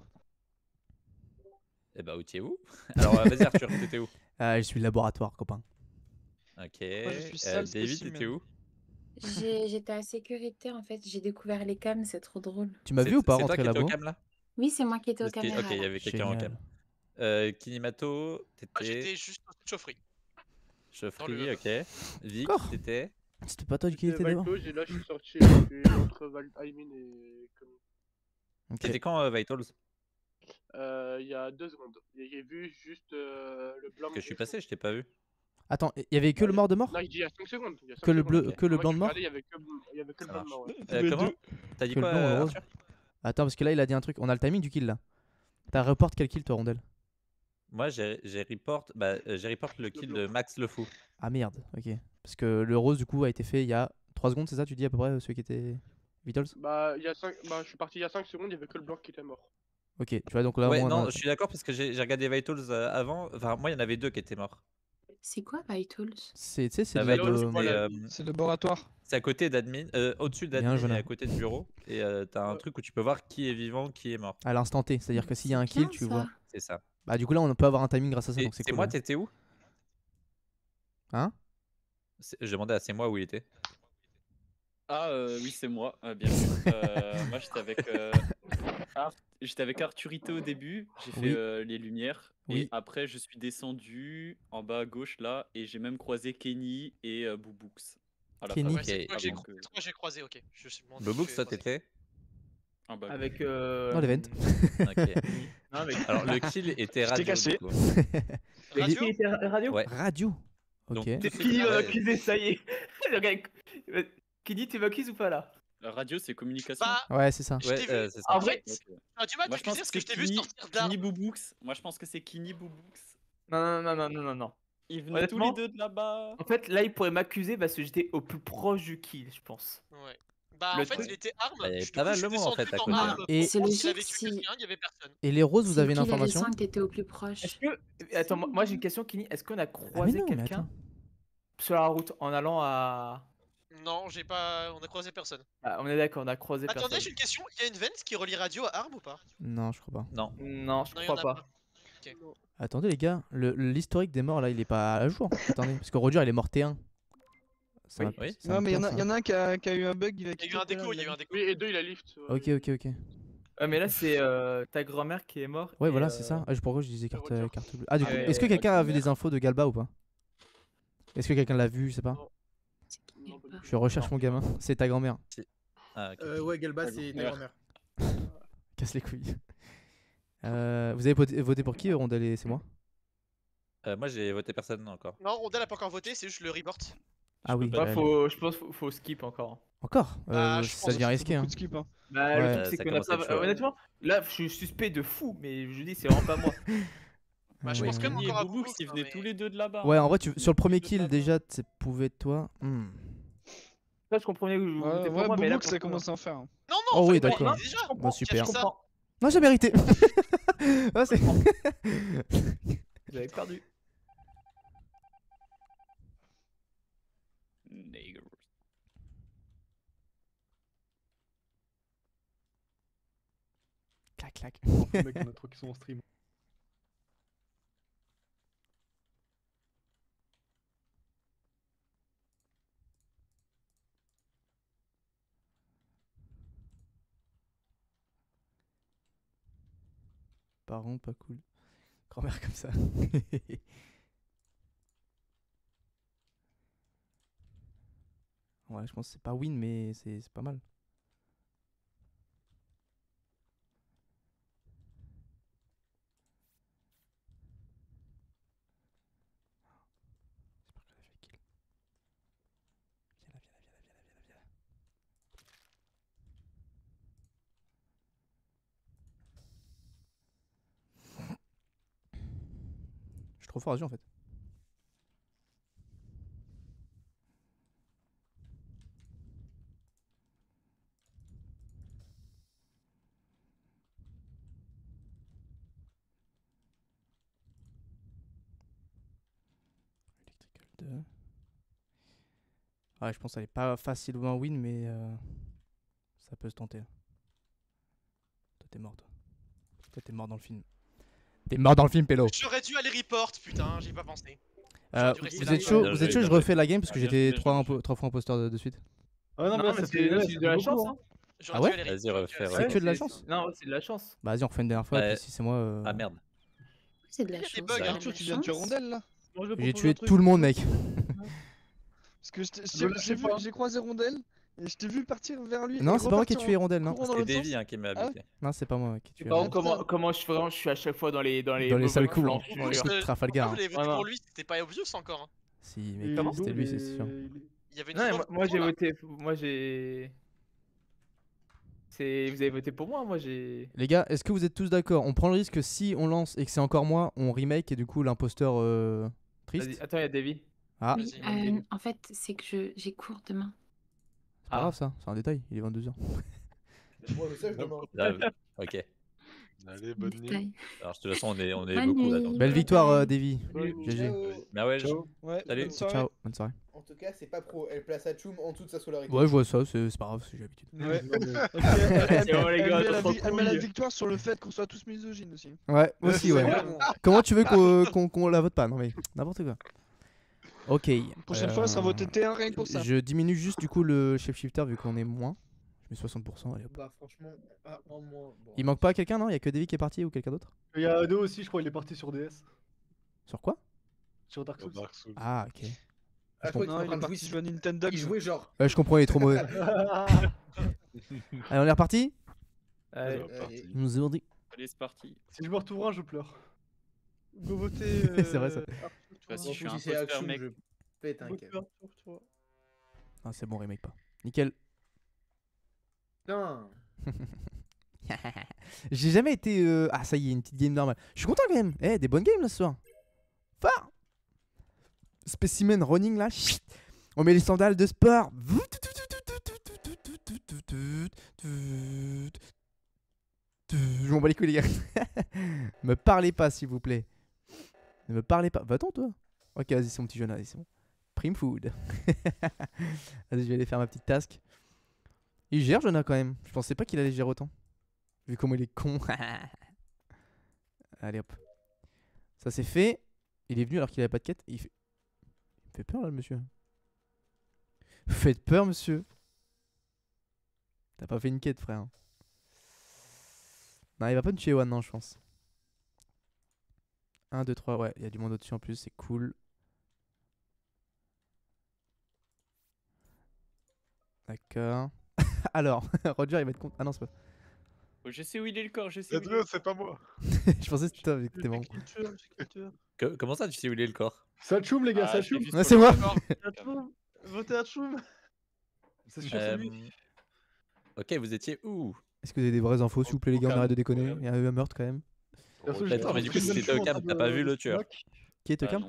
Eh bah où t'es où? Alors vas-y Arthur, t'étais où? Je suis le laboratoire, copain. Ok. je suis sale David, spécimen. t'étais où? J'étais à sécurité en fait. J'ai découvert les cams, c'est trop drôle. Tu m'as vu ou pas C'est toi rentrer qui étais au labo? cam là? Oui, c'est moi qui étais aux Parce que- caméras. Ok, il y là. avait quelqu'un en Génial. cam. Kinimato, Moi, t'étais. j'étais juste au chaufferie. Chaufferie, ok. Vic, Encore t'étais. C'était pas toi qui était C'était devant? Vitals, et là, je suis sorti. Je suis entre Aymin et Comi. Ok. T'étais quand Vitals? Il y a 2 secondes. Et j'ai vu juste le blanc. Parce que je suis passé, je t'ai pas vu. Attends, il y avait que le mort de mort? Non, il dit il y a 5 secondes. Il y a 5 Que le secondes. bleu, que le Moi, blanc j'ai de mort? regardé, il y avait que le Ça blanc de mort. Ouais. Comment? T'as dit Que le quoi blanc ou le rose? Arthur? Attends, parce que là il a dit un truc. On a le timing du kill là. T'as report quel kill toi, Rondelle? Moi j'ai report le kill de Max le fou. Ah merde, ok. Parce que le rose du coup a été fait il y a 3 secondes, c'est ça? Tu dis à peu près celui qui était Vitals? Bah, il y a 5... bah, je suis parti il y a 5 secondes, il y avait que le blanc qui était mort. Ok, tu vois donc là Ouais, au moins, non, je suis d'accord parce que j'ai regardé Vitals avant. Enfin, moi il y en avait 2 qui étaient morts. C'est quoi Vitals? c'est, tu sais, c'est La de la Vitals, de- C'est laboratoire. c'est à côté d'admin, au-dessus Bien, d'admin et Jonah. à côté du bureau. Et t'as un truc où tu peux voir qui est vivant, qui est mort. à l'instant T, c'est-à-dire que s'il y a un Bien, kill, tu ça. vois. C'est ça. Bah du coup là on peut avoir un timing grâce à ça, Et donc c'est c'est cool. moi, ouais. t'étais où? Hein? Je demandais à c'est moi où il était. Ah oui, c'est moi, bien sûr. Moi j'étais avec j'étais avec Arturito au début, j'ai fait Oui. les lumières Oui. et après je suis descendu en bas à gauche là et j'ai même croisé Kenny et Bouboux. à la Kenny. fin. Ouais, c'est toi que j'ai Avant que- c'est toi que j'ai croisé, ok. Je suis demandé Bobux, qui toi j'ai croisé. t'étais? en bas à Avec. Dans l'event. Ok. Non, avec. Alors le kill était Je t'ai radio. caché. du coup. Radio Qui était radio? Ouais. Radio. Ok. Donc, C'est tous Kenny ceux- va ouais. m'accuser, ça y est. Le gars, Kenny, tu m'accuses ou pas là? Radio, c'est communication. Bah, Ouais, c'est ça. je Ouais, t'ai vu. c'est ça. En En vrai, fait, Ok. tu m'as Moi je pense accusé que parce que c'est je t'ai vu Kenny, sortir d'armes. Kenny Bouboux. Moi je pense que c'est Kenny Bouboux. Non. Ils venaient tous Honnêtement, les deux de là-bas. en fait, là, il pourrait m'accuser parce que j'étais au plus proche du kill, je pense. Ouais. Bah, Le en fait, truc- il était arme. Bah, il y avait Du pas coup, mal je de suis monde, en fait, descendu à dans côté, arme. hein. Et- C'est S'il logique avait tué si, quelqu'un, il y avait personne. Et les roses, vous si avez le une kill avait information? 5, t'étais au plus proche. Est-ce que. Attends, moi j'ai une question, Kenny. Est-ce qu'on a Ah mais croisé non, mais quelqu'un attends. sur la route en allant à. Non, j'ai pas. On a croisé personne. Ah, on est d'accord, on a croisé Attendez, personne. j'ai une question. Il y a une vente qui relie radio à arme ou pas? Non, je crois pas. Non. Non, je Non, il y en crois a pas. Ok. Attendez les gars, l'historique des morts là, il est pas à jour. Attendez, parce que Roger il est mort T1. Ça Oui. va- Oui. ça va Non, me mais il y peur, en a un qui a eu un bug. Il y a eu un déco, il y a eu un déco. Oui, et 2, il a lift. ça. Ok. Il Mais là, c'est ta grand-mère qui est morte. Ouais, et, voilà, c'est ça. Ah, pourquoi je disais carte bleue. Ah, du coup, Ouais, est-ce que ouais, quelqu'un a vu ouais. des infos de Galba ou pas? Est-ce que quelqu'un l'a vu? Je sais pas. Je recherche mon gamin. C'est ta grand-mère. Ah, ok. Ouais, Galba, c'est ta grand-mère. Casse les couilles. Vous avez voté pour qui, Rondel et c'est moi? Moi, j'ai voté personne encore. Non, Rondel a pas encore voté, c'est juste le report. Ah oui. Ouais, je pense faut skip encore. Encore Bah, je ça pense devient que risqué. Beaucoup Hein. de skip, hein. Bah, le Ouais. truc, c'est Ça qu'on a commence à pas. être chaud, ouais. Honnêtement, là, je suis suspect de fou, mais je dis, c'est vraiment pas moi. Bah, je pense quand même Denis et encore à Bouboux, Bouboux, ils venaient tous les deux de là-bas. Ouais, hein. en vrai, sur le premier Tous les deux de kill, là-bas. déjà, ça pouvait être toi. Là, je comprenais que vous Ouais, votez pour ouais, moi, mais là, Bouboux, ça commence à en faire. Non, non, Oh oui, fallait pas d'accord. y aller déjà. Bah, super. Qui a fait ça Non, j'ai mérité. Ah, c'est- vous avez perdu. Nigger. Clac, clac. Oh, le mec, on a trop qui sont en stream. Parent, pas cool. Grand-mère comme ça. Ouais, je pense que c'est pas win, mais c'est pas mal. J'espère qu'elle a fait kill. Viens là, viens là, viens là, viens là, viens là, viens là. Je suis trop fort à ce jeu en fait. Electrical 2. Ouais, je pense qu'elle est pas facilement win, mais ça peut se tenter. Toi, t'es mort, toi. Toi, t'es mort dans le film. T'es mort dans le film, Pélo. J'aurais dû aller report, putain, j'y ai pas pensé. Vous êtes chaud, je refais la game parce que j'étais 3 fois imposteur de suite. Ah non, mais là, ça fait c'est de la chance. beaucoup, Hein. Ah ouais? Vas-y, refais. C'est que de la chance? Non, c'est de la chance. Bah vas-y, on refait une dernière fois, Ouais. et puis si c'est moi... Ah merde. C'est de la Il y a des chance. bugs, c'est de hein. la Arthur, tu viens de tuer chance. Rondel là? Moi, je J'ai propose tué un truc. tout le monde, mec. Parce que Je le sais pas. j'ai croisé Rondel et je t'ai vu partir vers lui. Non, et c'est pas moi qui ai repartir tué en Rondel, non. courant dans C'est l'autre Davy sens. qui m'a Ah ouais buté. Non, c'est pas moi qui ai tué Par Rondel. contre, comment je suis à chaque fois dans les Dans les mauvais sales coups, plans, hein. je te Dans les jure. coups de Trafalgar. Pourquoi vous l'avez voté Vraiment. pour lui? C'était pas obvious encore. Hein. Si, Et mec, Ludo, c'était lui, c'est sûr. Il y avait une Non, mais seconde moi j'ai là. voté. Moi j'ai. Vous avez voté pour moi j'ai. Les gars, est-ce que vous êtes tous d'accord? On prend le risque que si on lance et que c'est encore moi, on remake et du coup l'imposteur triste? Vas-y, attends, il y a Davy. Ah, Oui, c'est en fait, c'est que j'ai cours demain. pas grave ça, c'est un détail, il est 22h. Moi, ça, je demande. Ok. Allez, bonne nuit. Détail. Alors, de toute façon, on est Bonne beaucoup là. nuit. Donc... Belle victoire, Davy. Bonne GG. Ciao. Bah ouais, Ciao. Ouais, Salut. bonne soirée. Ciao, bonne soirée. En tout cas, c'est pas pro. Elle place à Choum en dessous de sa solarité. Ouais, je vois ça, c'est pas grave, j'ai l'habitude. Ouais. Non, mais- Et puis, elle bon, les gars, trop elle met la cool. victoire sur le fait qu'on soit tous misogynes aussi. Ouais, aussi, ouais. Comment tu veux qu'on la vote pas? Non mais, n'importe quoi. Ok. Prochaine fois, ça va voter T1 rien que pour ça. Je diminue juste du coup le chef shifter vu qu'on est moins. Je mets 60%, allez hop. Bah, franchement, en moins. Bon. Il manque pas quelqu'un, non? Il y a que Davy qui est parti ou quelqu'un d'autre? Il y a Ado aussi, je crois, il est parti sur DS. Sur quoi? Sur Dark Souls. Dark Souls. Ah, ok. Ah, je crois qu'il Non, était il en est train de parti jouer à Nintendo. Il jouait genre. Ouais, je comprends, il est trop mauvais. Allez, on est reparti? Allez. Allez. Nous avons dit. Allez, c'est parti. Si je me retrouve un, je pleure. Go voter. C'est vrai, ça. Si je suis Bon, un si c'est à imposteur, Choum, mec. je pète un câble. Ah, c'est bon, remake pas. Nickel. Putain. J'ai jamais été. Ah, ça y est, une petite game normale. Je suis content quand même. Eh, des bonnes games là ce soir. Fort. Spécimen running là. Chut. On met les sandales de sport. Je m'en bats les couilles, les gars. Me parlez pas, s'il vous plaît. Ne me parlez pas. Va-t'en, toi. Ok, vas-y, c'est mon petit jeune. Allez, c'est bon. Prime food. Vas-y, je vais aller faire ma petite task. Il gère, Jonah, quand même. Je pensais pas qu'il allait gérer autant. Vu comment il est con. Allez, hop. Ça, c'est fait. Il est venu alors qu'il avait pas de quête. Il me fait peur, là, le monsieur. Faites peur, monsieur. T'as pas fait une quête, frère. Non, il va pas me tuer One, non, je pense. 1, 2, 3, ouais, il y a du monde au-dessus en plus, c'est cool. D'accord. Alors, Roger, il va être content. Ah non, c'est pas. Oh, je sais où il est le corps, je sais où il est Let's le go, c'est pas moi. Je pensais que c'était toi, vu que t'es bon. Comment ça, tu sais où il est le corps? Ça choum, les gars, Ah, ça je l'ai choum. vu Ouais, sur c'est le moi. corps. Votez à Choum. C'est sûr, c'est lui. Ok, vous étiez où? Est-ce que vous avez des vraies infos, s'il vous plaît, les gars? On arrête de déconner. Il y a eu un meurtre quand même. Perso, Roger. j'ai Attends, mais du coup, l'impression que c'était je suis Ocam, en train t'as pas de- vu le de tueur. smack. Qui est Ah, Ocam? non.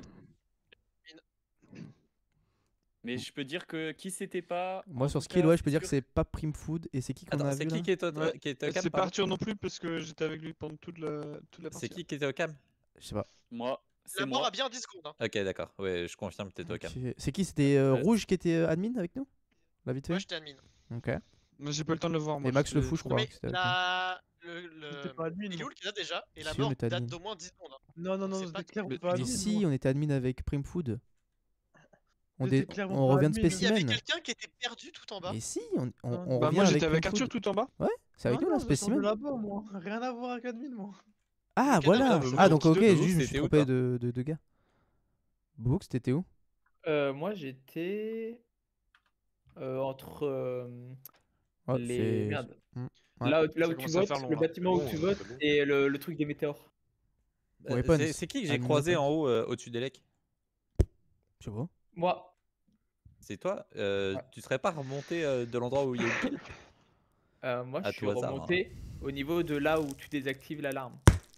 Mais je peux dire que qui c'était pas. Moi, en sur tout Skill, cas, ouais, je peux c'est dire que sûr. c'est pas Prime Food. Et c'est qui qu'on Attends, a c'est vu qui là? qui était Ouais. qui était Ocam, C'est pas pardon? Arthur non plus parce que j'étais avec lui pendant toute la partie. C'est qui était Ocam? Je sais pas. Moi, c'est La mort moi. a bien 10 secondes. Hein. Ok, d'accord. Ouais, je confirme que t'étais Ocam. Ok. C'est qui? C'était Rouge qui était admin avec nous? La vite fait? Moi j'étais admin. Ok. Mais j'ai pas eu le temps de le voir. Moi, Et Max le j'étais- fou, je Non, crois. mais que c'était avec nous. la... J'étais pas admin, il est moi. où le cadavre déjà? Et la Si, on mort était date admin. d'au moins 10 secondes. Hein. Non, non, non, C'est pas c'était clairement Mais- pas Mais admin. si, moi. on était admin avec Prime Food. J'étais clairement On pas revient de admin. Il y avait spécimen. quelqu'un qui était perdu tout en bas. Et si, on Non. Bah, revient moi j'étais avec avec Prime Arthur Food. tout en bas. Ouais, c'est avec Non, nous là, non, je descendais spécimen. là-bas, moi. Rien à voir avec admin, moi. Ah, Le voilà. cadavre, Ah, Books, donc ok, Books, juste je me suis c'était où, trompé toi de gars. Books, t'étais où? Moi j'étais entre Oh, les. c'est. Merde. Ouais. Là où Ça tu commence à votes, faire long, le là. bâtiment où Bon, tu c'est votes bon. et le truc des météores. Weapons. C'est qui que j'ai Admin croisé weapons. en haut au-dessus des lecs? Je sais pas. Moi, C'est toi? Ouais. Tu serais pas remonté de l'endroit où il y a eu le kill? moi À je suis tout hasard, remonté au niveau de là où tu désactives l'alarme.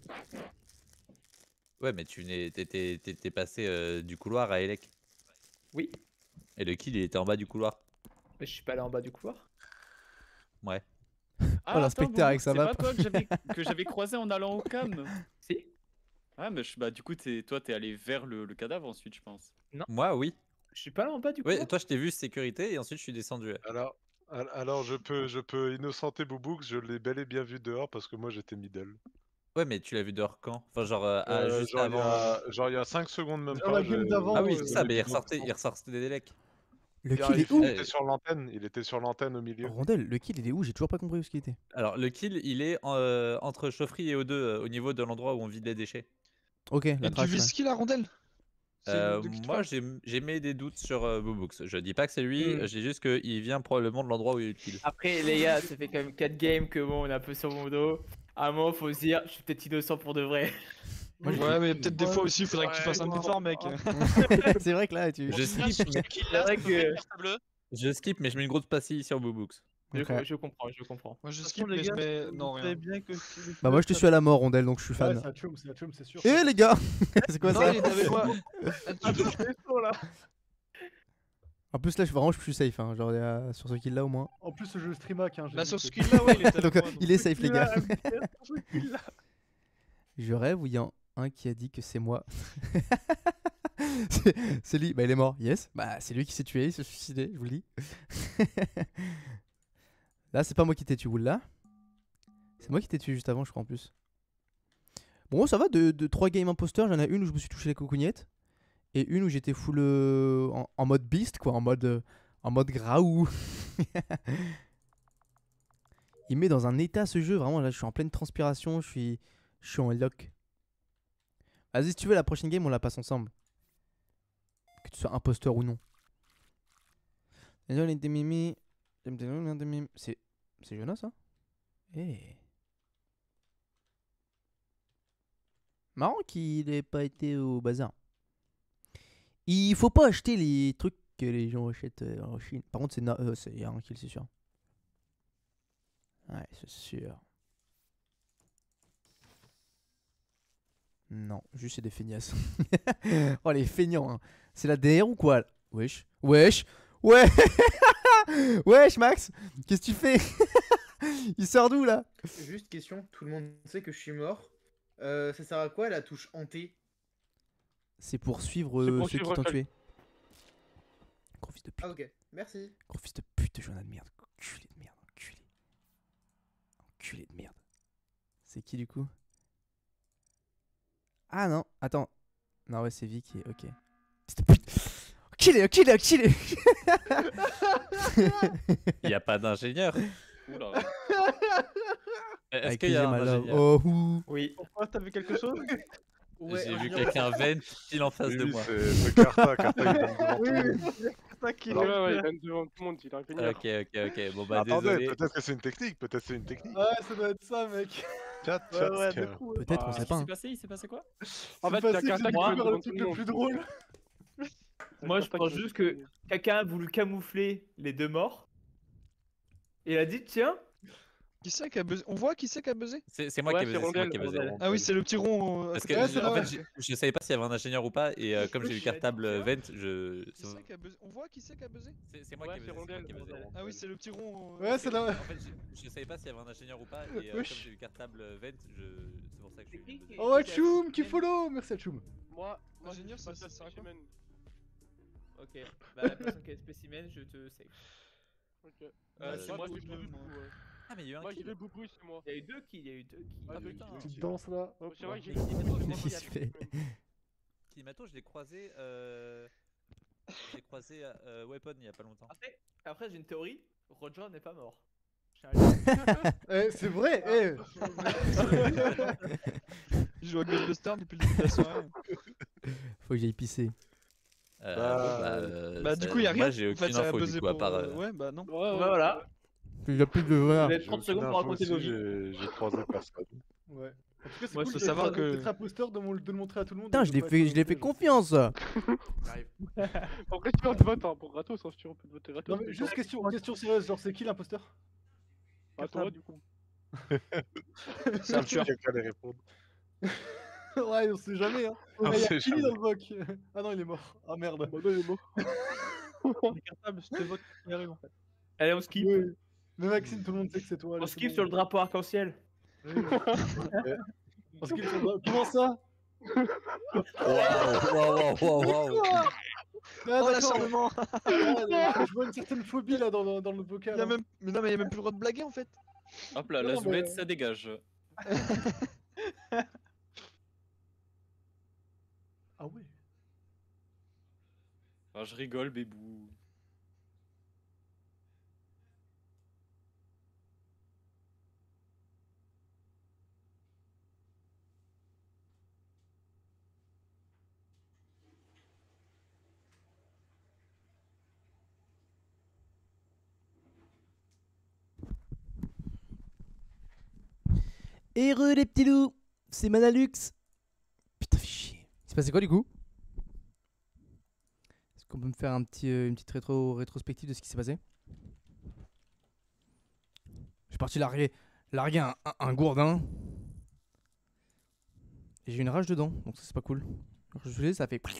Ouais, mais t'étais passé du couloir à Elec. Oui, Et le kill, il était en bas du couloir. mais je suis pas allé en bas du couloir. Ouais. Ah, l'inspecteur attends, avec Boubou, sa c'est map. pas toi que j'avais croisé en allant au cam. Si. Ah, mais bah, du coup, toi, t'es allé vers le cadavre ensuite, je pense. Moi, oui. Je suis pas allé en bas du Ouais, couloir. toi, je t'ai vu sécurité et ensuite je suis descendu. Alors je peux innocenter Boubouk, je l'ai bel et bien vu dehors parce que moi j'étais middle. Ouais, mais tu l'as vu dehors quand? Enfin, genre, juste Genre, avant. il y a 5 secondes même Dans pas. la game d'avant, Ah oui, je c'est ça, l'ai mais vu dans le il ressortait des lecs. Le sang. kill est où? Il était sur l'antenne, il était sur l'antenne au milieu. Rondel, le kill il est où? J'ai toujours pas compris où ce qu'il était. Alors, le kill, il est entre Chauffry et O2, au niveau de l'endroit où on vide les déchets. Ok, Et la tu trace. vises Ouais. qui la rondelle? C'est de qui tu Moi, parles? j'ai mis des doutes sur Boobooks. Je dis pas que c'est lui, Hmm. je dis juste qu'il vient probablement de l'endroit où il y a eu le kill. Après, les gars, ça fait quand même 4 games que bon, on est un peu sur mon dos. À un moment, faut se dire, je suis peut-être innocent pour de vrai. Ouais, mais peut-être des fois aussi, il faudrait que tu fasses un effort, mec. C'est vrai que là, tu. Je skip, mais, C'est vrai que je skip, mais je mets une grosse pastille sur Boobooks. je, Ok. je comprends, je comprends. Moi je De toute skip, façon, mais les je gars, mets. vous Non, savez rien. bien que Bah, moi je te suis à la mort, Rondel, donc je suis Ouais, fan. ça choum, c'est sûr. Eh les gars! C'est quoi Non, ça? il est avec moi. En plus, là, je suis safe, hein. Genre, sur ce kill là au moins. En plus, je stream hack. Hein, j'ai Là vu sur que- ce kill là, ouais, il est avec Donc, moi. il est safe, les gars. là. Je rêve où il y a un qui a dit que c'est moi. C'est lui, bah il est mort, yes. Bah c'est lui qui s'est tué, il s'est suicidé, je vous le dis. Là c'est pas moi qui t'ai tué, là. C'est moi qui t'ai tué juste avant, je crois en plus. Bon ça va, de 3 games imposteurs, j'en ai une où je me suis touché la cocougnette. Et une où j'étais full en mode beast quoi, en mode graou. Il met dans un état ce jeu, vraiment là je suis en pleine transpiration, je suis en lock. Vas-y si tu veux la prochaine game on la passe ensemble. Que tu sois imposteur ou non. C'est Jonas ça? Eh. Marrant qu'il ait pas été au bazar. Il faut pas acheter les trucs que les gens achètent en Chine. Par contre c'est y a un kill c'est sûr. Ouais c'est sûr. Non, juste c'est des feignasses. Oh les feignants hein. C'est la DR ou quoi? Wesh. Wesh. Ouais. Wesh Max. Qu'est-ce que tu fais? Il sort d'où là? Juste question, tout le monde sait que je suis mort. Ça sert à quoi la touche hantée? C'est pour suivre C'est pour ceux qui suivre t'ont Call. tué. Gros fils de pute. Ah ok, merci. Gros fils de pute, journal de merde. Enculé de merde. Enculé. Enculé de merde. C'est qui du coup? Ah non, attends. Non ouais c'est Vic qui est... Ok. Fils de pute. Enculé. Il y a pas d'ingénieur. Oula. Est-ce Avec qu'il y a plaisir, un my love. ingénieur? Oh, ouh. Oui. Pourquoi t'avais quelque chose? Ouais, J'ai vu ingénieur quelqu'un de son. vent pile en face Oui, de oui, moi. c'est Carta, Carta, il vient devant tout Oui, le monde. c'est ça qui Alors- Ouais, il vient devant tout le monde, il est ingénieur. Ok. Bon bah Attendez, désolé. peut-être que c'est une technique, peut-être c'est une technique. Ouais, ça doit être ça, mec. Chat, Ouais, chat, ouais, tiens. de fou. Peut-être, on Qu'est-ce sait qui pas. s'est Hein. passé? Il s'est passé quoi? En fait, C'est il y a passé, Carta j'ai qui vient découvert devant le tout truc le le monde. plus drôle. Moi, je Carta pense qui vient juste devant que tout le monde. quelqu'un a voulu camoufler les deux morts. Et il a dit, tiens, Qui c'est qui a buzzé? On voit qui c'est qui a buzzé? C'est moi Ouais, qui ai c'est buzzé, c'est moi Rondel. qui ai buzzé. Rondel. Ah oui, c'est le petit rond à Parce côté que de c'est la- en là. fait, je savais pas s'il y avait un ingénieur ou pas, et comme j'ai vu Il a dit, cartable tiens. vent, je. Qui c'est qui a buzzé? On voit qui c'est qui a buzzé? C'est moi Ouais, qui ai c'est buzzé, c'est moi Rondel. qui ai buzzé. Ah oui, c'est le petit rond. Ouais, c'est là. En fait, je savais pas s'il y avait un ingénieur ou pas, et comme Wesh. j'ai vu cartable vent, c'est pour ça que je suis buzzé. Oh, Choum qui follow. Merci à Choum. Moi, Ingénieur, je ça suis pas sert à quoi? spécimen. Ok, bah la personne qui a spécimen, je te save. Ok. C'est moi, moi, je j'ai veux, vu moi. beaucoup, ouais. Ah, mais il y a eu un Moi, j'ai kill. vu beaucoup, c'est moi. Il y a eu deux kills, il y a eu deux kills. Ah, putain. Petite danse là. Hop. C'est vrai que j'ai Mais vu beaucoup, c'est moi Qu'est-ce qui qu'il ai fait? vu. Kilimato, je l'ai croisé. À Weapon il y a pas longtemps. Après j'ai une théorie, Roger n'est pas mort. Eh, c'est vrai. Eh. Je joue à Ghostbusters depuis le début de la soirée. Faut que j'aille pisser. Bah, du coup, y a rien. Moi, j'ai En fait, aucune ça a info du buzzé coup, à pour, part. Ouais, bah non. Ouais, Voilà. Il y a plus de voir. Vous avez J'ai 30 aucune secondes pour info raconter aussi, vos vies. j'ai croisé personne. Ouais. En tout cas, c'est Moi, cool faut savoir que- d'être imposteur, de le montrer à tout le monde. Putain, et je de l'ai pas fait, être je l'ai fait piège. confiance. Après, tu de vote, hein. Pour Ratos, hein, si tu veux, on peut te voter Ratos. Non, mais juste question sérieuse, genre c'est qui l'imposteur? À toi, du coup. C'est Arthur. Quelqu'un allait répondre. Ouais, on sait jamais. Hein. On Ah, y a sait Kili jamais. dans le voc. Ah non, il est mort. Ah merde. Bah, non, il est mort. Les cartables, c'était votre qui arrive en fait. Allez, on skip. Oui. Mais Maxime, tout le monde sait que c'est toi. On allez, c'est skip bon. sur le drapeau arc-en-ciel. On skip sur le drapeau. Comment ça? Waouh. Ah, Oh, d'accord. l'acharnement! Je vois une certaine phobie là dans le vocal. Y a hein. même... Mais non, mais y'a même plus le droit de blaguer en fait. Hop là, Non, la mais- zoulette, ça dégage. Ah ouais. Ah, je rigole, bébou. Heureux les petits loups, c'est Manalux. Putain, fais chier. C'est passé quoi du coup? Est-ce qu'on peut me faire une petite rétrospective de ce qui s'est passé? Je suis parti larguer un gourdin. Et j'ai eu une rage dedans, donc ça c'est pas cool. Alors, je faisais, ça fait.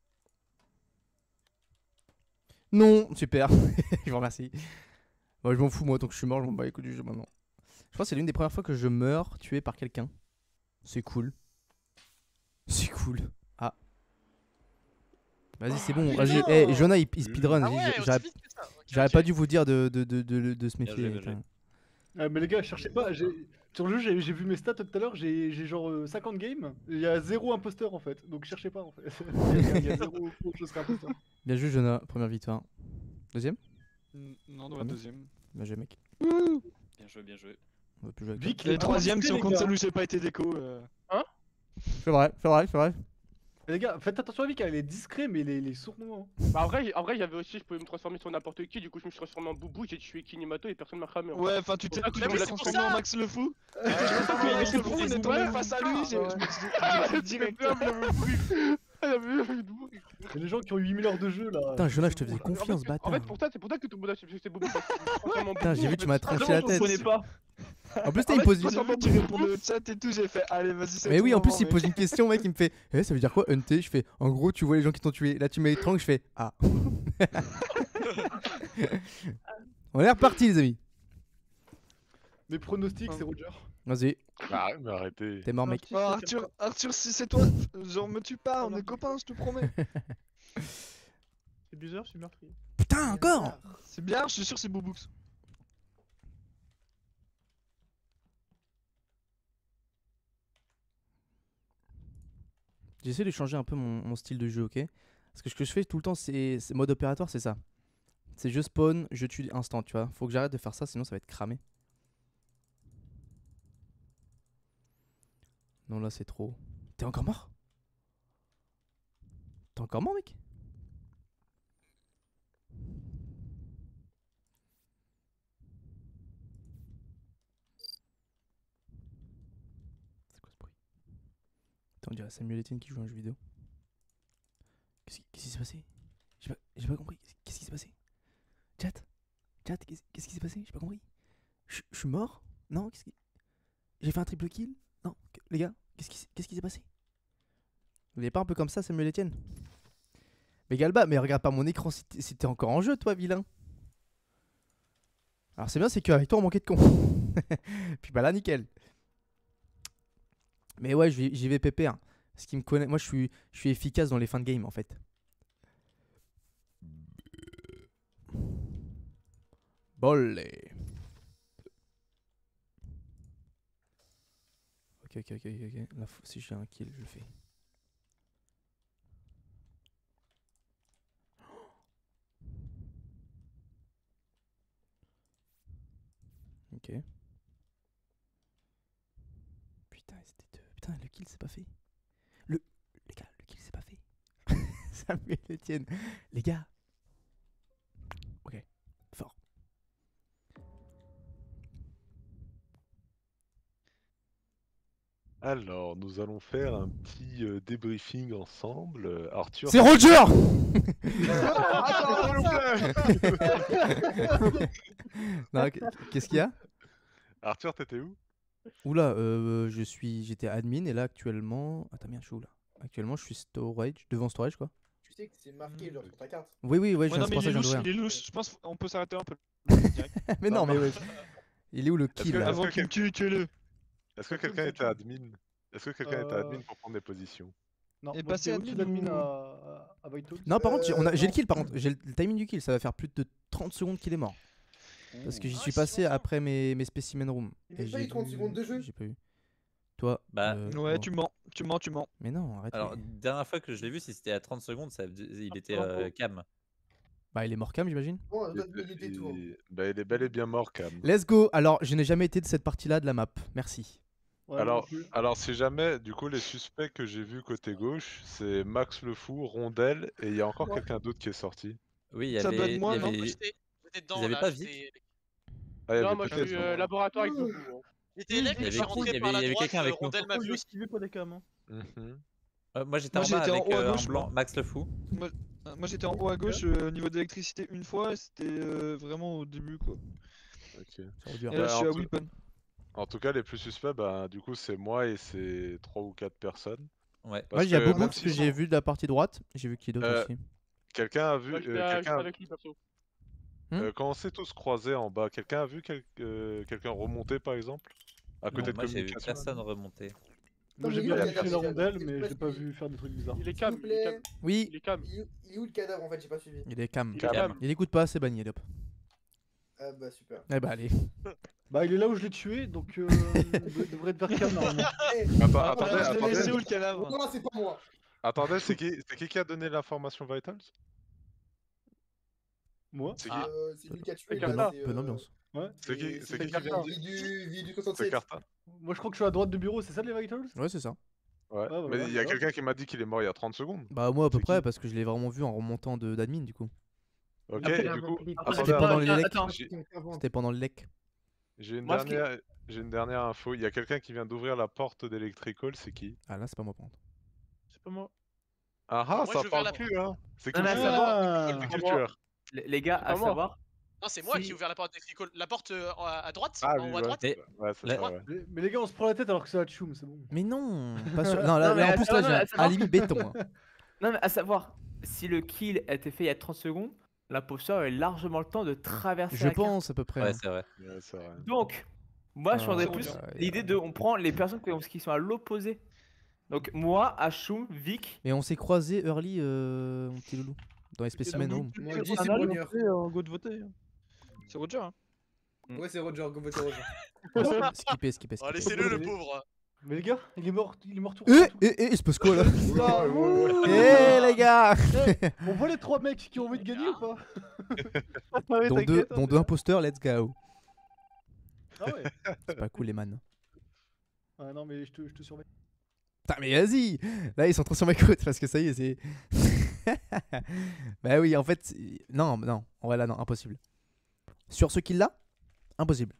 Non, super. Je vous remercie. Bon, je m'en fous moi, tant que je suis mort, je m'en bats les couilles du jeu maintenant. Je pense que c'est l'une des premières fois que je meurs tué par quelqu'un. C'est cool. C'est cool. Ah. Vas-y, c'est bon. Vas-y. Eh, Jonah, il speedrun. Ah ouais, aussi J'aurais vite que ça. Ok, j'aurais ok. pas dû vous dire de se Bien méfier. joué, bien putain. joué. Ah, mais les gars, cherchez pas. Sur le jeu, j'ai vu mes stats tout à l'heure. J'ai genre 50 games. Il y a 0 imposteur en fait. Donc cherchez pas en fait. Il y a 0 je serai imposteur. Bien joué, Jonah. Première victoire. Deuxième? Non, dans la Premier. deuxième. Bien joué, mec. Bien joué, bien joué. On va plus jouer avec Vic, Et les troisième, si on les compte gars. celle où j'ai pas été déco. toi. C'est vrai, c'est vrai, c'est vrai. Les gars, faites attention à Vic, il est discret, mais il est sournois. hein. Bah, en vrai, il y avait aussi, je pouvais me transformer sur n'importe qui, du coup, je me suis transformé en Boubou, j'ai tué Kinimato et personne m'a cramé. en fait. Ouais, enfin, tu t'es Ah, tu t'es mais c'est transformé pour ça. en Max le Fou. Ah, Mais Max le Fou, mais on est c'est tombé vrai. face à lui. Je me suis dit direct. Ah, il y avait eu Boubou. Il y a des gens qui ont 8000 heures de jeu là. Putain, Jonah, je te faisais En confiance, fait, bâtard. c'est pour ça que tout le monde a c'était Boubou. parce que je me suis transformé en Putain, j'ai Boubou, vu, en tu fait. m'as tranché la On tête. connaît pas. En plus, En t'as il fait, pose. j'ai vu tu répondais au chat et tout, j'ai fait allez, vas-y, c'est Mais ton oui, en plus, moment, il mec. pose une question, mec, il me fait eh, ça veut dire quoi, hunter? Je fais en gros, tu vois les gens qui t'ont tué. Là, tu m'étrangles, je fais ah. On est reparti, les amis. Mes pronostics, c'est Roger. Vas-y, Ah, mais arrêtez. t'es mort, mec. Oh, Arthur, si c'est toi, genre me tue pas, on est copains, je te promets. C'est bizarre, je suis meurtrier. Putain, encore. C'est bien, je suis sûr que c'est Boubous. J'essaie de changer un peu mon style de jeu, ok? Parce que ce que je fais tout le temps, c'est mode opératoire, c'est ça. C'est je spawn, je tue instant, tu vois. Faut que j'arrête de faire ça, sinon ça va être cramé. Non, là, c'est trop. T'es encore mort? T'es encore mort, mec? C'est quoi ce bruit? Attends, on dirait Samuel Etienne qui joue à un jeu vidéo. Qu'est-ce qui s'est passé? J'ai pas compris. Qu'est-ce qui s'est passé? Chat? Qu'est-ce qui s'est passé? J'ai pas compris. Je suis mort? Non? J'ai fait un triple kill? Non? Les gars, qu'est-ce qui s'est passé? Vous n'êtes pas un peu comme ça, Samuel Etienne? Mais Galba, mais regarde pas mon écran si t'es encore en jeu, toi, vilain. Alors c'est bien, c'est qu'avec toi, on manquait de con. Puis bah là, nickel. Mais ouais, j'y vais pépère. Ce qui me connaît, moi, je suis efficace dans les fins de game, en fait. Bolé. Ok. Là, si j'ai un kill, je le fais. Ok. Putain, c'était deux. Putain, le kill c'est pas fait. Les gars, le kill c'est pas fait. Samuel Etienne. Les gars. Ok. Fort. Alors, nous allons faire un petit débriefing ensemble. Arthur. C'est Roger. Non, qu'est-ce qu'il y a? Arthur, t'étais où? Oula, j'étais admin et là actuellement. Attends, merde, je suis où là? Actuellement, je suis storage, devant storage quoi. Tu sais que c'est marqué genre sur ta carte. Oui, ouais, Ouais, non, mais pour ça que je viens il est d'ouvrir. louche, je pense qu'on peut s'arrêter un peu. Mais non, mais ouais. Il est où le kill là? Avant qu'il me tue, tuez-le. Est-ce que quelqu'un était admin? Est-ce que quelqu'un était admin pour prendre des positions? Non, Et moi passer j'étais au-dessus admin d'admin ou- à Vital. Non, par contre, j'ai le non. kill par contre. J'ai le timing du kill. Ça va faire plus de 30 secondes qu'il est mort. Parce que j'y suis passé après mes spécimen rooms. Il met pas eu 30 secondes de jeu. J'ai pas eu. Toi. Bah, Ouais, toi. tu mens. Mais non, arrête. Alors, dernière fois que je l'ai vu, si c'était à 30 secondes, il était cam. Bah, il est mort cam, j'imagine. Bon, il était tout. Bah, il est bel et bien mort, Cam. Let's go. Alors, je n'ai jamais été de cette partie-là de la map. Merci. Alors, si jamais, du coup, les suspects que j'ai vus côté gauche, c'est Max le Fou, Rondel, et il y a encore quelqu'un d'autre qui est sorti. Oui, il y Ça avait. doit être moi, il y non avait- J'étais dedans Ils avaient là. pas j'étais- Ah, il y Non, avait moi je peut-être- suis laboratoire avec Doku. hein. J'étais élève Il y et je suis avait qui rentré Il y par avait- la il y avait droite. quelqu'un avec nous. Rondel m'a vu aussi. Esquivé pour des cams. Hein. Mhm. Moi j'étais Moi, en bas j'étais en avec haut à un gauche, blanc, moi. Max le Fou. Moi j'étais en haut à gauche au niveau d'électricité une fois, et c'était vraiment au début quoi. Ok. Ça veut dire. Et là Bah, je suis à en tout- Weapon. En tout cas, les plus suspects, bah, du coup, c'est moi et c'est 3 ou 4 personnes. Ouais. Parce Moi, il y a que beaucoup même que si- j'ai vu de la partie droite. J'ai vu qui d'autre Euh, aussi. Quelqu'un a vu. Moi j'étais avec lui perso. Quand on s'est tous croisés en bas, quelqu'un a vu quelqu'un remonter par exemple? À Non, côté de moi j'ai vu communication. personne remonter. Moi j'ai mais bien il y a tué la déjà- rondelle, c'est mais pas je l'ai pas suivi. vu faire des trucs bizarres. Il est S'il cam, vous il est cam. plaît. Oui, Il est cam. Il est où le cadavre en fait? J'ai pas suivi. il est cam. Il est cam. Il écoute pas, c'est banni, allez hop. Ah bah super. Eh bah, allez. Bah il est là où je l'ai tué, donc il devrait être vers cam normalement. Attendez, je l'ai laissé où attendez, le cadavre? Non, c'est pas moi. attendez, c'est qui a donné l'information Vitals? Moi C'est C'est lui qui a tué. C'est là, Carta. c'est, Bonne ambiance. Ouais. C'est qui qui vient Carta. de Vie du C'est 67. Carta? Moi je crois que je suis à droite du bureau, c'est ça les Vitals? Ouais, c'est ça. Ouais, bah, mais il y a voilà. quelqu'un qui m'a dit qu'il est mort il y a 30 secondes. Bah, moi à peu C'est près, qui parce que je l'ai vraiment vu en remontant d'admin du coup. Ok, Après, et du coup, C'était pendant les lecs. Attends. C'était pendant le lec. j'ai une Moi, ce qui- dernière info. Il y a quelqu'un qui vient d'ouvrir la porte d'Electrical, c'est qui? Ah là, c'est pas moi par contre. C'est pas moi. Ah Moi, ah, je ça vais parle vers la plus, hein. C'est Non, qui mais le à tueur? Ah. C'est qui le tueur? Les gars, C'est à pas moi. savoir. Non, c'est moi Si- qui ai ouvert la porte d'électrical. La porte à droite, Ah en oui, haut à ouais. droite. Mais Ouais, c'est là- ça, ouais. Mais les gars, on se prend la tête alors que c'est Hachoum, c'est bon. Mais non, pas sûr. Non, là, Non, mais là, en plus, attends, là, non, j'ai à un savoir- alibi béton. hein. Non, mais à savoir, si le kill a été fait il y a 30 secondes, l'imposteur a eu largement le temps de traverser Je la carte. pense à peu près. ouais, hein. c'est vrai. Ouais, c'est vrai. Donc, moi je prendrais Ah, plus ouais, l'idée de. On prend les personnes qui sont à l'opposé. Donc, moi, Ashum, Vic. Mais on s'est croisés early, mon petit loulou. Dans les spécimens home. Moi je dis Ah, c'est non, Brogneur. Go de voter. C'est Roger. Hein. Ouais, c'est Roger, go voter Roger. Skipper. Oh, laissez-le, le pauvre. Mais les gars, il est mort tout. Il se passe quoi là? Ah, Eh les gars! On voit les 3 mecs qui ont envie de gagner ou pas? Dont deux imposteurs, let's go. Ah ouais. C'est pas cool les man. Ah non mais je te surveille. Putain, mais vas-y. Là, ils sont trop sur ma côte parce que ça y est, c'est. Bah oui, en fait. Non, non. En vrai, là, non, impossible. Sur ce kill là, impossible.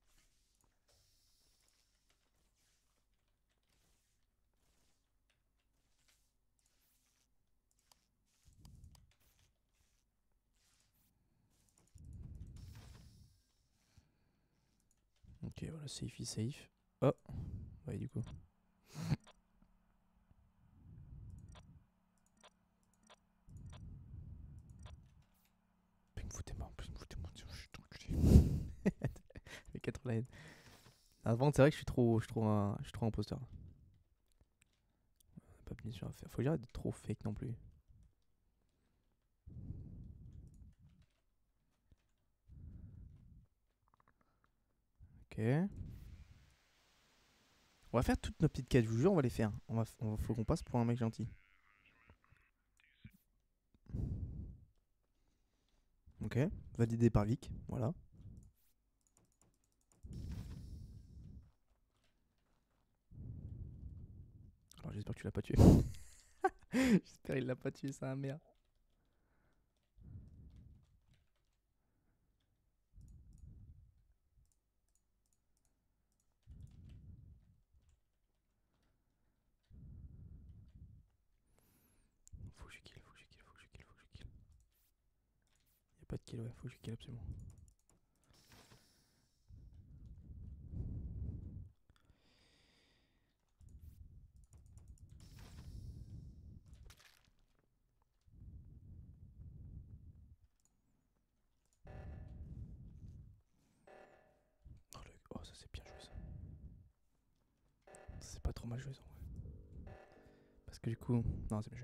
Ok, voilà, safe is safe. Oh, ouais, du coup. Plus me foutez moi, plus me foutez moi, je suis trop enculé. Les 4 la haine. Avant, c'est vrai que je suis trop imposteur. Pas punition à faire. Faut que j'arrête d'être trop fake non plus. Ok. On va faire toutes nos petites quêtes, je vous jure, on va les faire. Faut qu'on passe pour un mec gentil. Ok, validé par Vic, voilà. Alors j'espère que tu l'as pas tué. J'espère qu'il l'a pas tué, c'est un merde. Faut que je kill, faut que je kill, faut que je kill, faut que je kill. Y'a pas de kill, ouais, faut que je kill absolument. Oh, ça c'est bien joué ça. C'est pas trop mal joué ça. Ouais. Parce que du coup. Non, c'est bien joué.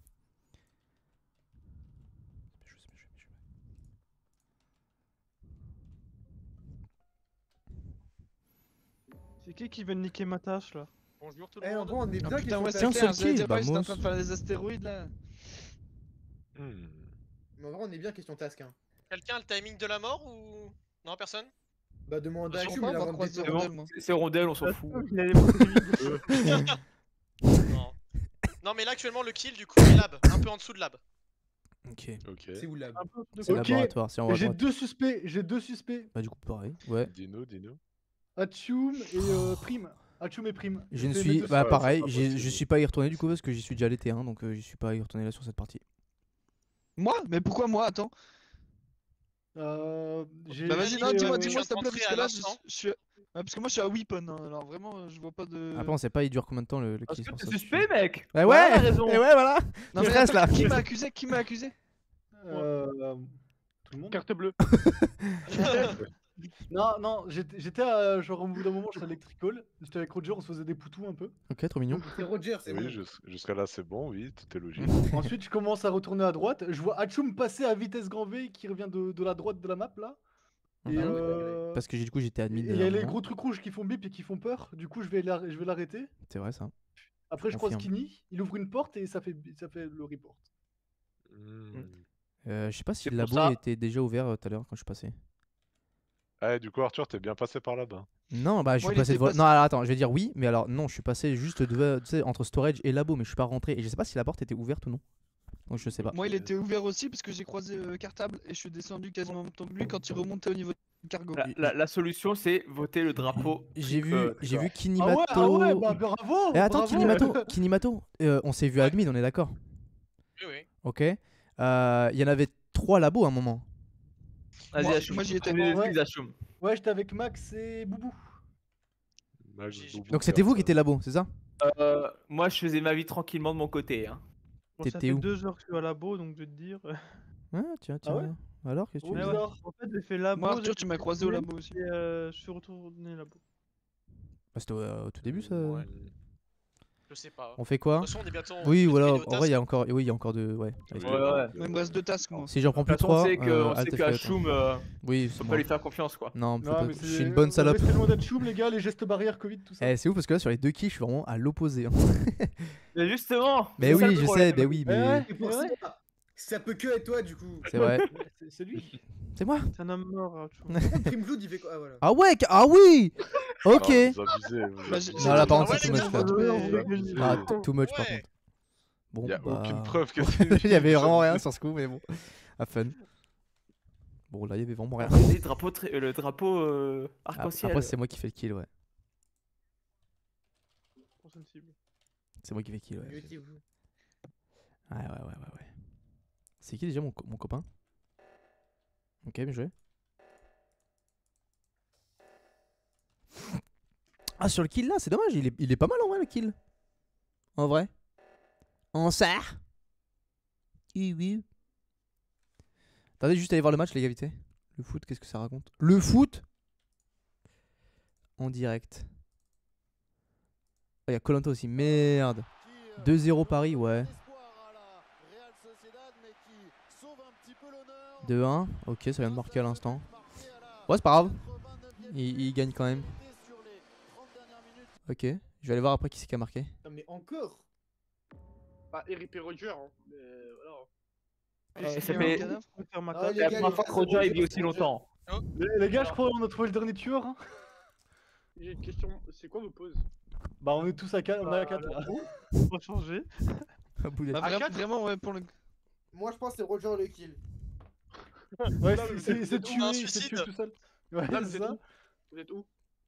C'est qui veut niquer ma tâche là? Bonjour tout Eh, le en monde. vrai, on est Ah bien putain, question ouais, task. c'est clair, seul kill, j'étais bah, en moi train de faire des astéroïdes là. Mais en vrai, on est bien question task. Hein. Quelqu'un a le timing de la mort ou. Non, personne? Bah, demande à Je Chum, comprends il a pas vraiment pourquoi des c'est tours. rondelle, moi. C'est rondelle, on s'en fout. Il a les points de Non. Non, mais là actuellement le kill du coup est lab, un peu en dessous de lab. Ok. Ok. C'est où là? C'est laboratoire, c'est en haut à J'ai droite. deux suspects. Bah, du coup, pareil. Ouais. Dino, Dino. Atchoum et Prime. Atchoum et Prime. Je ne fais mes suis. deux Bah, c'est pareil, pas je possible. suis pas y retourné du coup parce que j'y suis déjà allé T1 donc j'y suis pas y retourné là sur cette partie. Moi? Mais pourquoi moi? Attends. J'ai Bah vas-y, fait, non, dis-moi, je viens s'il te de plaît, rentrer parce que à là, l'instant. je suis. Ouais, parce que moi je suis à Weapon, hein, alors vraiment, je vois pas de. Après, on sait pas, il dure combien de temps le Parce kill que sur t'es ça. suspect, mec. Ouais, Voilà la ouais, raison. et ouais, voilà. Non, Je mais reste attends, là. qui m'a accusé? Qui m'a accusé? tout le monde. Carte bleue. Non, j'étais genre au bout d'un moment, j'étais à Electrical. J'étais avec Roger, on se faisait des poutous un peu. Ok, trop mignon. C'est Roger, c'est Oui, bon. jusqu'à là c'est bon, oui, tout est logique. Ensuite, je commence à retourner à droite. Je vois Atchoum passer à vitesse grand V qui revient de la droite de la map là. Et Mhm. Parce que du coup, j'étais admin. il y a un les moment. gros trucs rouges qui font bip et qui font peur. Du coup, je vais l'arrêter. C'est vrai ça. Après, je croise confirme. Skinny. Il ouvre une porte et ça fait le report. Je sais pas si C'est le pour labo ça. était déjà ouvert tout à l'heure quand je suis passé. Ah, du coup, Arthur, t'es bien passé par là-bas. Non, bah je Moi, suis il passé était devant. passé- Non, alors attends, je vais dire oui, mais alors non, je suis passé juste tu sais, entre storage et labo, mais je suis pas rentré. Et je sais pas si la porte était ouverte ou non. Donc je sais pas. Moi, il était ouvert aussi parce que j'ai croisé Cartable et je suis descendu quasiment en même temps que lui quand il remontait au niveau du cargo. La solution, c'est voter le drapeau. J'ai vu Ah Kinimato. ouais, bah bravo. Eh, attends, bravo. Kinimato, on s'est vu à admin, on est d'accord? Oui, oui. Ok. Il y en avait 3 labos à un moment. Vas-y, Achoum. moi, j'y étais. Fais-nous des Ouais. excuses, Achoum. Ouais, j'étais avec Max et Boubou. Donc c'était vous qui étiez labo, c'est ça? Moi, je faisais ma vie tranquillement de mon côté. Hein. Bon, ça T'étais fait où? 2 heures que je suis à labo, donc je vais te dire. Ah, tiens. Ah ouais? Alors, qu'est-ce que tu Ouais, dis? ouais. En fait, j'ai fait labo. Moi, Arthur, j'ai tu m'as fait croisé au game, labo aussi. Et je suis retourné labo. Bah, c'était au tout début ça. Je sais pas. On fait quoi? De toute façon, on est bientôt. Oui, on est voilà, tous les deux en au vrai, il y a task. encore, oui, il y a encore de. Ouais. Ouais. Moi, il me reste 2 tasks, moi. Si j'en prends De plus toute façon, 3, on sait que Alt F4. Achoum, Oui, on c'est peut bon. pas lui faire confiance, quoi. Non, faut Non, pas- mais je suis une bonne salope. Restez loin d'Atchoum, les gars, les gestes barrières, Covid, tout ça. Eh, c'est ouf parce que là, sur les 2 kills, je suis vraiment à l'opposé. hein. Mais justement. Mais c'est ça oui, le je problème. sais, mais oui, mais. Ouais. Et pour ça, ça peut que être toi du coup. C'est vrai. C'est lui. C'est moi. C'est un homme mort. Hein, Primeblood, il fait quoi? Ah, voilà. Ah ouais, ah oui. Ok. Ah, vous abusez, vous abusez. Non là par contre Ah c'est ouais, too les much gars, là. Ah too much par Ouais. contre. Bon Y a bah... aucune preuve que c'est Il y avait vous vraiment abusez. rien sur ce coup mais bon. À fun. Bon là il y avait vraiment rien. Le drapeau arc-en-ciel. Après c'est moi qui fais le kill ouais. Trop sensible. C'est moi qui fais le kill ouais. Mutez-vous. Ouais. C'est qui déjà mon copain? Ok bien joué. Ah sur le kill là c'est dommage, il est pas mal en vrai le kill. En vrai. En serre. Oui. Attendez juste aller voir le match les gars vite fait. Le foot qu'est-ce que ça raconte? Le foot en direct. Oh, y a Koh-Lanta aussi, merde. 2-0 Paris, ouais. 2-1, ok, ça vient de marquer à l'instant. Ouais, c'est pas grave. Il gagne quand même. Ok, je vais aller voir après qui c'est qui a marqué. Non, mais encore? Bah, Eric et Roger, hein. Mais voilà. Ça fait Ah, les la gars, première fois que Roger il vit aussi longtemps. Les gars, je crois qu'on a trouvé le dernier tueur. Hein. J'ai une question, c'est quoi vos poses? Bah, on est tous à 4, on est à 4 là. On va changer. Vraiment, ouais, pour le. Moi, je pense que c'est Roger le kill. Ouais, Non, mais c'est tout un tué, c'est suicide. tué tout seul. Ouais, Là, c'est ça. Vous êtes où?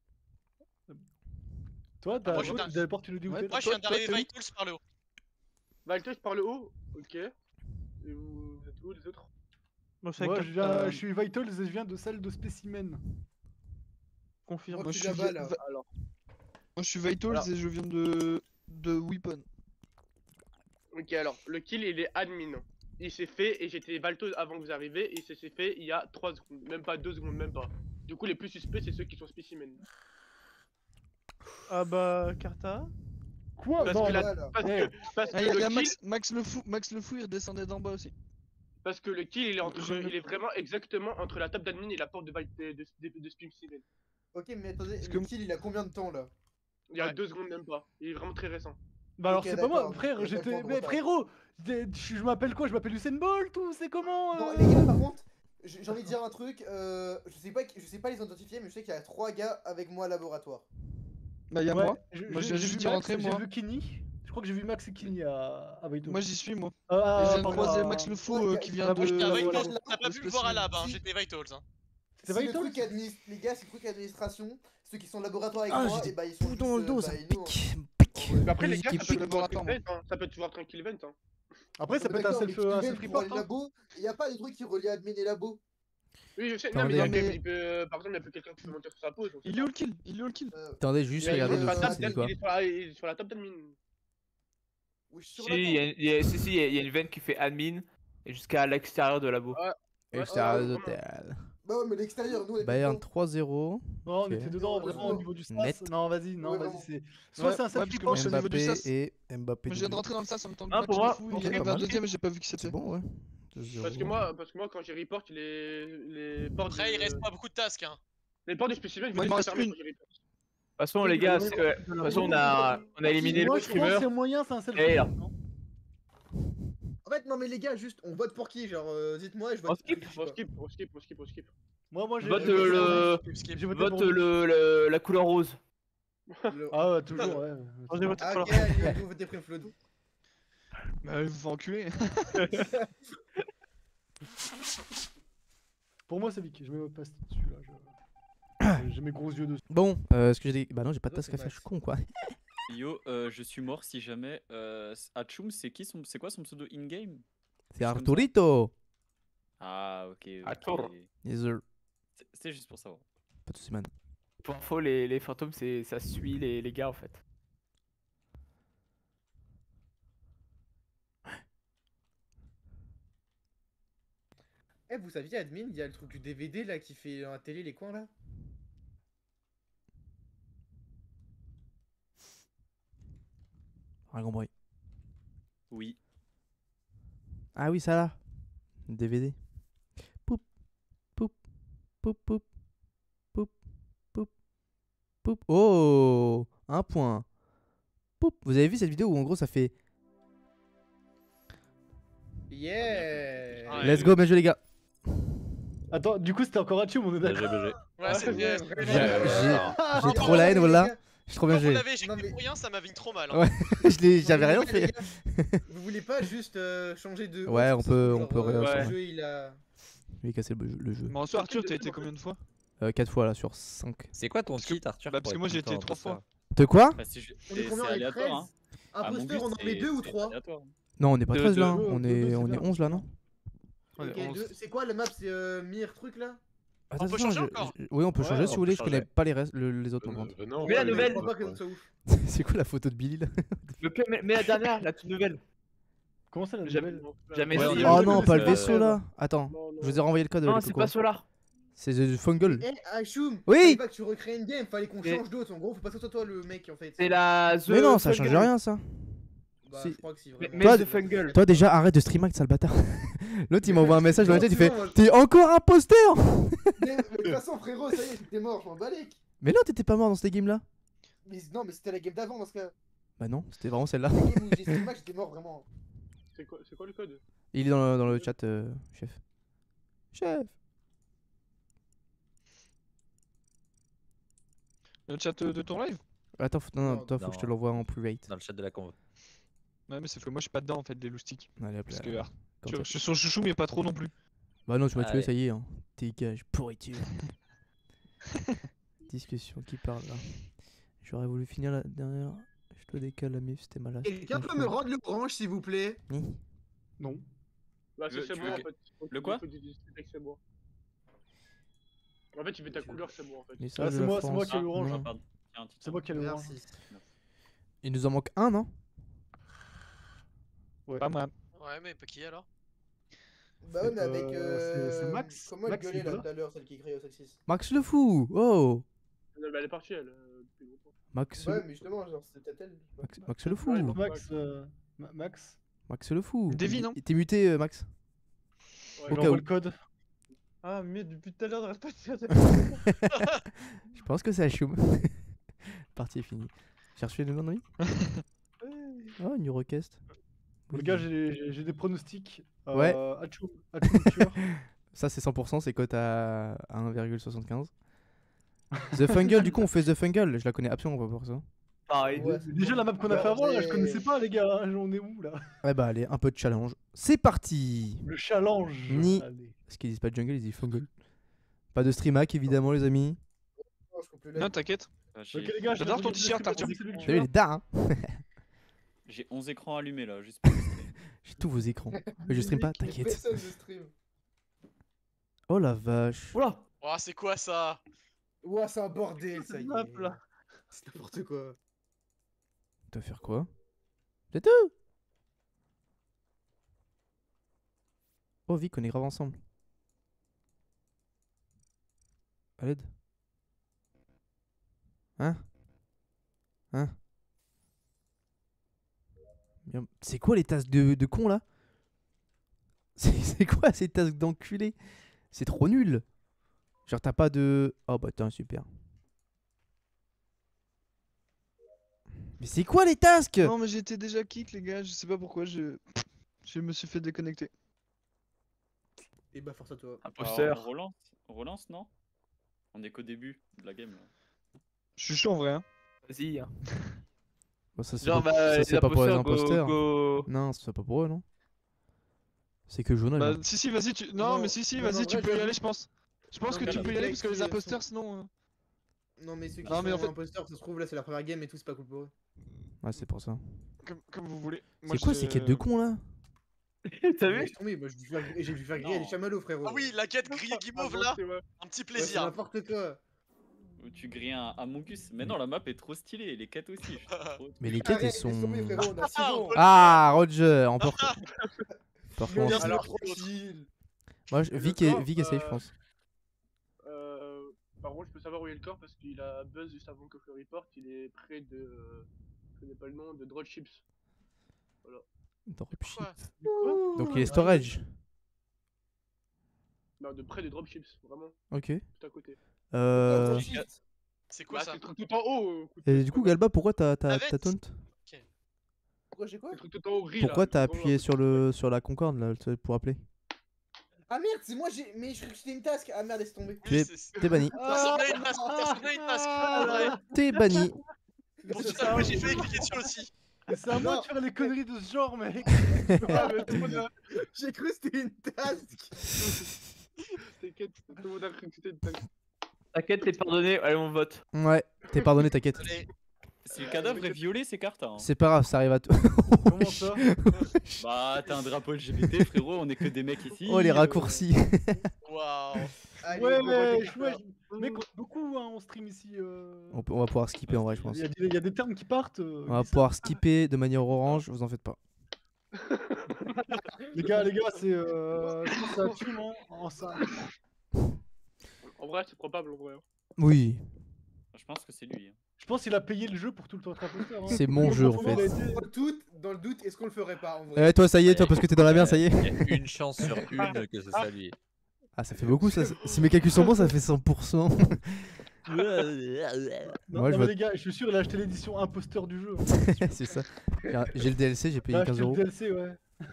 Toi, t'as moi, je suis un- d'abord tu nous dis où t'es. Moi, je viens d'arriver Vitals par le haut. Valtos par le haut? Ok. Et vous êtes où les autres? Moi, avec je suis Vitals et je viens de salle de spécimen. Confirme. Moi, je je suis suis là-bas, là. Alors. Moi, je suis Vitals Alors. et je viens de Weapon. Ok, alors, le kill il est admin. Il s'est fait et j'étais Valtos avant que vous arriviez et il s'est fait il y a 3 secondes, même pas 2 secondes, même pas. Du coup, les plus suspects, c'est ceux qui sont spécimens. Ah bah, Carta. Quoi? Parce Non, que, là. parce Eh. que, parce que Ah, il y le a kill, Max le fou, il redescendait d'en bas aussi. parce que le kill il est, entre, Je- il est vraiment exactement entre la table d'admin et la porte de spécimen. Ok, mais attendez, Parce le que- kill, il a combien de temps là? Il y a 2 secondes, même pas. Il est vraiment très récent. Bah alors Ok, c'est pas moi, d'accord, frère, donc, j'étais... d'accord, Mais d'accord. frérot, je m'appelle quoi? Je m'appelle Usain Bolt ou c'est comment Non, les gars, par contre, j'ai envie de dire un truc. Je sais pas les identifier, mais je sais qu'il y a 3 gars avec moi à laboratoire. Bah, y'a Ouais, moi. Moi, je viens j'ai juste vu d'y Max, rentrer, j'ai moi. vu Kenny. Je crois que j'ai vu Max et Kenny à Vitals. Moi, j'y suis, moi. Ah, Et je viens de pardon, croiser ah, Max le fou Ouais, qui y a- vient moi, j'étais de. à Vitals, Vitals. t'as pas pu le voir à lab, hein. J'étais Vitals. Hein. C'est Si Vitals? les gars, c'est le truc administration. Ceux qui sont laboratoire avec Ah, moi, j'ai et bah ils des sont poux juste, dans le dos, ça bah, me nous, pique. Mais après, les gars, Qui ça peut pique. toujours laboratoire, être un kill event, hein. Ça peut toujours être un kill event. Hein. Après, ça peut être un D'accord, mais self report. pour les labos, y a pas de truc qui relie admin et labo. Oui, je sais. Attendez. Non, mais, Mais- il peut, par exemple, il y a plus quelqu'un qui peut monter sur sa pause. on sait Il est pas. où le kill? Il est où le kill? Attendez, juste Il est regarder sur le la foot, table c'est dit d'admin, quoi? il est sur la table d'admin. Oui, je suis Si, sur la il y a une veine qui fait admin et jusqu'à l'extérieur de labo. Ouais. Extérieur ouais, de vraiment. l'hôtel. Bah ouais, mais l'extérieur, nous on est Bayern dedans. 3-0. Non, on Ok. était dedans, vraiment au niveau du Net. sas. Non, vas-y, non, Ouais, vas-y, vraiment. c'est. Soit c'est un Ouais, self parce que report, moi, je suis au niveau du Mbappé sas. et Mbappé. Moi, je viens de doublé. rentrer dans le sas en même temps que Ah, Max pour le moi, fou. ok, Il y avait pas un mal. deuxième et j'ai pas vu qui c'était. C'est bon, ouais. Parce que moi, quand j'ai report, les portes Après, il de... reste pas beaucoup de tasks. Hein. Les portes du spécimen, Moi, il je m'en les reste fermer une. quand j'ai report. De toute façon, les gars, de toute façon, on a éliminé Moi, le je pense que streamer. c'est moyen, c'est un self Et là. report. En fait, non, mais les gars, juste on vote pour qui? Genre, dites-moi et je On vote. skip, je sais On pas. skip. Moi, j'ai Vote j'ai voté vote pour lui. la couleur rose. Ah ouais, toujours, ouais. J'ai voté Ah, pour ok, leur- allez, vous votez Primeflood. Bah, vous vous enculez. Pour moi, c'est Vic, je mets votre passe dessus là. J'ai mes gros yeux dessus. Bon, est-ce que j'ai des. Bah non, j'ai pas de Toi, task c'est à faire, je suis Max. con quoi. Yo, je suis mort si jamais. Achum, c'est quoi son pseudo in-game? C'est Juste comme ça. Arturito. Ah, ok. Arthur. Yes, sir. C'était juste pour savoir. Pas de soucis, man. Pour info, les fantômes, ça suit les gars en fait. Eh, vous saviez, admin, il y a le truc du DVD là qui fait à la télé les coins là? Rien compris. Oui. Ah oui, ça là. DVD. Poup. Poup. Poup. Poup. Poup. Poup. Poup. Oh, un point. Poup. Vous avez vu cette vidéo où en gros ça fait. Yeah! Let's go, bien joué les gars. Attends, du coup, c'était encore Hachoum, on est d'accord. Ouais, c'est bien. J'ai trop la haine, voilà. J'ai trop bien Quand vous joué. l'avez éjecté pour rien, ça m'a vigne trop mal. Hein. Ouais, j'avais rien Les fait. gars, vous voulez pas juste changer de. Ouais, on peut Le réassembler. jeu, il a. Je vais casser le jeu. Bon, toi, Arthur, t'as été combien de fois 4 fois là sur 5. C'est quoi ton titre, Arthur? Bah, parce que moi j'ai été 3 fois. De quoi? On est C'est combien? On est aléatoire, 13. hein. Imposteur, on en met 2 ou 3? Non, on est pas 13 là, hein. deux, on deux, est c'est on est bien. 11 là, non? Ouais, Ok, 11. c'est quoi la map? C'est Mir truc là? Attends, peut attends, changer encore. Oui, on peut Ouais, changer si on vous voulez, peut je connais changer. pas les autres par contre. Non, Mais la ouais, nouvelle. Je crois pas que ça soit ouf. C'est quoi la photo de Billy là? Mais la dernière, la toute nouvelle. Comment ça, la Jamais- nouvelle? Jamais Ouais, essayé. on est Oh non, pas le euh, vaisseau là. Attends, Non, non. je vous ai renvoyé le code. Non, les c'est cocos. pas Solar. C'est The Fungal. Eh, Hachoum! Oui. Fallait pas que tu recrées une game, fallait qu'on Et- change d'autre. En gros, faut pas que ce soit toi le mec en fait. C'est la Mais non, ça Fungal. change rien ça. Bah, Si. je crois que si Mais vraiment. mais Toi, The Fungal. Toi déjà arrête de stream act, sale bâtard. L'autre il m'envoie un message dans la tête, il fait Non, moi, t'es encore imposteur. Mais de toute façon, frérot, ça y est, t'es mort, je m'en balèque. Mais non, t'étais pas mort dans cette game là. Mais non, mais c'était la game d'avant dans ce cas. Bah non, c'était vraiment celle-là. La game où j'ai stream match, j'étais mort vraiment. C'est quoi le code? Il est dans le chat, chef. Chef. Le chat de ton live? Attends, non, Non, toi faut que je te non. l'envoie en private. Dans le chat de la convo. Ouais, mais c'est que moi je suis pas dedans en fait, des loustiques. Allez hop Parce là. que Quand je suis son chouchou, mais pas trop non plus. Bah non, tu m'as tué, Allez. ça y est. Hein. Dégage, pourriture. Discussion, qui parle là? J'aurais voulu finir la dernière. Je te décale la mif, c'était malade. Quelqu'un peut me rendre l'orange s'il vous plaît? Non. Bah, Tu veux- c'est tu moi veux en que- fait. Le quoi? C'est moi. En fait, tu mets ta couleur, c'est moi en fait. Message Ah, c'est de moi France. qui ai l'orange. Non. Pardon. Tiens, tiens. C'est moi qui ai l'orange. Merci. Il nous en manque un, non? Ouais. Pas mal. Ouais, mais pas qui alors? Bah ouais, mais avec. c'est Max. Comment elle Max, gueulait il est là là tout à l'heure, celle qui crée Sexis? Max le fou. Oh, Non, mais elle est partie, elle. Depuis longtemps. Max. Ouais, mais justement, genre c'était peut-être elle. je sais pas. Max le fou. Ouais, Max. Max. Max le fou. Davy, non? T'es muté, Max. Ouais, Au J'envoie cas où. le code. Ah, mais depuis tout à l'heure, j'arrête pas de faire des. Je pense que c'est Hachoum. Partie est finie. J'ai reçu le nom de lui. Oh, une request. Les gars, j'ai des pronostics. Ouais. Hachoum tueur. Ça, c'est 100%, c'est cote à 1,75. The Fungal, du coup, on fait The Fungal. Je la connais absolument pas pour ça. Pareil. Ouais, Déjà, la map qu'on a fait avant, là, je mais- connaissais pas, les gars. Hein, on est où là? Ouais, bah, allez, un peu de challenge. C'est parti. Le challenge. Ni- Allez. Parce qu'ils disent pas jungle, ils disent fungal. Pas de stream hack, évidemment, les amis. Non, je coupe le Non, live. t'inquiète. Ah, Ok, les gars, J'adore j'ai ton envoyé t-shirt, le Arthur. c'est lui le Salut tueur. les dards, hein. J'ai 11 écrans allumés là, juste pour le stream. J'ai tous vos écrans. Mais je stream pas, Mais t'inquiète. personne ne stream. Oh la vache. Oula. Oh, c'est quoi ça? Ouah, c'est un bordel, ça y map, est. là. C'est n'importe quoi. Tu vas faire quoi? C'est tout. Oh, Vic, on est grave ensemble. À l'aide. Hein? Hein? Bien. C'est quoi les tasks de con là? C'est quoi ces tasks d'enculé? C'est trop nul. Genre t'as pas de... Oh bah t'es super. Mais c'est quoi les tasks? Non, mais j'étais déjà kick, les gars. Je sais pas pourquoi je me suis fait déconnecter. Et bah, force à toi. Imposteur. On relance, non? On est qu'au début de la game là. Je suis chaud en vrai. Hein. Vas-y. Hein. Bah, ça, c'est Genre, pas, bah, ça, les c'est pas pour les imposteurs, imposteurs. go. Non, c'est pas pour eux, non? C'est que Jonah. Bah, là. si, vas-y, tu. Non, Non, mais si, non, vas-y, en tu vrai, peux y j'avoue. aller, je pense. Je pense Non, que mais tu peux y j'avoue, aller parce que les qui imposteurs, sinon. Non, mais ceux qui Non, sont mais en fait- imposteurs, ça se trouve là, c'est la première game et tout, c'est pas cool pour eux. Ouais, c'est pour ça. Comme vous voulez. Moi, C'est quoi je- ces quêtes de cons là? T'as Mais vu? laisse tomber, moi j'ai dû faire griller les chamallows, frérot. Ah oui, la quête grille guimauve là. Un petit Ouais, c'est plaisir. n'importe quoi. Où tu grilles un Among Us. Mais non, la map est trop stylée, et les quêtes aussi. je trouve trop- Mais les quêtes, elles Arrête, laisse sont. tomber, frérot, on a 6 ans. Ah, Roger, on peut. Il recommencer. est Alors, tranquille. Moi, Vic essaye, je euh, pense. Par contre, je peux savoir où est le corps parce qu'il a buzz juste avant que je le report. Il est près de. Je connais pas le nom, de Dropships. Voilà. Dropship. Quoi? Donc il est storage. Non, de près des Dropships, vraiment. Ok. Tout à côté. C'est quoi Bah, ça? c'est le truc tout en haut. Et du coup, Galba, pourquoi t'as Navette. taunt? Pourquoi j'ai quoi? Le truc tout en haut gris. Pourquoi là, t'as tout en haut, appuyé là. sur la concorde là pour appeler? Ah merde, c'est moi, mais je croyais que c'était une task. Ah merde, laisse tomber. T'es banni. Ça ressemblait à une task, ça ressemblait à une task. En vrai. T'es banni. Bon, putain, moi j'ai failli cliquer dessus aussi. C'est à moi de faire les conneries de ce genre, mec. J'ai cru que c'était une task. T'inquiète, tout le monde a cru que c'était une task. T'inquiète, t'es pardonné, allez on vote. Ouais, t'es pardonné, t'inquiète. Si le cadavre est violet, c'est Carta. Hein. C'est pas grave, ça arrive à tout. Comment ça? Bah, t'as un drapeau LGBT, frérot, on est que des mecs ici. Oh, les raccourcis. Waouh. Ouais, mec, on est beaucoup hein, on stream ici. On va pouvoir skipper en vrai, je pense. Il y a des termes qui partent. On va pouvoir skipper de manière orange, vous en faites pas. Les gars, c'est. Je pense que ça tue, non? En ça. En vrai, c'est probable en vrai. Oui. Je pense que c'est lui. Je pense qu'il a payé le jeu pour tout le temps être imposteur. Hein. C'est mon jeu en fait. Dans le doute, est-ce qu'on le ferait pas en vrai? Toi, ça y est, toi, parce que t'es dans la merde, ça y est. Il y a une chance sur une que ce soit lui. Ah, ça fait beaucoup ça. Si mes calculs sont bons, ça fait 100%. Non, Moi, je mais vote- les gars, je suis sûr, il a acheté l'édition imposteur du jeu. C'est ça. J'ai le DLC, j'ai payé Il a 15 acheté euros. le DLC, ouais.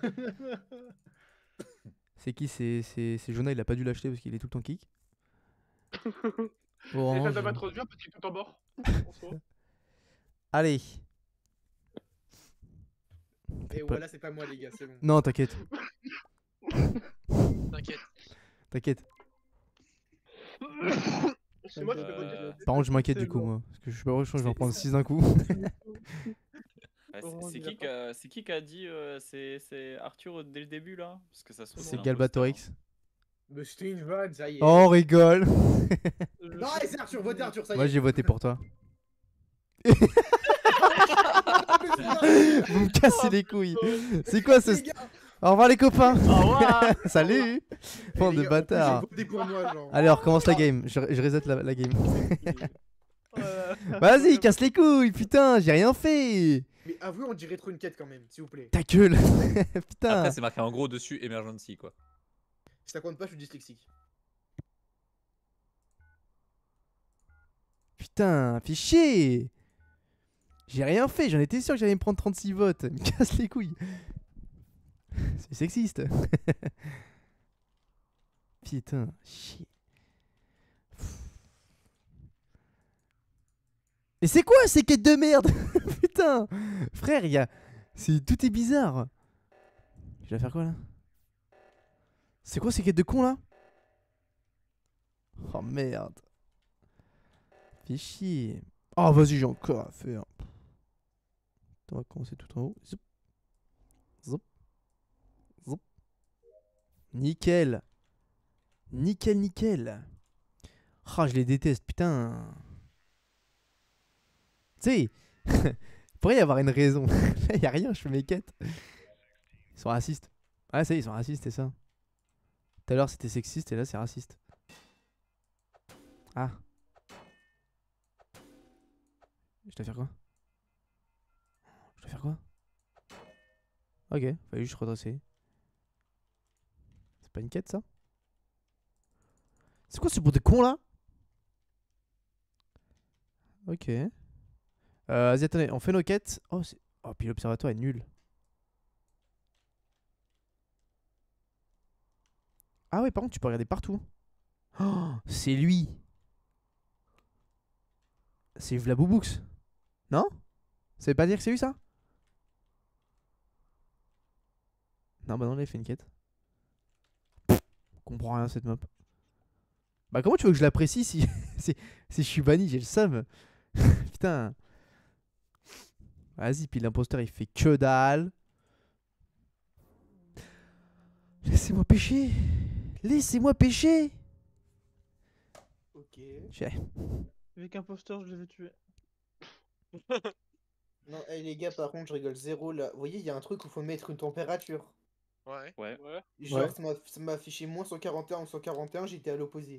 C'est qui? C'est Jonah, il a pas dû l'acheter parce qu'il est tout le temps kick. C'est ça Orange. d'abattre bien parce qu'il est tout en bord. En soi. Allez. Et voilà, c'est pas moi, les gars, c'est bon. Non, t'inquiète. T'inquiète. T'inquiète. C'est moi qui vais voter. Par contre, je m'inquiète du coup, moi. Parce que je suis pas sûr que je vais en prendre 6 d'un coup. Ouais, c'est qui qui a dit c'est Arthur dès le début là? Parce que ça se trouve, C'est un Galbatorix. Mais c'était une vanne, ça y est. Oh, on rigole. Non, allez, c'est Arthur, votez Arthur, ça y est. Moi, j'ai voté pour toi. Vous me cassez les couilles. C'est quoi ce. Au revoir les copains. Au revoir. Salut. Bande de bâtards. Votez pour moi, genre. Allez, on recommence la game. Je reset la game. Vas-y, casse les couilles. Putain, j'ai rien fait. Mais avouez, on dirait trop une quête quand même, s'il vous plaît. Ta gueule. Putain. Après, c'est marqué en gros dessus Emergency quoi. Si ça compte pas, je suis dyslexique. Putain, fais chier. J'ai rien fait, j'en étais sûr que j'allais me prendre 36 votes. Me casse les couilles. C'est sexiste. Putain, chier. Et c'est quoi ces quêtes de merde? Putain. Frère, il y a... Tout est bizarre. Je vais faire quoi là? C'est quoi ces quêtes de con là? Oh merde. Fais chier. Oh vas-y, j'ai encore à faire. On va commencer tout en haut. Zoup. Zoup. Zoup. Nickel. Nickel, nickel. Ah, je les déteste, putain. Tu sais, il pourrait y avoir une raison. Là, il n'y a rien, je fais mes quêtes. Ils sont racistes. Ah, ça y est, ils sont racistes, c'est ça. Tout à l'heure, c'était sexiste et là, c'est raciste. Ah. Je dois faire quoi? Je dois faire quoi? Ok, fallait juste redresser. C'est pas une quête ça? C'est quoi ce bout de con là? Ok. Vas-y, attendez, on fait nos quêtes. Oh, puis l'observatoire est nul. Ah ouais, par contre, tu peux regarder partout. Oh, c'est lui. C'est Vlaboubooks. Non? Ça veut pas dire que c'est lui ça? Non, bah non, là il fait une quête. Pff, je comprends rien cette map. Bah comment tu veux que je l'apprécie si je suis banni, j'ai le seum. Putain. Vas-y, puis l'imposteur il fait que dalle. Laissez-moi pêcher. Laissez-moi pêcher. Ok. Avec imposteur, je l'avais tué. Non, les gars, par contre, je rigole zéro là. Vous voyez, il y a un truc où il faut mettre une température. Ouais. Ouais. Genre, Ouais. ça m'a affiché moins 141 ou 141, j'étais à l'opposé.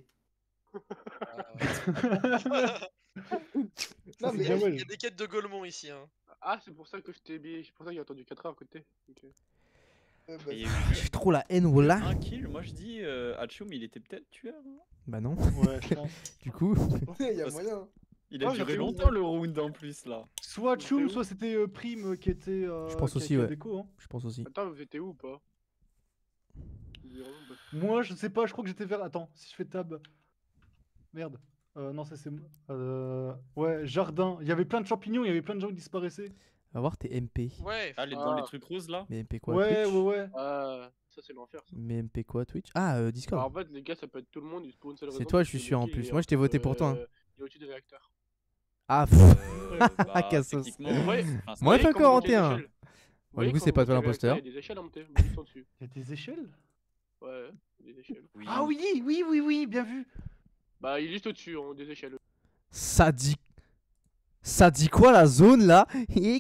Non, mais bien il y a des quêtes de Golemont ici. Hein. Ah, c'est pour ça que je t'ai mis. C'est pour ça qu'il a attendu 4 heures à côté. Ok. J'ai trop la haine, voilà. Un kill, moi je dis Hachoum il était peut-être tueur. Hein. Bah non. Ouais, je pense. Du coup. Il y a moyen. Il a Ah, duré j'ai longtemps le round en plus là. Soit Choum, soit c'était Prime qui était. Je pense qui a aussi, ouais. déco, hein. Je pense aussi. Attends, vous étiez où ou pas? Moi, je sais pas, je crois que j'étais vers. Attends, si je fais tab. Merde. Non, ça c'est. Ouais, jardin. Il y avait plein de champignons, il y avait plein de gens qui disparaissaient. Va voir tes MP. Ouais. Ah, dans les trucs roses là. Mais MP quoi, Ouais, Twitch? ouais. Ça c'est l'enfer. Mais MP quoi, Twitch? Ah, Bah, Discord. en fait, les gars, ça peut être tout le monde, il spawn seule C'est raison, toi, parce je suis que sûr, en Lucky, plus. il est Moi, je t'ai voté pour toi, hein. Il est au-dessus des réacteurs. Ah, Bah, Cassos. techniquement, Ouais. enfin, Moi, Vous j'ai voyez, quand encore vous en montez les T1. échelles. Vous Bon, du voyez, coup, quand c'est vous pas toi montez les réacteurs, l'imposteur. Il y a des échelles à monter, vous juste en dessus. Il y a des échelles? Ouais, des échelles. Ah oui, bien vu. Bah, il est juste au-dessus, hein, des échelles. Ça dit quoi la zone là?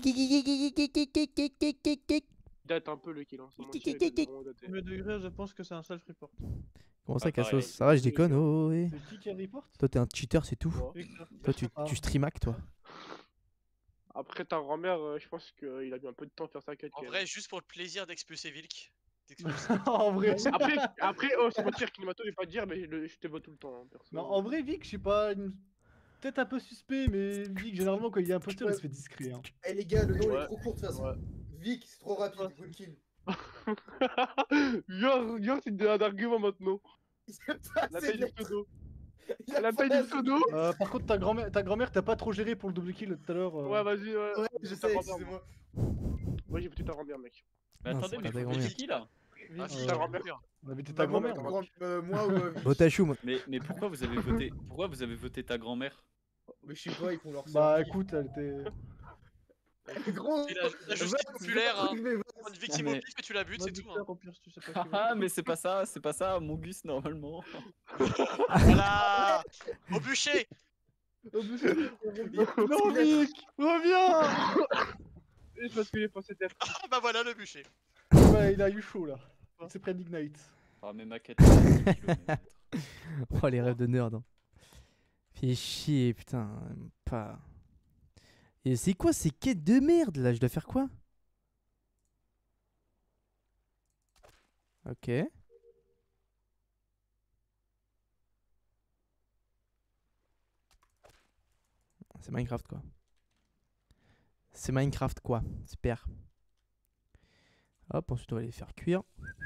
Date un peu le kill, hein. Sans mentir, il date vraiment daté. Premier degré, je pense que c'est un self-report. Comment ça, Ah, pareil. Cassos? Ça va, je déconne, oh, ouais. C'est qui report? Toi, t'es un cheater, c'est tout. Victor. Toi, tu streamac, toi. Après ta grand-mère, je pense qu'il a mis un peu de temps à faire sa quête. En quand vrai, même. juste pour le plaisir d'expulser Vilk. En vrai. Après, oh, c'est mentir, Kinimato, je vais pas te dire, mais je te vote tout le temps, hein, perso. Non, en vrai, Vic, je sais pas. Peut-être un peu suspect, mais Vic, généralement, quand il est imposteur, il se fait discret. Hein. Eh les gars, le nom Ouais. est trop court de toute façon. Ouais. Vic, c'est trop rapide, good kill. Genre, c'est un argument maintenant. La taille du pseudo. La taille du pseudo. Par contre, ta grand-mère, t'as pas trop géré pour le double kill tout à l'heure. Ouais, vas-y, ouais. Ouais, je sais, excusez-moi. Moi, j'ai voté ta grand-mère, mec. Mais Non, attendez, c'est mais pas ta vous grand-mère. votez qui là? Ah, c'est ta grand-mère. On avait été Bah, ta grand-mère. Moi ou Vic. Vote à chou, moi. Mais pourquoi vous avez voté ta grand-mère? Mais je sais pas, ils font leur Bah écoute, elle était. Gros, C'est la justice populaire, hein. Une victime au pif et tu la butes, c'est tout. Hein. Au pire, si tu sais pas qui Ah, mais c'est pas ça, mon Gus normalement. Voilà. Au bûcher. Non, Vic, reviens. C'est parce qu'il est passé tête. Ah bah voilà le bûcher. Ouais, il a eu chaud là. Il s'est pris un Ignite. Ah, mais ma quête. est à 10 kilomètres. Oh, les rêves de nerd. Hein. Fais chier, putain. Pas. Et c'est quoi ces quêtes de merde là? Je dois faire quoi? Ok. C'est Minecraft quoi. C'est Minecraft quoi. Super. Hop, ensuite on va les faire cuire.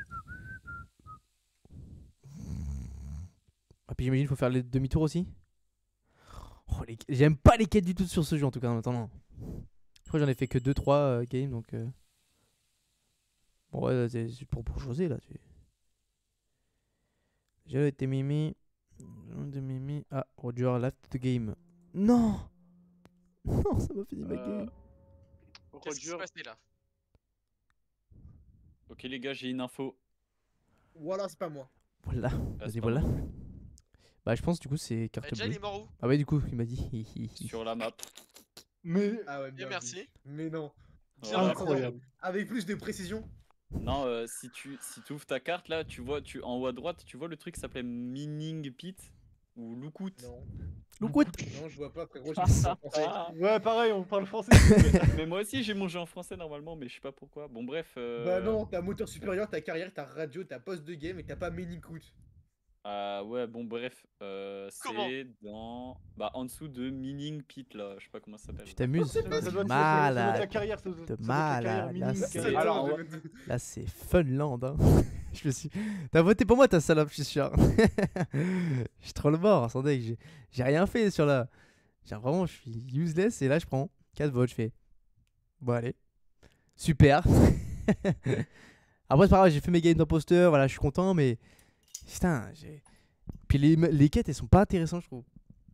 Ah, puis j'imagine qu'il faut faire les demi-tours aussi. Oh, j'aime pas les quêtes du tout sur ce jeu en tout cas en attendant. Après j'en ai fait que 2-3 games donc. Bon ouais, c'est pour José là. J'ai été mimi. Ah, Roger left the game. Non. Non, ça m'a fini ma game. Qu'est-ce qui s'est passé là? Ok les gars, j'ai une info. Voilà, c'est pas moi. Voilà, Ah, vas-y c'est pas voilà. moi non plus. Bah je pense du coup c'est carte Déjà, il bleue. est mort où? Ah ouais du coup il m'a dit. Sur la map. Mais. Ah ouais, Bien, vu. merci. Mais non. Voilà. Incroyable. Avec plus de précision. Non, si tu ouvres ta carte là, tu vois, en haut à droite, tu vois le truc qui s'appelait Mining Pit ou Lookout. Non. Lookout. Non, je vois pas, frérot. Je suis en français. Ouais, pareil, on parle français. Mais moi aussi j'ai mon jeu en français normalement, mais je sais pas pourquoi. Bon bref. Bah non, t'as moteur supérieur, t'as carrière, t'as radio, t'as poste de game et t'as pas mini-coot. Ouais, bon bref, Comment c'est dans... Bah en dessous de Mining Pit là, je sais pas comment ça s'appelle. Tu t'amuses. Ça doit être- ça doit être la Malade. carrière, ça doit être De la carrière malade. Là mini- c'est Alors, là, c'est Funland. Hein. Je me suis. T'as voté pour moi ta salope, je suis sûr. Je suis trop le mort. Attendez, j'ai rien fait sur la. Genre vraiment, je suis useless et là je prends 4 votes. Je fais. Bon allez. Super. Après c'est pas grave, j'ai fait mes games d'imposteur. Voilà, je suis content, mais putain, j'ai. Puis les quêtes elles sont pas intéressantes, je trouve.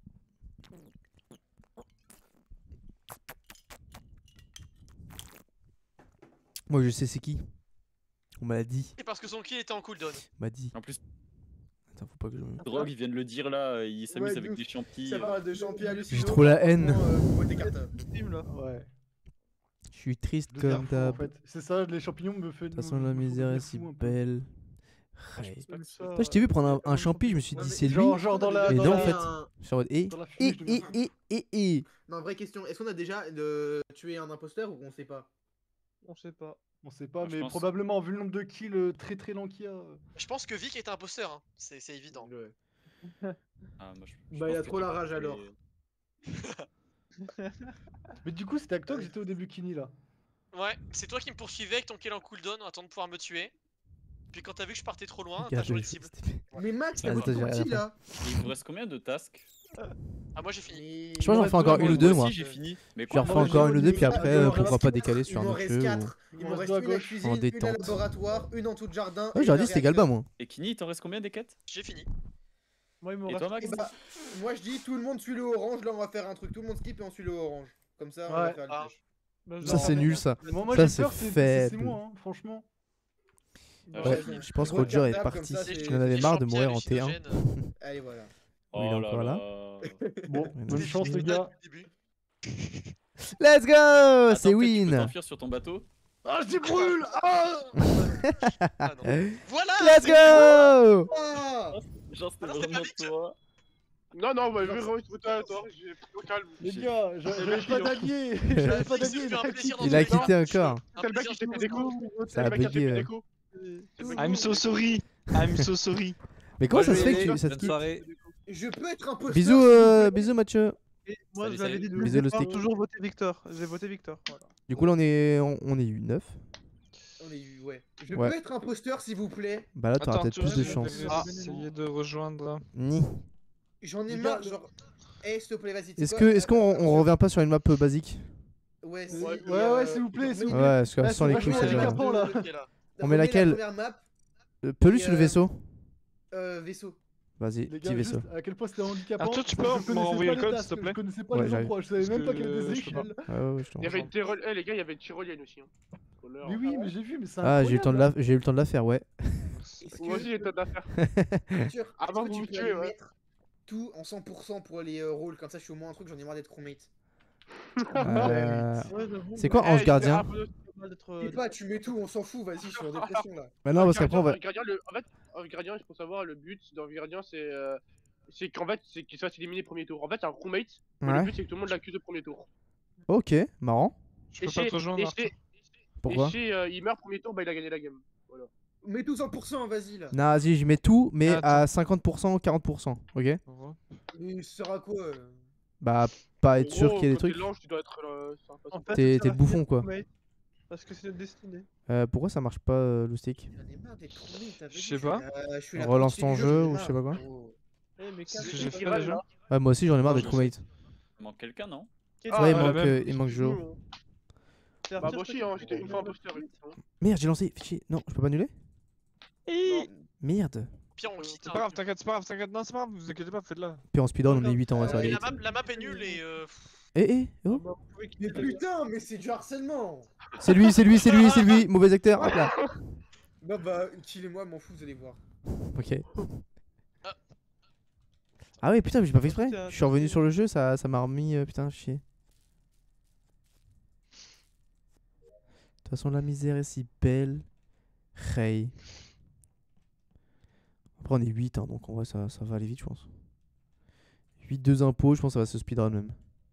Moi je sais c'est qui. On m'a dit. C'est parce que son kill était en cooldown. On m'a dit. En plus, Attends, faut pas que je. Drogue, il vient de le dire là, il s'amuse Ouais, avec de des ouf. champis. Ça parle de champions hallucinants. J'ai trop la haine. Votez carte. Steam là. Ouais. Je suis triste De faire comme fou, en d'hab. fait. C'est ça, les champignons me fait. De toute façon, la misère est si belle. Ouais. Comme ça, Toi, je t'ai vu prendre un champi, je me suis Ouais, dit mais c'est lui. genre dans la. Et dans non, en la- fait, un- je suis en mode Dans la fumée, je deviens et. Non, vraie question. Est-ce qu'on a déjà tué un imposteur ou on sait pas? On sait pas. On sait pas, Moi, je mais pense- probablement, vu le nombre de kills très très lent qu'il y a. Je pense que Vic est un imposteur, hein. C'est évident. Ouais. Ah, moi, je Bah, il pense a que trop tu la vas rage tuer- alors. Mais du coup, c'était avec toi que j'étais au début Kini là. Ouais, c'est toi qui me poursuivais avec ton kill en cooldown en attendant de pouvoir me tuer. puis quand t'as vu que je partais trop loin, t'as Regarde, changé je- de cible. Mais Max, t'as Ah, voté attends, pour j'ai qui rien là Il vous reste combien de tasks? Ah, moi j'ai fini. Je pense que j'en fais encore une ou deux, moi. aussi, j'ai fini. Mais Je quoi, refais moi, encore j'ai- une ou deux, puis Il après, m'en pourquoi reste pas quatre, décaler sur il un m'en autre reste jeu. 4. Il m'en reste deux à une à la gauche. cuisine, En une à détente. laboratoire, une en tout jardin. Ouais, et j'aurais une à dit c'était Galba, réacteur. moi. Et Kini, il t'en reste combien des quêtes? J'ai fini. Moi, il me Et reste. toi, Max? Et bah, moi je dis tout le monde suit le orange, là on va faire un truc, tout le monde skip et on suit le orange. Comme ça on va Ouais. faire Ah. le tâche. Bah, je Ça, vais c'est en nul, faire. ça. Moi, Ça, j'ai c'est peur, c'est faible. moi, hein, franchement. Ah, Ouais, j'ai fini. je pense que Moi, Roger est cartable, comme parti. ça, c'est- Il en avait marre de mourir en T1. Allez voilà. Il est Oh encore là. Bon, Ouais, bonne non. chance les gars. Let's go. Attends, C'est peut-être tu peux win. t'enfuir sur ton bateau. Ah, je brûle. Ah. Voilà. Let's go. Ah Genre, c'était Alors, c'était vraiment pas vite. toi. Non, non, bah, je vais voter à toi. J'ai au calme. Les gars, j'avais Merci, pas hein. d'alliés. Il J'avais pas s'est d'alliés. fait un plaisir Il a quitté encore. C'est le mec qui s'est fait déco. Ça a bugué. I'm so sorry. I'm so sorry. Mais comment Moi, ça je se vais fait que aller. ça te Bonne quitte? soirée. Je peux être un posteur. Bisous, s'il vous plaît. bisous Mathieu. Et moi, Salut, je l'avais salut. dit de Bisous, le départ, stick. toujours voter Victor. J'ai voté Victor. Voilà. Du coup là on est eu 9. On est eu, ouais. Je Ouais. peux être un posteur s'il vous plaît. Bah là t'auras Attends, peut-être tu plus de veux chance. essayer de rejoindre. Ni. J'en ai Les marre, gars, genre. Eh, s'il te plaît, vas-y. tu sais Est-ce quoi, qu'on revient pas sur une map basique? Ouais, si, Ouais, et, ouais, s'il vous plaît, s'il vous Ouais, plaît. parce que Ouais, sans les c'est couilles vachement c'est déjà. handicapant, là. On met laquelle? La première map, Pelus Et, ou le vaisseau? vaisseau. Vas-y, Les petit gars, vaisseau. juste à quel point c'était handicapant. Arthur, tu peux je me connaissais renvoyer pas le les code, tasks, s'il te plaît? Je connaissais pas Ouais, les j'arrive. endroits, je savais Parce même pas que qu'il y avait des je peux pas. échelles. Ouais, je t'en Il y avait une tyrolienne. Eh, les gars, il y avait une tyrolienne aussi. Hein. Mais oui, mais j'ai vu, mais c'est Ah, j'ai eu le temps de incroyable. j'ai eu le temps de la faire, ouais. Est-ce Moi aussi, que, j'ai tas d'affaires. Arthur, Avant est-ce que que vous tu peux tuez, aller ouais. mettre tout en 100% pour les rôles, comme ça je suis au moins un truc, j'en ai marre d'être roommate. Ouais, j'avoue, C'est quoi mais- Ange Gardien? Dis pas, tu mets tout, on s'en fout, vas-y, je suis en dépression là. Bah non, parce qu'après on va. En fait, Ange Gardien, il faut savoir, le but d'Ange Gardien, c'est qu'en fait, c'est qu'il soit éliminé premier tour. En fait, c'est un crewmate, mais Ouais. le but, c'est que tout le monde l'accuse au premier tour. Ok, marrant. Je peux pas te rejoindre, Arthur. Pourquoi? Et si il meurt premier tour, bah il a gagné la game. Voilà. Mets tout 100%, vas-y là. Non, vas-y, je mets tout, mais Attends. à 50% ou 40%, ok? Mais ça sert à quoi Bah, pas être En sûr gros, qu'il y ait des quand t'es trucs. l'ange, tu dois être sympa. En fait, T'es ça sert le à bouffon, rien, quoi. crewmate, Parce que c'est notre destinée. Pourquoi ça marche pas le stick? J'en ai marre d'être roommate avec Je sais vous, pas. je suis la Relance politique ton du jeu j'en ai ou je sais marre. pas quoi? Oh. Eh, mais C'est ce que calme-toi, j'ai fait Kevin, déjà. là. Ouais, moi aussi j'en ai marre Non, d'être je sais. crewmate. Il manque quelqu'un, non? Kevin, Ouais, la même. il manque Joe. c'est Bah, Arthur, moi aussi, toi, hein, qui- j'étais une fois imposteur. effectivement. Merde, j'ai lancé. Fichier. Non, je peux pas annuler? Non. Merde. Pire, on quitte. C'est pas grave, t'inquiète, c'est pas grave, t'inquiète, non, c'est pas grave, vous inquiétez pas, faites-la. Puis en speedrun, on est 8 ans, ouais, ça va aller La vite. map est nulle et. Oh. Bah, vous pouvez Mais quitter. putain, mais c'est du harcèlement. C'est lui, c'est lui, c'est lui, c'est lui. Mauvais acteur. Hop là. Bah, killez-moi, m'en fous, vous allez voir. Ok. Ah ouais, putain, mais j'ai pas fait exprès. Je suis revenu sur le jeu, ça m'a remis. Putain, chier. De toute façon, la misère est si belle. Hey. Après, on est 8, hein, donc en vrai, ça va aller vite, je pense. 8-2 impôts, je pense que ça va se speedrun même. De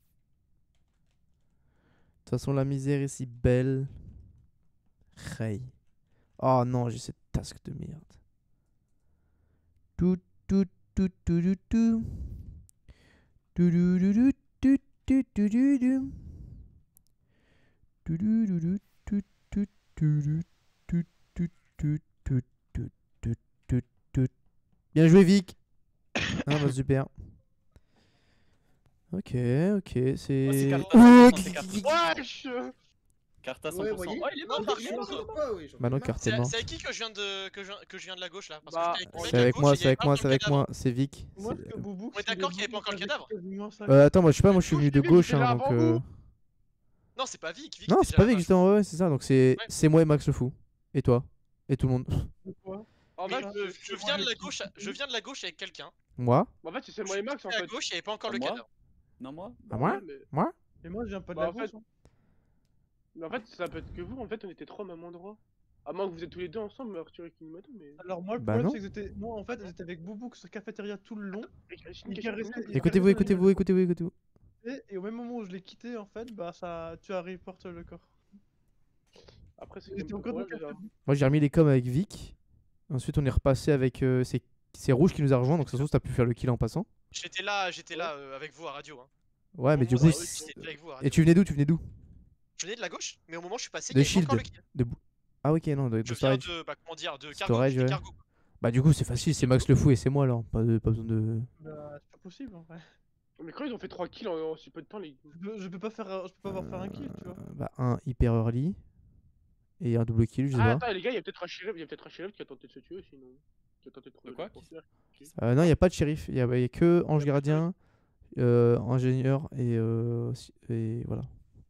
toute façon, la misère est si belle. Hey. Oh non, j'ai cette task de merde. Tout, tout, tout, tout, tout, tout. Tout, tout, tout, tout, tout, tout, tout, tout. Tout, tout, tout, tout, tout, tout, tout, tout, tout, tout, tout, tout, tout, tout. Bien joué, Vic. Ah bah super. Ok, c'est. Cartas, Oh, c'est Cartas. Wesh Cartas 100%. Ouais, voyez. Oh, il est Non, mort par je m'en contre. fous pas, oui, j'en ai Bah non, marre. Carte est mort. C'est avec qui que je viens de la gauche là? Parce Bah, que j'étais avec le mec C'est à avec gauche moi, et il y c'est avait avec pas moi, encore c'est avec le cadavre. moi, c'est Vic. Moi, C'est- que Boubouk, On est d'accord qu'il y avait pas encore le cadavre. Attends, moi je sais pas, moi je suis venu de Vic, gauche, il était hein, là donc. avant vous. Non, c'est pas Vic. Vic Non, était c'est déjà pas là-bas, Vic, je justement, ouais, c'est ça. Donc c'est moi et Max le fou. Et toi. Et tout le monde. En Mais fait, je viens de la gauche, avec quelqu'un. Moi? en fait, c'est moi et Max en Et à fait. gauche, il y avait pas encore Ah, le moi cadavre. Non, moi? À moi? Ouais, mais... Moi? Et moi, je viens pas de Bah, la en fait- gauche. Hein. mais en fait, ça peut être que vous. En fait, on était trois au même endroit. À moins que vous êtes tous les deux ensemble, Arthur et Kinimato, mais. Alors, moi, le Bah problème, non. c'est que j'étais. Moi, en fait, j'étais avec Boubouk sur cafétéria tout le long. J'ai une Il question caressait- pour vous. il Écoutez-vous, caressait écoutez-vous, écoutez-vous, écoutez-vous. Et au même moment où je l'ai quitté, en fait, bah, ça. Tu as reporté le corps. Après, c'est J'étais comme encore pour dans moi, le déjà. Moi j'ai remis les coms avec Vic. Ensuite on est repassé avec. C'est Rouge qui nous a rejoint, donc ça se trouve t'as pu faire le kill en passant. J'étais là avec vous à radio. Hein. Ouais, mais Au du moment coup. où j'étais avec vous à Et radio. tu venais d'où? Tu venais d'où? Je venais de la gauche, mais au moment où je suis passé, De il y avait pas encore le Shield. kill. De Ah, ok, non, de Je viens storage. de, bah, comment dire, de cargo. Storage, J'étais ouais. cargo. Bah, du coup, c'est facile, c'est Max le Fou et c'est moi alors. Pas besoin de. Bah, c'est pas possible en vrai. Mais quand ils ont fait 3 kills en si peu de temps, les. Je peux pas avoir fait un kill, tu vois. Bah, un hyper early. Et un double kill, je sais Ah, pas. attends, les gars, il y a peut-être un shérif qui a tenté de se tuer aussi, non? Qui a tenté de trouver quoi le frontière. Non, il a pas de shérif. Il y a que ange gardien, ingénieur et voilà.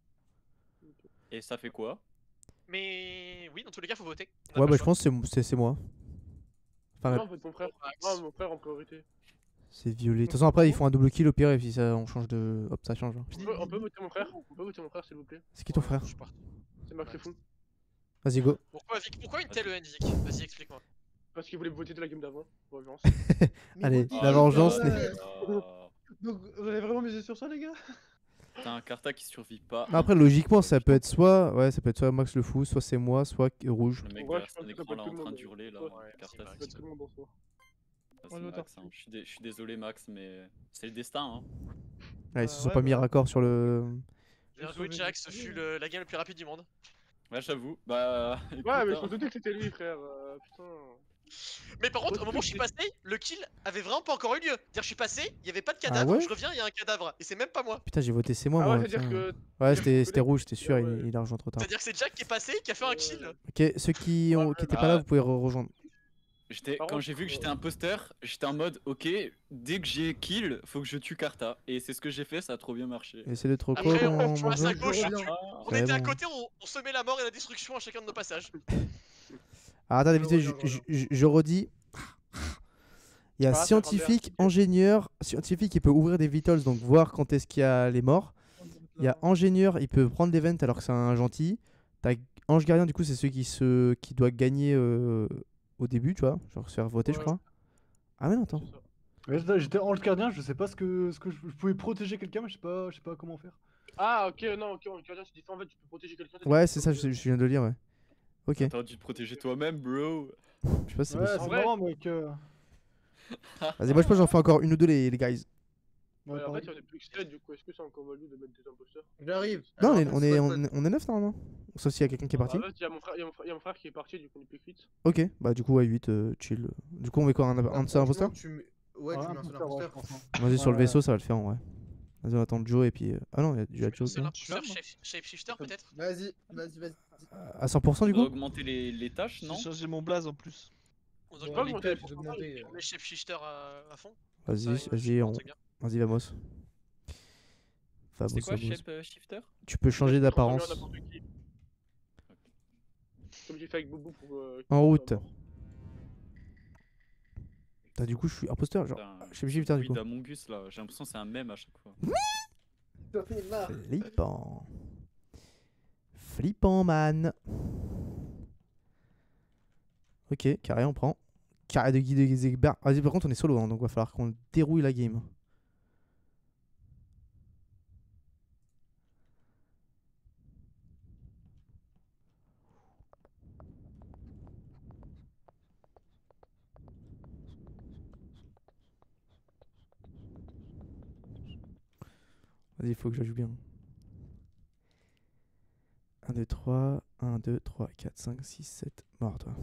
Et ça fait quoi? Mais oui, dans tous les cas, faut voter. On a Ouais, pas bah, le je choix. pense que c'est moi. Enfin, Non, vote mon frère. Non, mon frère en priorité. c'est violet. De toute façon, après, ils font un double kill au pire et puis ça, on change de. Hop, ça change. Hein. On peut voter mon frère? On peut voter mon frère, s'il vous plaît? C'est qui ton frère? C'est Max le Fou. Vas-y, go. Pourquoi une telle haine, Vic? Vas-y, explique-moi. Parce qu'il voulait me voter de la game d'avant. Vengeance. Allez, Oh la vengeance là n'est. là. Donc, vous allez vraiment miser sur ça, les gars? T'as un Carta qui survit pas. Non, après, logiquement, ça peut être soit. Ouais, ça peut être soit Max le Fou, soit c'est moi, soit Rouge. Le mec Ouais, derrière je son pense que écran ça là peut en être train tout de le hurler là. Ouais, Carta, Ça peut être tout le monde en soi. Ah, On c'est le Max, hein. Je suis désolé Max, mais c'est le destin. Hein. Ouais, ils se sont ouais, pas bah mis ouais. raccord sur le. Bien joué, Jack, ce fut la game la plus rapide du monde. Ouais, j'avoue. Bah. écoute, Ouais, mais je hein. me doutais que c'était lui, frère. Putain. Mais par contre, au moment où je suis passé, le kill avait vraiment pas encore eu lieu. C'est-à-dire, je suis passé, il y avait pas de Ah cadavre, ouais je reviens, il y a un cadavre. Et c'est même pas moi. Putain, j'ai voté c'est moi, Ah moi. ouais, c'est-à-dire putain. que. Ouais, c'est-à-dire c'était que Rouge, c'était sûr, ouais. il a rejoint trop tard. C'est-à-dire que c'est Jack qui est passé, qui a fait un kill. Ok, ceux qui étaient pas là, Ah. vous pouvez rejoindre. Par Quand contre, j'ai vu que j'étais imposteur, j'étais en mode ok, dès que j'ai kill, faut que je tue Carta. Et c'est ce que j'ai fait, ça a trop bien marché. Et c'est le troco Après, dans on passe mon à jeu. gauche, on Ouais, était à bon. côté, on semait la mort et la destruction à chacun de nos passages. Alors attendez, vite, Je reviens. je redis. Il y a Ah, scientifique, 51, ingénieur. Scientifique, il peut ouvrir des vitals, donc voir quand est-ce qu'il y a les morts. Il y a ingénieur, il peut prendre des ventes alors que c'est un gentil. T'as ange gardien, du coup, c'est celui qui doit gagner au début, tu vois. Genre se faire voter, je Ouais. crois. Ah, mais non, attends. Ouais, j'étais ange gardien, je sais pas ce que je pouvais protéger quelqu'un, mais je sais pas comment faire. Ah, ok, non, ok, en gardien, c'est différent. En fait, tu peux protéger quelqu'un. Ouais, c'est ça, je viens de le lire, ouais. Ok. T'aurais dû te protéger toi-même, bro. Je sais pas si c'est Ouais, possible. c'est vrai. marrant, mec. Vas-y, moi je pense que j'en fais encore une ou deux, les guys. Ouais, Ouais, en pareil. fait, on est plus que 7, du coup, est-ce que c'est encore valide de mettre des imposteurs? J'arrive. Non, Alors, on est 9 normalement. Sauf s'il y a quelqu'un qui est parti. Ah, il y a mon frère, il y a mon frère qui est parti, du coup, on est plus que 8. Ok, bah du coup, ouais, 8, chill. Du coup, on met quoi, un seul imposteur? Ouais, tu Ouais, mets un seul imposteur, ouais, imposteur. je pense, hein. Vas-y, sur le Ouais. vaisseau, ça va le faire en vrai. Vas-y, on attend Joe et puis. Ah non, il y a Joe. C'est ok. l'imposteur shapeshifter peut-être. Vas-y. À 100% On du doit coup? augmenter les tâches, non? J'ai changé mon blaze en plus. On doit Bon, pas les monter tâches, augmenter. les shapeshifter à fond. Vas-y, Ça, vas-y, un truc bien. vas-y, vamos. C'est quoi, Vamos. shape shifter? Tu peux changer d'apparence. Comme j'ai fait avec Boubou pour. En route. Putain, du coup, je suis imposteur, genre. Putain, Je suis putain, du oui, coup. d'Among Us là, j'ai l'impression que c'est un mème à chaque fois. Flippant. Flippant, man. Ok, carré, on prend. Carré de guide des experts. Vas-y, par contre, on est solo, hein, donc va falloir qu'on dérouille la game. Vas-y, il faut que je joue bien. 1, 2, 3, 1, 2, 3, 4, 5, 6, 7. Mort, toi.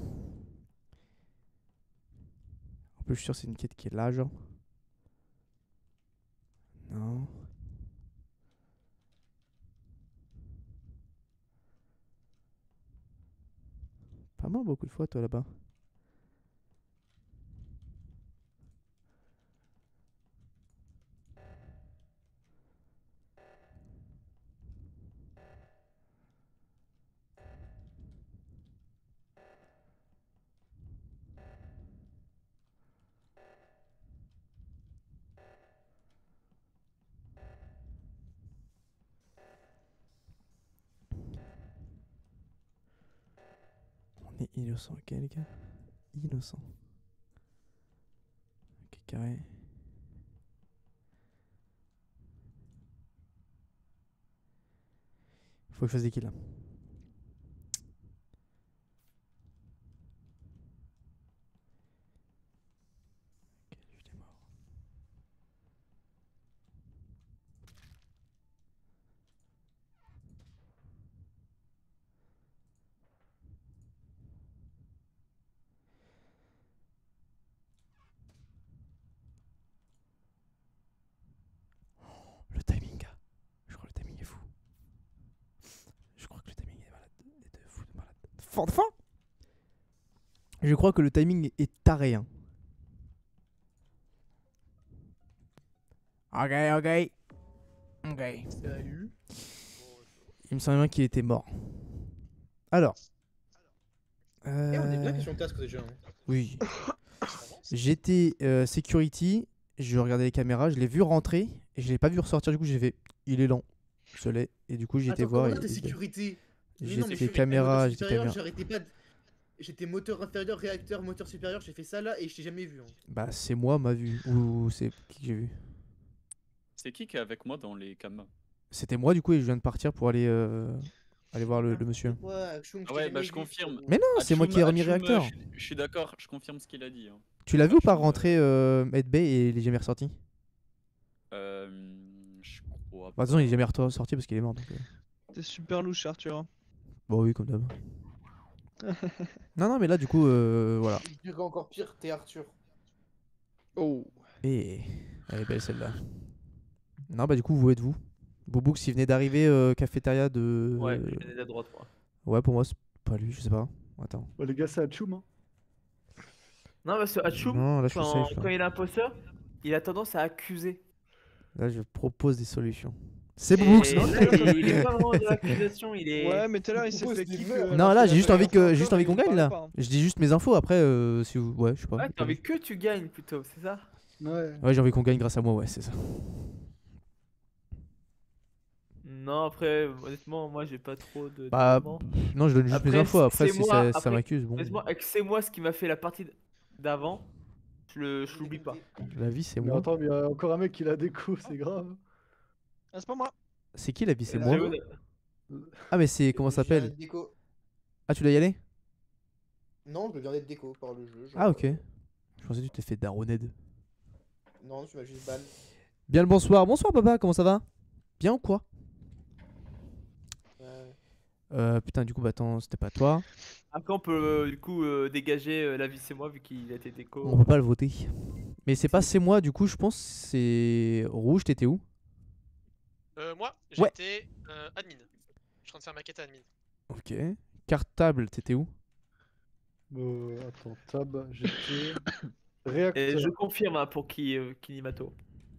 En plus, je suis sûr que c'est une quête qui est là, genre. Non. Pas mort beaucoup de fois, toi, là-bas. On est innocent, ok, les gars? Innocent. Ok, carré. Faut que je fasse des kills là. Ok, lui, il est mort. fort, fort. Je crois que le timing est taré. Hein. Ok. Salut. Il me semble bien qu'il était mort. Alors. Eh, on est bien question de task déjà. Hein. Oui. J'étais security, je regardais les caméras, je l'ai vu rentrer et je l'ai pas vu ressortir. Du coup, j'ai fait il est lent, ce l'est. Et du coup, j'ai été Attends, voir. comment et ça, t'es il était- sécurité? Mais non, mais J'étais je suis caméra, moteur j'étais supérieur, caméra. j'arrêtais pas de... J'étais moteur inférieur, réacteur, moteur supérieur, j'ai fait ça là et je t'ai jamais vu. Hein. Bah, c'est moi, ma vue. Ou c'est qui que j'ai vu? C'est qui est avec moi dans les cams? C'était moi, du coup, et je viens de partir pour aller, aller voir le monsieur. Ouais, Akshoum, Ah ouais, bah je confirme. Mais non, c'est moi qui ai remis réacteur. Je suis d'accord, je confirme ce qu'il a dit. Hein. Tu l'as vu ou pas rentrer Medbay et il est jamais ressorti? Je crois Bah, de toute façon, il est jamais ressorti parce qu'il est mort. Donc, T'es super louche, Arthur. Bon, oui, comme d'hab. Non, mais là, du coup, voilà. Je dirais encore pire, t'es Arthur. Oh. Et elle est belle celle-là. Non, bah, du coup, vous êtes vous? Bouboux, il venait d'arriver cafétéria de. Ouais, je venais de droite, moi. Ouais, pour moi, c'est pas lui, je sais pas. Attends. Bah, les gars, c'est Hachoum. Hein. Non, parce que Hachoum, Non, là, je suis quand, safe, là. quand il est imposteur, il a tendance à accuser. Là, je propose des solutions. C'est Et Bouboux, non? là, il est pas vraiment dans l'accusation, il est. Ouais, mais tout à l'heure, il s'est fait kick. Non, là, j'ai juste envie qu'on gagne, là. Je dis juste mes infos, après, si vous. Ouais, je sais pas. Ouais, t'as envie que tu gagnes plutôt, c'est ça? Ouais. Ouais, j'ai envie qu'on gagne grâce à moi, ouais, c'est ça. Non, après, honnêtement, moi j'ai pas trop de. Bah, d'éléments. non, je donne juste mes infos, après, si ça m'accuse, bon. Honnêtement, c'est moi ce qui m'a fait la partie d'avant, je l'oublie pas. La vie, c'est Mais moi. attends, mais y a encore un mec qui l'a déco, c'est grave. Ah, c'est pas moi. C'est qui la vie, c'est La moi? Géo. Ah, mais c'est. Comment ça Je viens s'appelle? d'être déco. Ah, tu dois y aller? Non, je viens d'être déco par le jeu. Ah, ok. Je pensais que tu t'es fait daroned. Non, tu m'as juste ban. Bien le bonsoir. Bonsoir, papa, comment ça va? Bien ou quoi? Putain, du coup, bah attends, c'était pas toi. Après, on peut du coup dégager la vie, c'est moi, vu qu'il a été déco. On peut pas le voter. Mais c'est pas c'est moi, du coup, je pense c'est Rouge, t'étais où? Moi, Ouais. j'étais admin. Je suis en train de faire ma quête admin. Ok. Cartable, t'étais où? Attends, tab, j'étais. Et Réacteur. je confirme hein, pour Kinimato.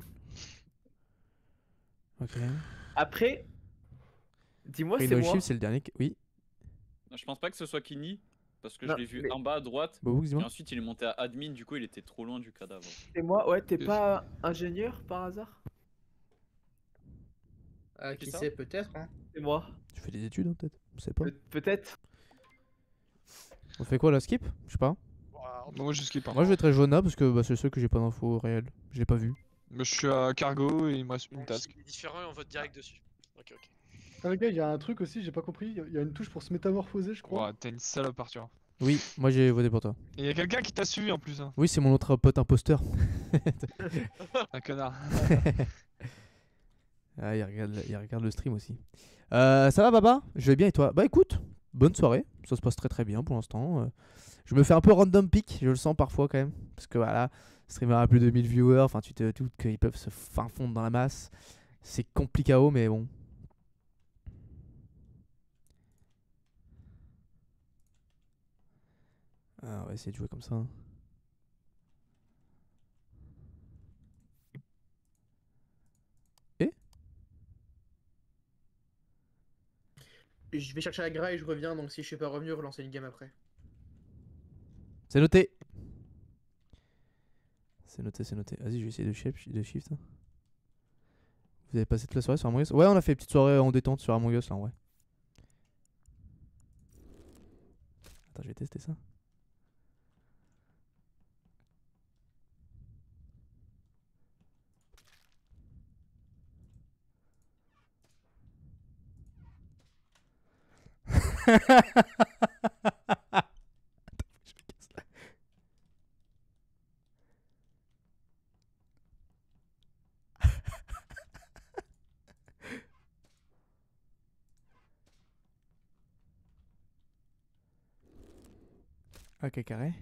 Ok. Après, dis-moi, c'est Rhino moi. Shield, c'est le dernier. Oui. Je pense pas que ce soit Kini, parce que Non, je l'ai vu mais- en bas à droite. Bah, vous, Et dis-moi. ensuite il est monté à admin, du coup il était trop loin du cadavre. C'est moi, ouais, t'es pas ingénieur par hasard? Ah, qui ça sait, peut-être. Hein. C'est moi. Tu fais des études, hein, peut-être? Je sais pas. Peut-être. On fait quoi là, skip? Je sais pas. Moi, je skip. Hein. Moi, je vais être Jonah parce que bah, c'est le seul que j'ai pas d'infos réelles. Je l'ai pas vu. Mais je suis à cargo et il me reste une task. Il est différent et on vote direct dessus. Ok. Ah, les gars, il y a un truc aussi, j'ai pas compris. Il y a une touche pour se métamorphoser, je crois. Ouais, t'es une salope, Arthur. Oui, moi j'ai voté pour toi. Et y a quelqu'un qui t'a suivi en plus. Hein. Oui, c'est mon autre pote imposteur. Un connard. Ah, il regarde le stream aussi. Ça va, Baba? Je vais bien et toi? Bah écoute, bonne soirée. Ça se passe très très bien pour l'instant. Je me fais un peu random pick, je le sens parfois quand même. Parce que voilà, streamer à plus de 1000 viewers, enfin tu te doutes qu'ils peuvent se fin fondre dans la masse. C'est compliqué, mais bon. Ah, on va essayer de jouer comme ça. Hein. Et? Je vais chercher la graille et je reviens, donc si je suis pas revenu, relancer une game après. C'est noté. C'est noté, c'est noté. Vas-y, je vais essayer de shift. Hein. Vous avez passé toute la soirée sur Among Us? Ouais, on a fait une petite soirée en détente sur Among Us là en vrai. Attends, je vais tester ça. Ok, carré.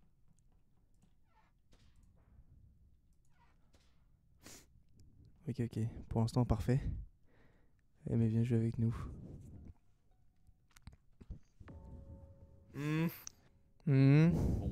Ok, ok. Pour l'instant, parfait. Eh mais viens jouer avec nous. Bon.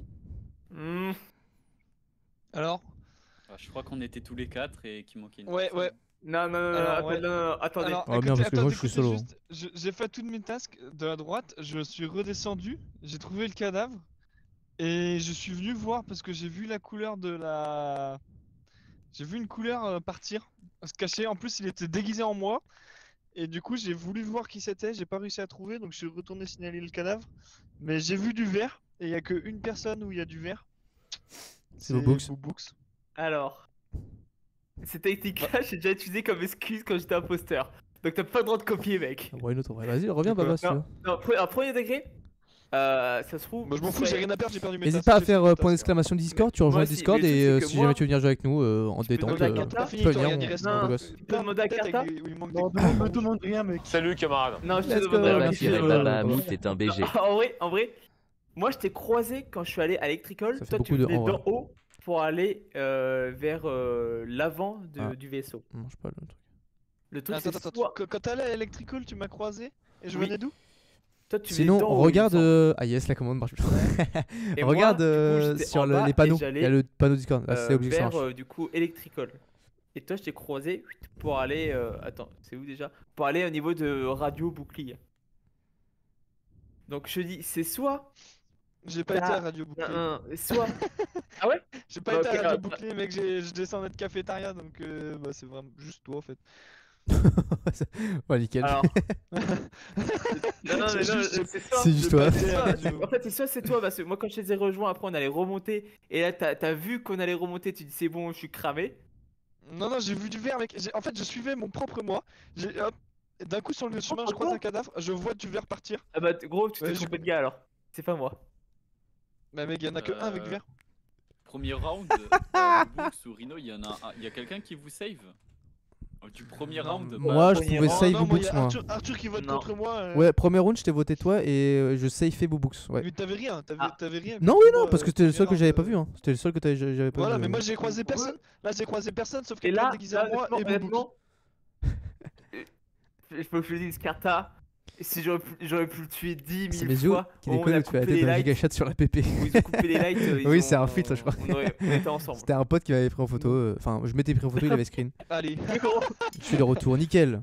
Alors Ah, je crois qu'on était tous les 4 et qu'il manquait une Ouais, personne. ouais. Non, attendez. Alors, Ah, bien, parce que moi, je suis écoutez solo. juste, j'ai fait toutes mes tasks de la droite, je suis redescendu, j'ai trouvé le cadavre, et je suis venu voir parce que j'ai vu la couleur de la... J'ai vu une couleur partir, se cacher, en plus il était déguisé en moi, et du coup j'ai voulu voir qui c'était, j'ai pas réussi à trouver, donc je suis retourné signaler le cadavre, mais j'ai vu du vert, et il y a qu'une personne où il y a du vert. C'est Bobux. Bobux. Alors, cette technique-là, j'ai déjà utilisé comme excuse quand j'étais imposteur. Donc t'as pas le droit de copier, mec. Ouais, une autre, ouais. Vas-y, reviens, Baba, si tu veux. Non, à premier degré, ça se trouve. Moi je m'en fous, j'ai rien à perdre, j'ai perdu mes N'hésite tasks, pas à j'ai faire fait mes point tasks. d'exclamation Discord, tu rejoins Moi le aussi, Discord le truc, et c'est que si moi- jamais tu veux venir jouer avec nous en Tu peux détente, demander à Kata, tu peux venir, il reste on Non, négocie. tu peux demander à Kata. Non, me demande rien, mec. Salut camarade. Non, je te Let's go. demanderai Voilà, rien. tiré Non, par la Hamout est un BG. En vrai, moi je t'ai croisé quand je suis allé à Electrical. Ça fait Toi tu beaucoup de venais en vrai. d'en haut pour aller vers l'avant Ah. du vaisseau. On mange pas le truc. Le truc Attends, c'est attends, soit... quand t'allais à Electrical, tu m'as croisé, et je Oui. venais d'où? Toi tu venais Sinon, d'en haut, regarde. il me semble. Ah, yes, la commande marche plus. Et moi, Regarde du coup, j'étais sur en bas les et panneaux. Il j'allais, y a le panneau Discord. Là, c'est obligé que ça vers marche. du coup Electrical. Et toi je t'ai croisé pour aller... Attends, c'est où déjà? Pour aller au niveau de Radio Bouclier. Donc je dis, c'est soit... J'ai pas été à Radio Bouclier. Soit... Ah ouais? J'ai pas Bah, été ok, à Radio ah, Bouclier, mec, je descendais de cafétéria, donc bah, c'est vraiment juste toi en fait. Ouais, nickel. Alors... Non, mais non, c'est toi. C'est juste toi. C'est toi. En fait, c'est soit c'est toi, parce que moi quand je les ai rejoints, après on allait remonter, et là t'as vu qu'on allait remonter, tu dis c'est bon, je suis cramé. Non, non, j'ai vu du vert, mec. En fait, je suivais mon propre moi. Hop, et d'un coup, sur le chemin, je croise un cadavre, je vois du vert partir. Ah bah gros, tu t'es Ouais, trompé de gars alors. C'est pas moi. Bah, mec, y'en a que un avec vert. Premier round, Books ou Rhino, il y a quelqu'un qui vous save du premier round. Moi, je pouvais save non, moi, Bobux, y a moi. Arthur qui vote Non. contre moi. Ouais, premier round, je t'ai voté toi et je safeais Bobux. Ouais. Mais t'avais rien, t'avais rien. Non, puisque oui, non, moi, parce que c'était le seul que premier j'avais round, pas vu. Hein. C'était le seul que j'avais pas Voilà, vu. mais moi j'ai croisé personne. Là, j'ai croisé personne sauf Et quelqu'un là, déguisé en moi et Bobux. honnêtement, je peux te dire, Scarta, si j'aurais pu le tuer 10 C'est 000 mes yeux fois, qui on a déconne où tu fais la coupé tête les d'un lights. gigachat sur la PP. Où ils ont coupé les lights, ils Oui, c'est ont- un filtre, je crois. on était ensemble. C'était un pote qui m'avait pris en photo. Enfin, je m'étais pris en photo, il avait screen. Allez. Je suis de retour, nickel.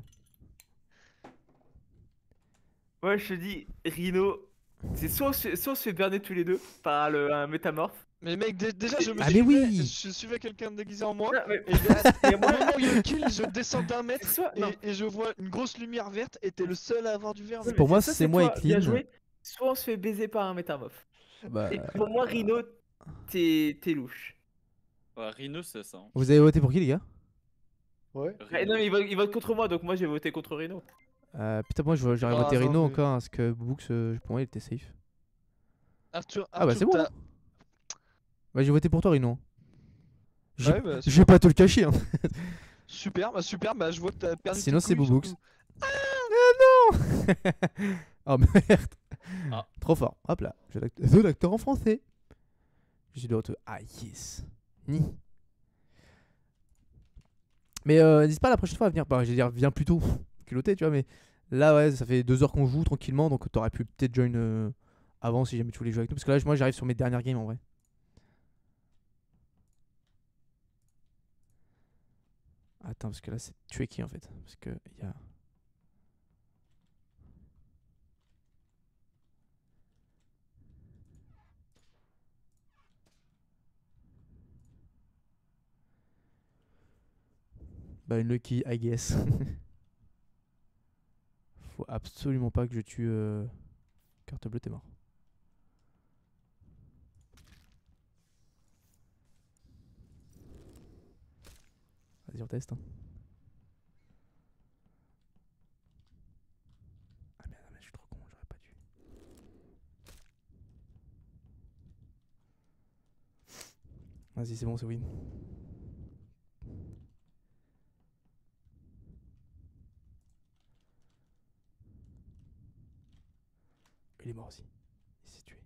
Moi je te dis, Rhino, c'est soit on se fait berner tous les deux par un métamorphe. Mais mec, déjà je me Ah, mais suivais, oui. je suivais quelqu'un déguisé en moi. Non, mais- Et au moment où il y a le kill, je descends d'un mètre Soit- non. et je vois une grosse lumière verte et t'es le seul à avoir du vert. mec. Pour moi, Soit c'est moi et toi, bien Clean. joué, soit on se fait baiser par un métamorphe. Bah, Et pour moi, Rhino, t'es louche. Ouais, Rhino, c'est ça. vous avez voté pour qui, les gars? Ouais. Ah, non, mais il vote contre moi, donc moi j'ai voté contre Rhino. Putain, moi j'aurais Ah, voté non, Rhino mais- encore, parce que Bobux, pour moi, il était safe. Arthur, Ah, bah c'est bon. t'as- Bah, j'ai voté pour toi, Rhino. Ouais, bah, Je vais pas te le cacher. Hein. super, bah je vois que t'as perdu. Sinon, tes c'est couilles, Bobux. surtout. Ah non. Oh merde. Ah. Trop fort. Hop là. J'ai l'acteur en français. J'ai de retour. Ah yes. Ni. Mais n'hésite pas la prochaine fois à venir. Bah, je vais dire, viens plus tôt. Culotté, tu vois. Mais là, ouais, ça fait 2 heures qu'on joue tranquillement. Donc t'aurais pu peut-être join avant si jamais tu voulais jouer avec nous. Parce que là, moi, j'arrive sur mes dernières games en vrai. Attends, parce que là, c'est tricky en fait. Parce que il y a. Bah, une lucky, I guess. Faut absolument pas que je tue. Carte bleue, t'es mort. Vas-y, on teste. Hein. Ah merde, je suis trop con, j'aurais pas dû. Vas-y, c'est bon, c'est win. Il est mort aussi. Il s'est tué.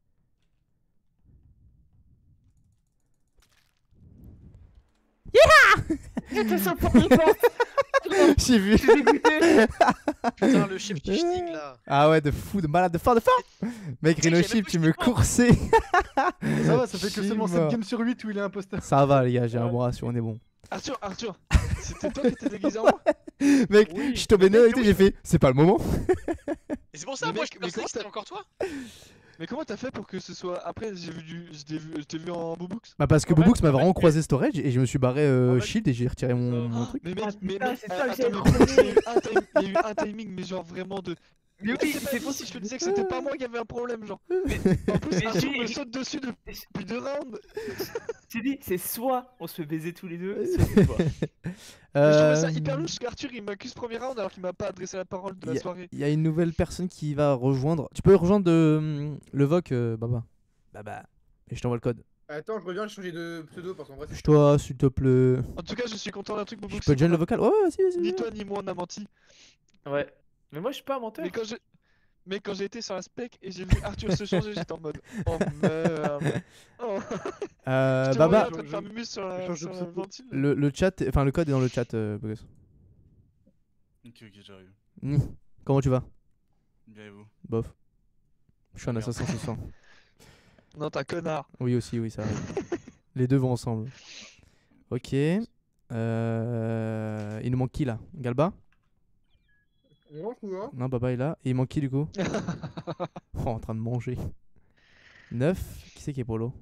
J'étais sur le premier porte. J'ai vu. Putain, le chef qui sting là. Ah ouais, de fou, de malade, de fort, de fort. Mec, Tu sais que Rhino j'ai même Chip, pas tu eu me de temps. coursais. Ça va, ça fait que seulement 7 Chim. games sur 8 où il est imposteur. Ça va, les gars, j'ai un bon ratio, on est bon. Arthur, c'était toi qui étais déguisé en moi? Mec, Oui, je suis tombé mais nez mec, et j'ai fait, c'est pas le moment. Et c'est pour ça, Mais moi, mec, je mais pensais comment que c'était t'as- encore toi. Mais comment t'as fait pour que ce soit. Après, je t'ai vu en Boobooks. Bah, parce que En fait- Boobox m'a en fait, vraiment croisé storage et je me suis barré En fait- shield et j'ai retiré mon truc. Mais mec, Ah, mais putain, mec, c'est ça que attends, j'avais mais trouvé. il y a eu un timing, mais genre vraiment de. Mais Mais oui, c'est pas c'est dit possible. si je te disais que c'était pas moi qui avait un problème, genre. En plus, Mais Arthur j'ai- me saute dessus depuis 2 rounds. J'ai dit, c'est soit on se fait baiser tous les deux, soit c'est toi. Mais je trouvais ça hyper louche qu'Arthur il m'accuse premier round alors qu'il m'a pas adressé la parole de la soirée. Il y a une nouvelle personne qui va rejoindre. Tu peux rejoindre le VOC, Baba. Baba. Et je t'envoie le code. Attends, je reviens, j'ai changé de pseudo parce qu'en vrai, c'est Toi, s'il te plaît. En tout cas, je suis content d'un truc, Je Boobooks. peux joindre le vocal? Ouais, ouais, vas-y, vas-y. Ni vas-y. toi ni moi on a menti. Ouais. Mais moi, je suis pas un menteur. Mais quand j'ai été sur la spec et j'ai vu Arthur se changer, j'étais en mode oh merde. Oh. Je te Baba, voyais en train de faire mumuse sur la ventile. le chat, enfin le code est dans le chat, Bogos. Ok, j'arrive. Comment tu vas? Bien et vous? Bof. Je suis un Merde. assassin ce soir. Non, t'es un connard. Oui, aussi, oui, ça arrive. Les deux vont ensemble. Ok. Il nous manque qui là? Galba? Non, je vois. Non, Baba est là. Et il manque qui du coup? Oh, en train de manger. 9. Qui c'est qui est Polo?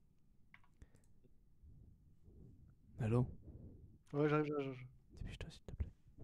Allô? Ouais, j'arrive. Dépêche-toi s'il te plaît.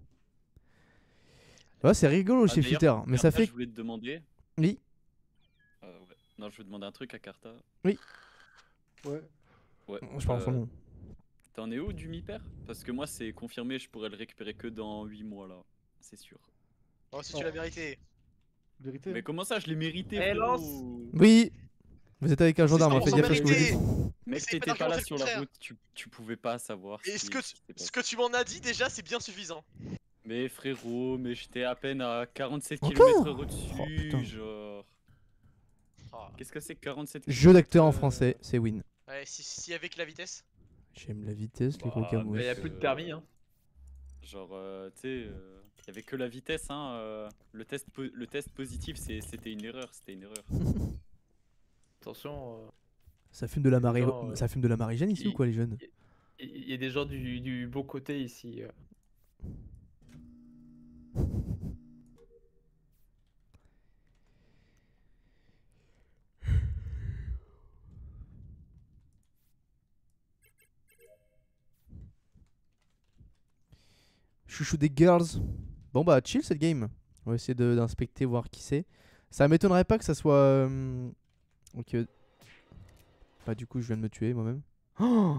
Ouais, c'est rigolo Ah, chez d'ailleurs, Fitter, mais ça Carta, fait. Je voulais te demander. Oui. Ouais. Non, je veux demander un truc à Carta. Oui. Ouais. Ouais. Je parle en son nom. T'en es où du mi-père? Parce que moi, c'est confirmé, je pourrais le récupérer que dans 8 mois là. C'est sûr. Oh, si tu l'as mérité. Vérité. Mais comment ça, je l'ai mérité, Eh, frérot? lance. Oui. Vous êtes avec un gendarme, ça, faites on gaffe s'en à ce que vous méritait. dites. Mec, Essaye pas t'étais pas là d'argumenter sur le la contraire. route, tu pouvais pas savoir. Et si c'était pas ce que tu m'en as dit déjà, c'est bien suffisant. Mais frérot, mais j'étais à peine à 47 Encore km/h Oh, au-dessus, putain. genre. Ah. Qu'est-ce que c'est que 47 Jeu d'acteur en km/h, français, c'est win. Ouais, si avec la vitesse. J'aime la vitesse, les Bah, gros camouilles. Mais y a plus de permis, hein. Genre, tu sais, y avait que la vitesse, hein. Le test positif, c'était une erreur, Attention, Ça fume de la marée, gens, ça fume de la Marie-Jeanne ici ou quoi les jeunes? il y a des gens du beau côté ici. Chouchou des girls. Bon bah chill cette game. On va essayer d'inspecter, voir qui c'est. Ça m'étonnerait pas que ça soit... Ok. Bah du coup je viens de me tuer moi-même. Oh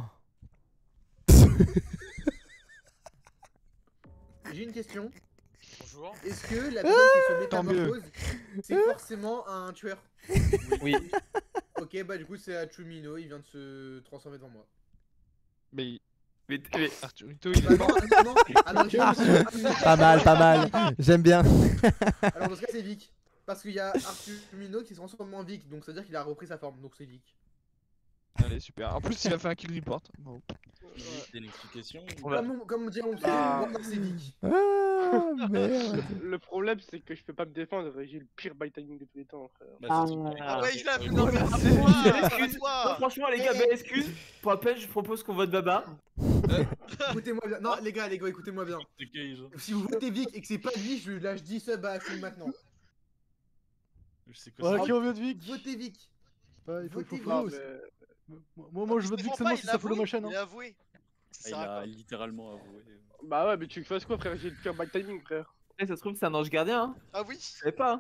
J'ai une question. Bonjour. Est-ce que la personne qui se tant mieux. métamorphose, c'est forcément un tueur? Oui. Ok, bah du coup c'est Achumino, il vient de se transformer devant moi. Mais Arthurito, Bah il est non, mort. non, alors, Pas mal, pas mal. J'aime bien. Alors dans ce cas c'est Vic. Parce qu'il y a Achumino qui se transforme en Vic, donc ça veut dire qu'il a repris sa forme, donc c'est Vic. Allez, super. En plus, il a fait un kill report. Bon. T'as une explication? Comme dirait mon Ah. frère, c'est Vic. Ah merde. Le problème, c'est que je peux pas me défendre. J'ai le pire buy timing de tous les temps, frère. Bah, Ah ouais, il l'a vu. Ouais, Non, mais excuse. arrête-toi. Franchement, les gars, ben excuse. Pour rappel, je propose qu'on vote Baba. Écoutez-moi bien. Non, les gars, écoutez-moi bien. Si vous votez Vic et que c'est pas lui, je lâche 10 subs à Achum maintenant. Je sais quoi Ouais, ça. qui on veut de Vic? Votez Vic. Ouais, il faut Votez follow. Vic. Moi je vote Vic seulement si ça follow ma chaîne. Il hein. a avoué. Ça Il sert à a quoi littéralement avoué. Bah ouais, mais tu fasses quoi, frère? J'ai le pire buy timing, frère. Ça se trouve, c'est un ange gardien. Hein. Ah oui. Je savais pas. Hein.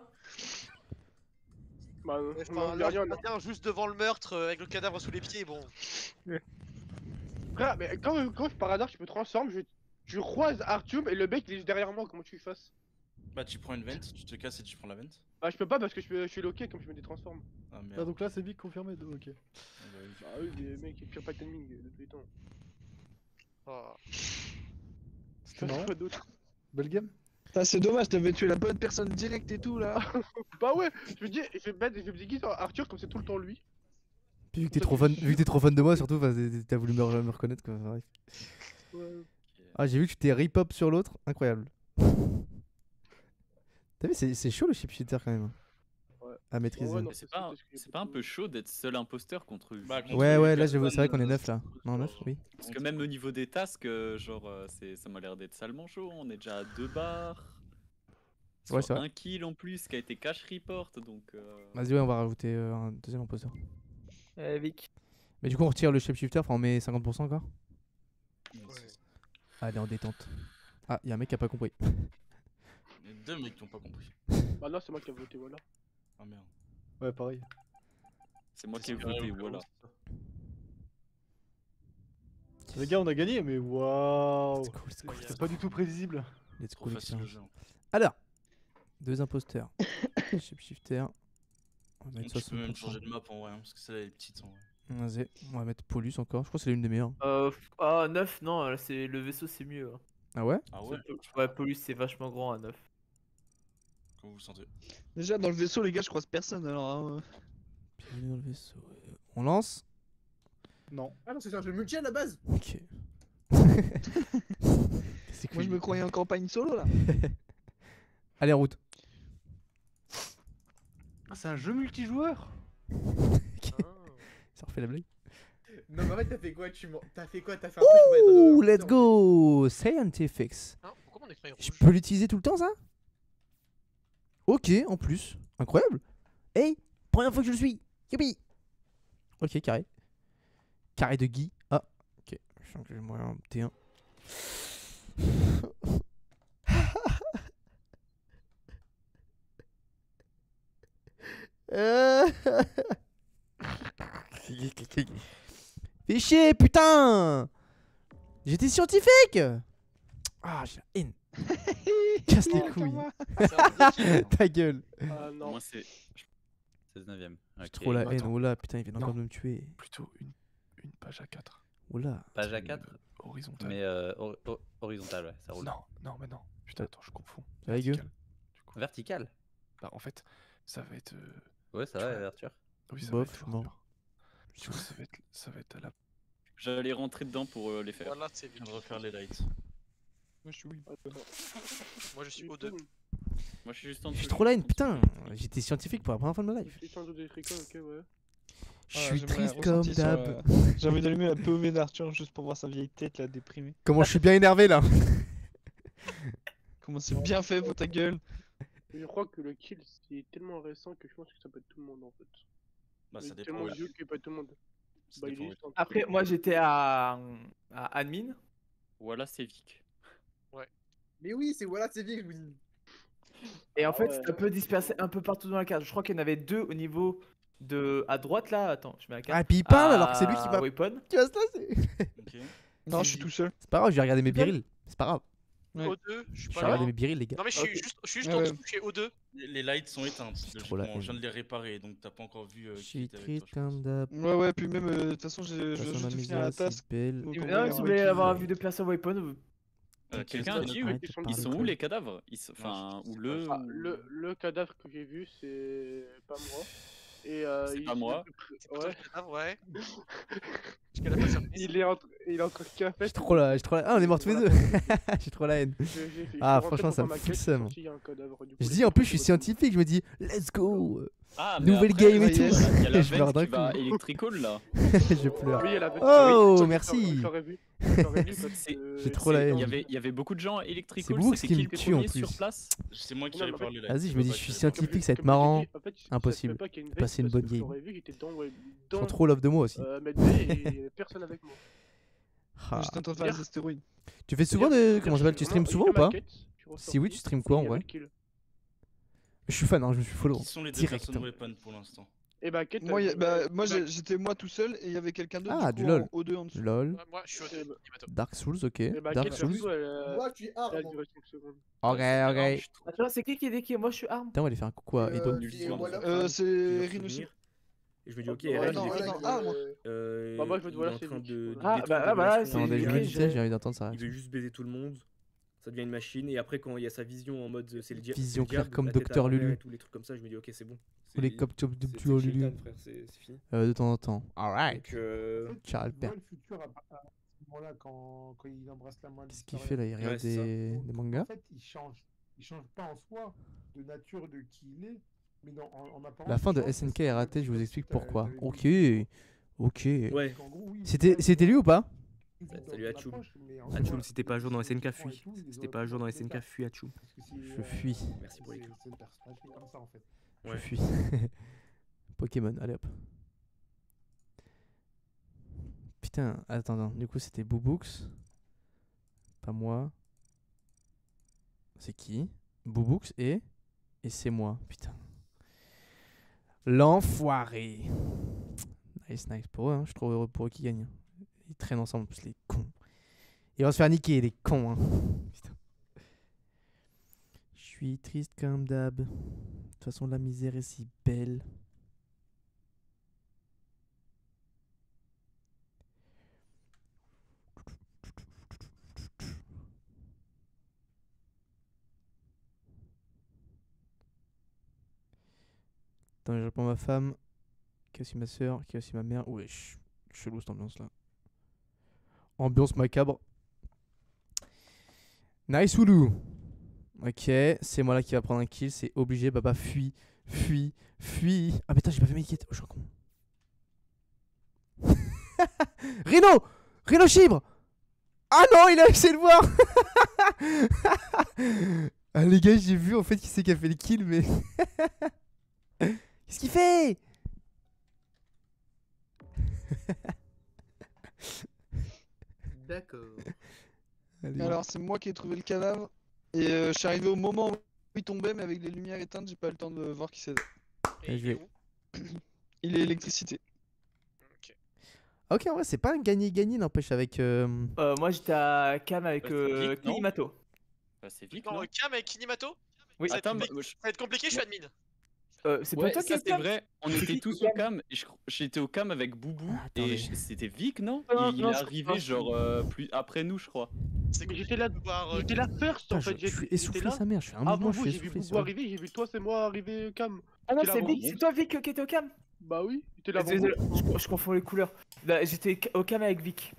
Bah, Enfin, non, là, rien, je non. viens juste devant le meurtre avec le cadavre sous les pieds, bon. Frère, mais quand par hasard je me transforme, je croise Artyom et le mec il est juste derrière moi, comment tu le fasses? Bah, tu prends une vente, tu te casses et tu prends la vente. Bah, je peux pas parce que je suis loqué comme je me détransforme. Ah Ah, merde. donc là c'est Vic confirmé. Ok. Bah oui, les mecs, ils pire pas timing de tous les temps. Oh. C'était marrant. Quoi d'autre? Belle game. Putain, c'est dommage, t'avais tué la bonne personne direct et tout là. Bah ouais, je me dis, je me dis qui sur Arthur comme c'est tout le temps lui. Puis vu que t'es trop fan de moi surtout, enfin, t'as voulu me reconnaître quoi. Bref. Ouais. Ah j'ai vu que tu t'es rip-up sur l'autre, incroyable. T'as vu c'est chaud le chip shooter quand même. Ouais. à maîtriser. non, C'est pas un peu chaud d'être seul imposteur contre. Ouais, là, j'avoue, c'est vrai qu'on est 9 là. Non, 9, oui. Parce que même au niveau des tasks, ça m'a l'air d'être salement chaud. On est déjà à 2 barres. Ouais, Sur c'est vrai. un kill en plus qui a été cash report. Donc. Vas-y, ouais, on va rajouter un deuxième imposteur. Vic. Mais du coup, on retire le shapeshifter, enfin, on met 50% encore. Allez, en détente. Ah, y'a un mec qui a pas compris. Il y a 2 mecs qui ont pas compris. Bah là, c'est moi qui ai voté, voilà. Ah merde. Ouais, pareil. C'est moi qui ai voté, voilà. Les gars, on a gagné, mais waouh! C'est cool, c'est cool. C'est pas du tout prévisible. Let's Trop go, facile le l'expérience. jeu. Alors, 2 imposteurs. Shapeshifter. On va mettre Tu peux même 60%. changer de map en vrai, hein, parce que celle-là elle est petite en vrai. Vas-y, on va mettre Polus encore. Je crois que c'est l'une des meilleures. 9, non, là, c'est le vaisseau, c'est mieux. Hein. Ah ouais? Ah ouais? Ouais, Polus, c'est vachement grand à 9. Comment vous le sentez? Déjà, dans le vaisseau, les gars, je croise personne alors. Hein. Bienvenue dans le vaisseau. On lance? Non. Ah non, c'est un jeu multi à la base. Ok. C'est Moi, je me croyais en campagne solo là. Allez, en route. Ah, c'est un jeu multijoueur? Ça refait la blague. Non, mais en fait, t'as fait quoi? T'as fait quoi? T'as fait un truc où va être Ouh, un let's go! Scientifics. Hein, pourquoi mon écran est rouge? Je peux l'utiliser tout le temps, ça? Ok, en plus. Incroyable. Hey, première fois que je le suis. Youpi. Ok, carré. Carré de Guy. Ah, ok. Je sens que j'ai moyen un T1. Fais chier, putain! J'étais scientifique! Ah, j'ai la haine. Casse les couilles. Ta gueule. Ah non. Moi, c'est 19ème. J'ai trop la haine. Oh là, putain, il vient encore de me tuer. Plutôt une page à 4. Oh là. Page à 4. Horizontal. Mais horizontal, ouais, ça roule. Non, mais non. Putain, attends, je confonds. Ça va, Gueux? Vertical. Bah, en fait, ça va être. Ouais, ça va, Arthur. Oui, ça Bof, va être bon. dur. Du coup, ça va être à la. J'allais rentrer dedans pour les faire. Voilà, c'est Je viens de refaire les lights. Moi, je suis oui. Moi, je suis O2. Moi, je suis juste en J'ai dessous. trop la haine, putain. J'étais scientifique pour la première fois de ma life. J'ai changé de tricot, ok, ouais. Je suis triste comme ressenti sur, d'hab. J'ai envie d'allumer la POV d'Arthur juste pour voir sa vieille tête là déprimée. Comment je suis bien énervé là. Comment c'est bien fait pour ta gueule. Je crois que le kill c'est tellement récent que je pense que ça peut être tout le monde en fait. Bah, ça Il est dépend. tellement Ouais. vieux qu'il peut être tout le monde. Ça Bah, il dépend, est ouais. juste en Après, moi, j'étais à admin. Voilà, c'est Vic. Mais oui, c'est Vic, je vous dis. Et en Ah fait, ouais. c'est un peu dispersé un peu partout dans la carte. Je crois qu'il y en avait 2 au niveau de. À droite là, attends, je mets la carte. Ah, et puis il parle alors que c'est lui qui va. Weapon. Qui va se lasser. Ok. Non, je suis tout seul. C'est pas grave, je vais regarder mes birils. C'est pas grave. Ouais. O2, je suis Je pas vais regarder loin. mes birils, les gars. Non, mais je suis juste Ouais, en ouais. dessous, je suis O2. Les lights sont éteintes. trop la Je viens haine. de les réparer, donc t'as pas encore vu Je qui suis était avec triste toi, je pense. comme d'hab. Ouais, puis même, de toute façon, je viens Façon juste de ma finir la misère, tasse. c'est belle. Donc, Et on maintenant, va si vous voir voulez qui- avoir vu de personne Weapon, Quelqu'un a dit arrête de ils sont parler, où quoi. les cadavres Enfin, ou le. Ah, le cadavre que j'ai vu, c'est pas moi. Et C'est pas moi. C'est plutôt Ouais. le cadavre, ouais. Je connais pas surprise. Il est en train de café. J'ai trop la. Ah, on est morts tous les deux. J'ai trop la haine. Ah, franchement, ça me fout le seum. Je dis en plus, je suis scientifique, je me dis, let's go. Ah, mais Nouvelle après, game et il y a tout. la- il y a la Je pleure vente d'un qui va coup. Electrical là. Je pleure. Oui, elle avait- Oh, oui, merci. j'aurais vu. J'aurais vu parce C'est- que- J'ai trop la haine. Il y avait beaucoup de gens à Electrical. C'est Books c'était qui me le tue en premier plus. sur place C'est moi qui Non, mais répare en fait- les lights. Vas-y, c'est je me pas dis, toi je qui suis répare. scientifique, ça va être Comme je l'ai marrant. dit, en fait, ça Impossible. se fait pas qu'il y ait une Passer veste une parce bonne que game. j'aurais vu, j'étais Faut dans trop love de moi aussi. Medbay et personne avec moi. Ah. J'étais en train de faire les astéroïdes. Tu fais souvent de. Comment ça s'appelle? Tu streams souvent ou pas? Si oui, tu streams quoi en vrai? Je suis fan, hein, je me suis follow. Qui sont les deux Direct. personnes weapon pour l'instant? Et bah, Kate, Moi, j'étais moi tout seul et il y avait quelqu'un d'autre Ah, du du coup, LOL. en O2 en dessous. LOL. Ouais, moi, je suis O2. Dark Souls, ok. Et bah, Dark Kate, Souls. perso, Moi, je suis elle a arme. duré 5 secondes. Ok, ok. Attends, c'est qui est déqué? Moi, je suis arme. Putain, on va aller faire un coucou à Edo. C'est Rhinoceros. Et je me dis, ok, Ouais, elle, non, il est- non, ah, moi. Bah, moi, je veux te il voir, est en c'est train Vic. de Ah, détruire bah, des bah, relations c'est On a familiales. vu vite, j'ai envie d'entendre ça. Il veut juste baiser tout le monde. Ça devient une machine. Et après, quand il y a sa vision en mode c'est le Vision le claire diable, comme la tête à Dr l'envers Lulu. et tous les trucs comme ça, je me dis, ok, c'est bon. Ou les C'est- cop chop de c'est Dr Lulu. Shaitan, frère, c'est fini. De temps en temps. Alright. Donc, Charles Tu Père. vois le futur à ce moment-là quand il embrasse la main de Qu'est-ce qu'il fait là? Il regarde Ouais, c'est ça. des En mangas? fait, il change pas en soi de nature de qui il est, Mais non, en apparence, La fin de je pense que SNK est ratée, je vous explique pourquoi. Ok. Ok. Ouais. En gros, oui, C'était lui ou pas? Salut Hachoum. Hachoum, si t'es pas à jour dans SNK, fuis. Si t'es pas à jour dans SNK, fuis Hachoum. Je fuis. Merci pour les clés. C'est le personnage qui est comme ça en fait. Je Ouais. fuis. Pokémon, allez hop. Putain, attends, du coup c'était Boobooks. Pas moi. C'est qui? Boobooks et c'est moi, putain. L'enfoiré. Nice, nice pour eux, hein. Je suis trop heureux pour eux qui gagnent. Ils traînent ensemble, en plus les cons. Ils vont se faire niquer, les cons, hein. Putain. Je suis triste comme d'hab. De toute façon, la misère est si belle. Attends, je réponds à ma femme, qui est aussi ma soeur, qui est aussi ma mère. Wesh, chelou cette ambiance là. Ambiance macabre. Nice Oulou. Ok, c'est moi là qui va prendre un kill, c'est obligé. Baba, fuis, fuis, fuis. Ah putain, j'ai pas fait mes quêtes. Oh, je suis un con. Rhino Rhino Chibre. Ah non, il a essayé de voir. Ah les gars, j'ai vu en fait qui c'est qui a fait le kill, mais... Qu'est-ce qu'il fait? D'accord. Alors, c'est moi qui ai trouvé le cadavre. Et je suis arrivé au moment où il tombait, mais avec les lumières éteintes, j'ai pas eu le temps de voir qui c'était. Et je vais... Il est électricité. Ok, en vrai, c'est pas un gagné-gagné, n'empêche, avec... Moi j'étais à Cam avec Bah, c'est Vic, non Kinimato. Bah, c'est Vic, Non, non Cam avec Kinimato? Oui. Ça va être Attends, compli- bah, ça va être compliqué, je suis admin. C'est Ouais, pas toi qui ça es c'est Cam? vrai, on C'est était qui tous Cam au cam, et j'étais au cam avec Boubou, attendez. et c'était Vic, non? Non, Il non, est je arrivé crois genre plus après nous, je crois. C'est Mais compliqué de voir. J'étais là first Putain, en fait. je suis J'étais essoufflé là. sa mère, je fais un Ah mouvement, je Boubou, suis j'ai vu essoufflé. Boubou arriver, j'ai vu toi, c'est moi arriver Cam. Ah non, T'es là c'est avant Vic, moi. c'est toi Vic qui était au Cam? Bah oui, t'es là avant Désolé, moi. je confonds les couleurs. Là, j'étais au Cam avec Vic.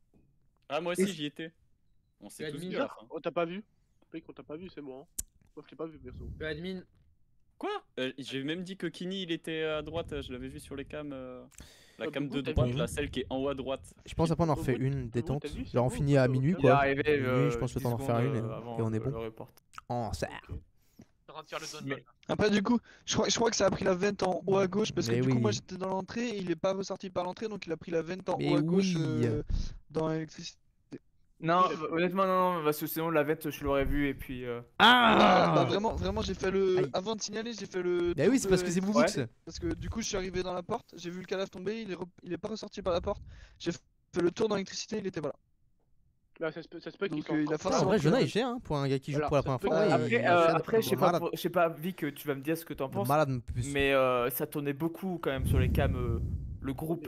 Ah, moi aussi j'y étais. On s'est tous admin, vus à la fin. On t'a pas vu? Pic, on t'a pas vu, c'est moi. Hein. Moi je t'ai pas vu perso. Admin. Quoi? J'ai même dit que Kini il était à droite, je l'avais vu sur les cams. La Ah, cam Boubou, de t'as droite, vu là, celle qui est en haut à droite. Je pense après on en refait Boubou, une détente. t'as vu, c'est Genre on bon, finit à Boubou, minuit au Il est quoi. arrivé. Minuit, je pense le temps d'en 10 faire une secondes, et on est bon. le report. En serre. Ok. en train de faire le download. Après, du coup, je crois que ça a pris la vente en haut à gauche parce que Mais du coup, moi oui. j'étais dans l'entrée et il est pas ressorti par l'entrée donc il a pris la vente en Mais haut à gauche oui. dans l'électricité. Non, honnêtement, non, parce que sinon la vente je l'aurais vu et puis. Bah, vraiment, j'ai fait le. Aïe. Avant de signaler, j'ai fait le. Bah oui, tour c'est parce de que c'est l'électricité. Boubooks. Parce que du coup, je suis arrivé dans la porte, j'ai vu le cadavre tomber, il est pas ressorti par la porte. J'ai fait le tour dans l'électricité, il était voilà. Là, ça se peut qu'il Donc, soit il a encore- Ah, en forcément vrai, pris Jonah la il vente. gère hein, pour un gars qui joue Alors, pour la ça première se peut- fois. Ouais, Après, il après, fait de malade. je sais pas, Vic, tu vas me dire ce que t'en De penses. malade plus. Mais ça tournait beaucoup quand même sur les cams. Le groupe.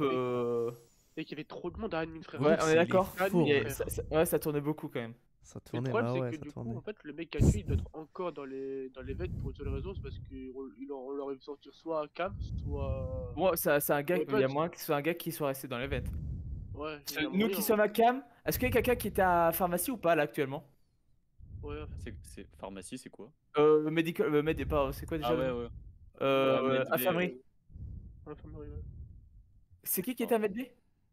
Et qu'il y avait trop de monde à admin, frère. Ouais, on est il est d'accord. fort, Mais frère. ouais, ça tournait beaucoup quand même. Ça Mais le tournait, problème, bah c'est ouais, que ça du tournait. coup, en fait, le mec qui a tué, il doit être encore dans les vêtements pour une seule raison, c'est parce qu'on l'aurait vu sortir soit à Cam, soit. Bon, c'est un gars, Ouais, il y a pote. moins que ce soit un gars qui soit resté dans les ventes. Ouais, il y a Nous moyen, qui sommes à Cam, est-ce qu'il y a quelqu'un qui était à pharmacie ou pas là actuellement? Ouais. C'est pharmacie, c'est quoi? Medical, pas, c'est quoi déjà? Ah ouais, ouais. Med B, infirmerie. Infirmerie, ouais. C'est qui était à Med B?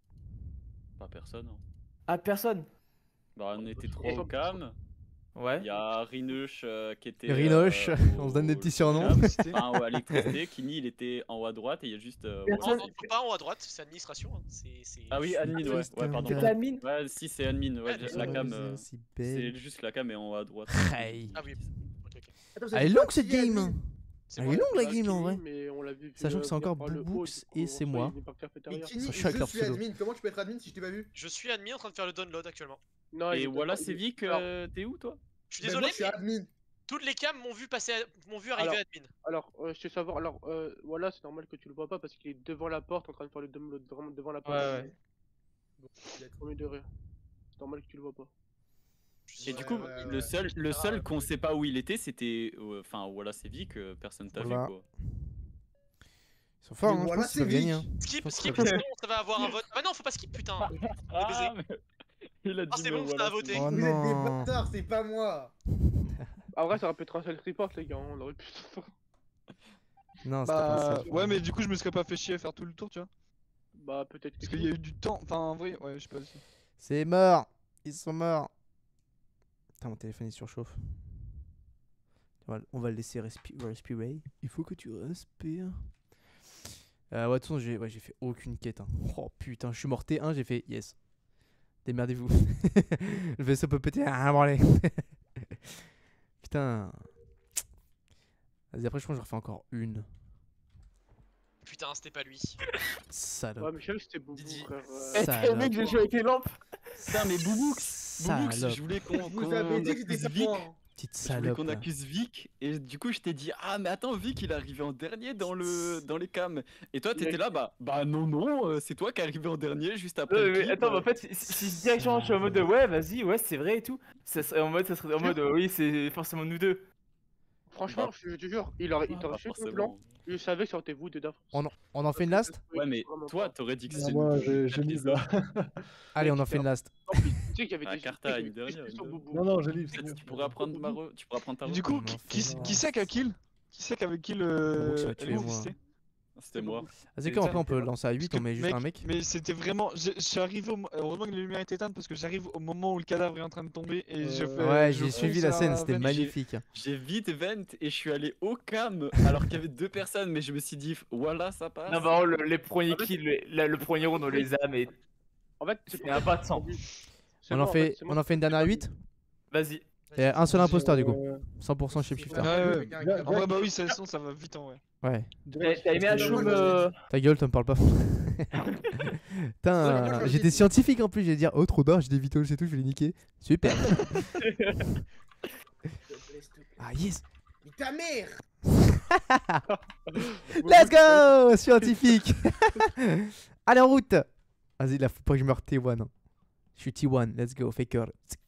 Pas personne. Hein. Ah, personne. Bah, on était trois au cam. Ouais. Il y a Rinoche qui était. Rinoche, on se donne des petits surnoms. Enfin, à l'électricité. Kini, il était en haut à droite et il y a juste. Personne. Non, pas en haut à droite, c'est administration. Hein. Ah oui, admin, ouais. Ouais, pardon. C'était admin? Ouais, si, c'est admin. Ouais, la cam. si C'est belle. juste la cam est en haut à droite. Hey. Ah oui. Ok, ok. Attends, Elle est longue cette game. C'est Elle moi. est longue la Bah, game en Kini, vrai. mais on l'a vu Sachant que c'est venir encore par le haut, Boobooks du coup, et en c'est soi, moi. il est par Mais cafétéria. Kini, Ça je choque leur suis pseudo. admin. Comment tu peux être admin si je t'ai pas vu? Je suis admin en train de faire le download actuellement. Non, Et il est voilà, pas- c'est Vic, Alors, t'es où toi? Je suis Ben, désolé, moi, je suis mais admin. toutes les cams m'ont vu passer, m'ont vu arriver Alors, admin. Alors, je sais savoir, alors, voilà, c'est normal que tu le vois pas parce qu'il est devant la porte en train de faire le download, vraiment devant la porte. Ouais, ouais. Bon, il est premier de rire. C'est normal que tu le vois pas. Et du coup, le seul qu'on sait pas où il était, c'était. Enfin, voilà, c'est Vic, personne t'a vu Voilà. quoi. Ils sont forts, Mais hein, je voilà, pense qu'ils peuvent c'est gagner. Hein. Skip, pense skip, que- sinon ça va avoir un vote. Ah non, faut pas skip, putain. Ah, mais il a dit. Ah, c'est mais bon, ça voilà, a voté. Oh Vous êtes des non. bâtards, c'est pas moi. En vrai, ça aurait pu être un self report, les gars, on aurait pu. Non, c'était pas Bah ça. ouais, mais du coup je me serais pas fait chier à faire tout le tour, tu vois. Bah peut-être que Parce qu'il y a eu du temps. Enfin en vrai, ouais, je sais pas si. C'est mort. Ils sont morts. Putain, mon téléphone il surchauffe. On va le laisser respirer. Il faut que tu respires. Ouais, de toute façon, j'ai fait aucune quête. Hein. Oh putain, je suis mort T1, j'ai fait yes. Démerdez-vous. Le vaisseau peut péter. Ah, branler. Putain. Vas-y, après, je pense que j'en refais encore une. Putain, c'était pas lui. Salope. Ouais, mais je savais que c'était Boubou, frère. Eh, mec, j'ai joué avec les lampes. Putain, mais Bouboux, Salope. je voulais qu'on Vous avez dit que accuse c'était Vic. pas moi. Petite Je voulais salope. qu'on là. accuse Vic et du coup je t'ai dit ah mais attends Vic il est arrivé en dernier dans les cams et toi t'étais là bah non c'est toi qui es arrivé en dernier juste après le Mais clip, attends, mais en fait, si directement je suis en mode ouais, vas-y, ouais, c'est vrai et tout, ça serait en mode oui, c'est forcément nous deux. Franchement, je te jure, il pas t'aurait fait le forcément. plan. Je savais que c'était vous dedans. On en fait une last? Ouais mais toi t'aurais dit que Ah, c'était moi, nous. j'ai mis là. Allez, on en fait une last. Tu sais qu'il y avait Ah, des Carta a des- une dernière, des- une sur dernière. Boubou. Non, j'ai mis. Tu pourrais apprendre tu pourrais apprendre ta Du coup, On en fait qui une c'est qui a kill? Qui c'est qu'avec qui Bon, le. ça va tuer, Elmo, moi. c'était C'était moi. Vas-y, quand après, on peut lancer à 8, on met juste un mec. Mais c'était vraiment. Je suis arrivé au. Heureusement que les lumières étaient éteintes parce que j'arrive au moment où le cadavre est en train de tomber et je fais. Ouais, je j'ai suivi fonce la à scène, c'était Vent. magnifique. J'ai vite vent et je suis allé au cam alors qu'il y avait 2 personnes mais je me suis dit voilà ça passe. Non, bah, les premiers kills, le premier round, on les a, mais En fait, c'est un pas de sang. On en fait une dernière à 8? Vas-y. Et un seul imposteur du coup. 100% shapeshifter. Ouais, ouais. En vrai, bah oui, ça va vite en vrai. Ouais. T'as aimé Hachoum Ta gueule, t'en parles pas. Putain, j'étais scientifique en plus, j'allais dire oh trop d'or, j'ai des vitals et tout, je vais les niquer. Super. Ah yes. Mais ta mère. Let's go, scientifique. Allez en route. Vas-y, là faut pas que je meure T1. hein. Je suis T1, let's go, faker.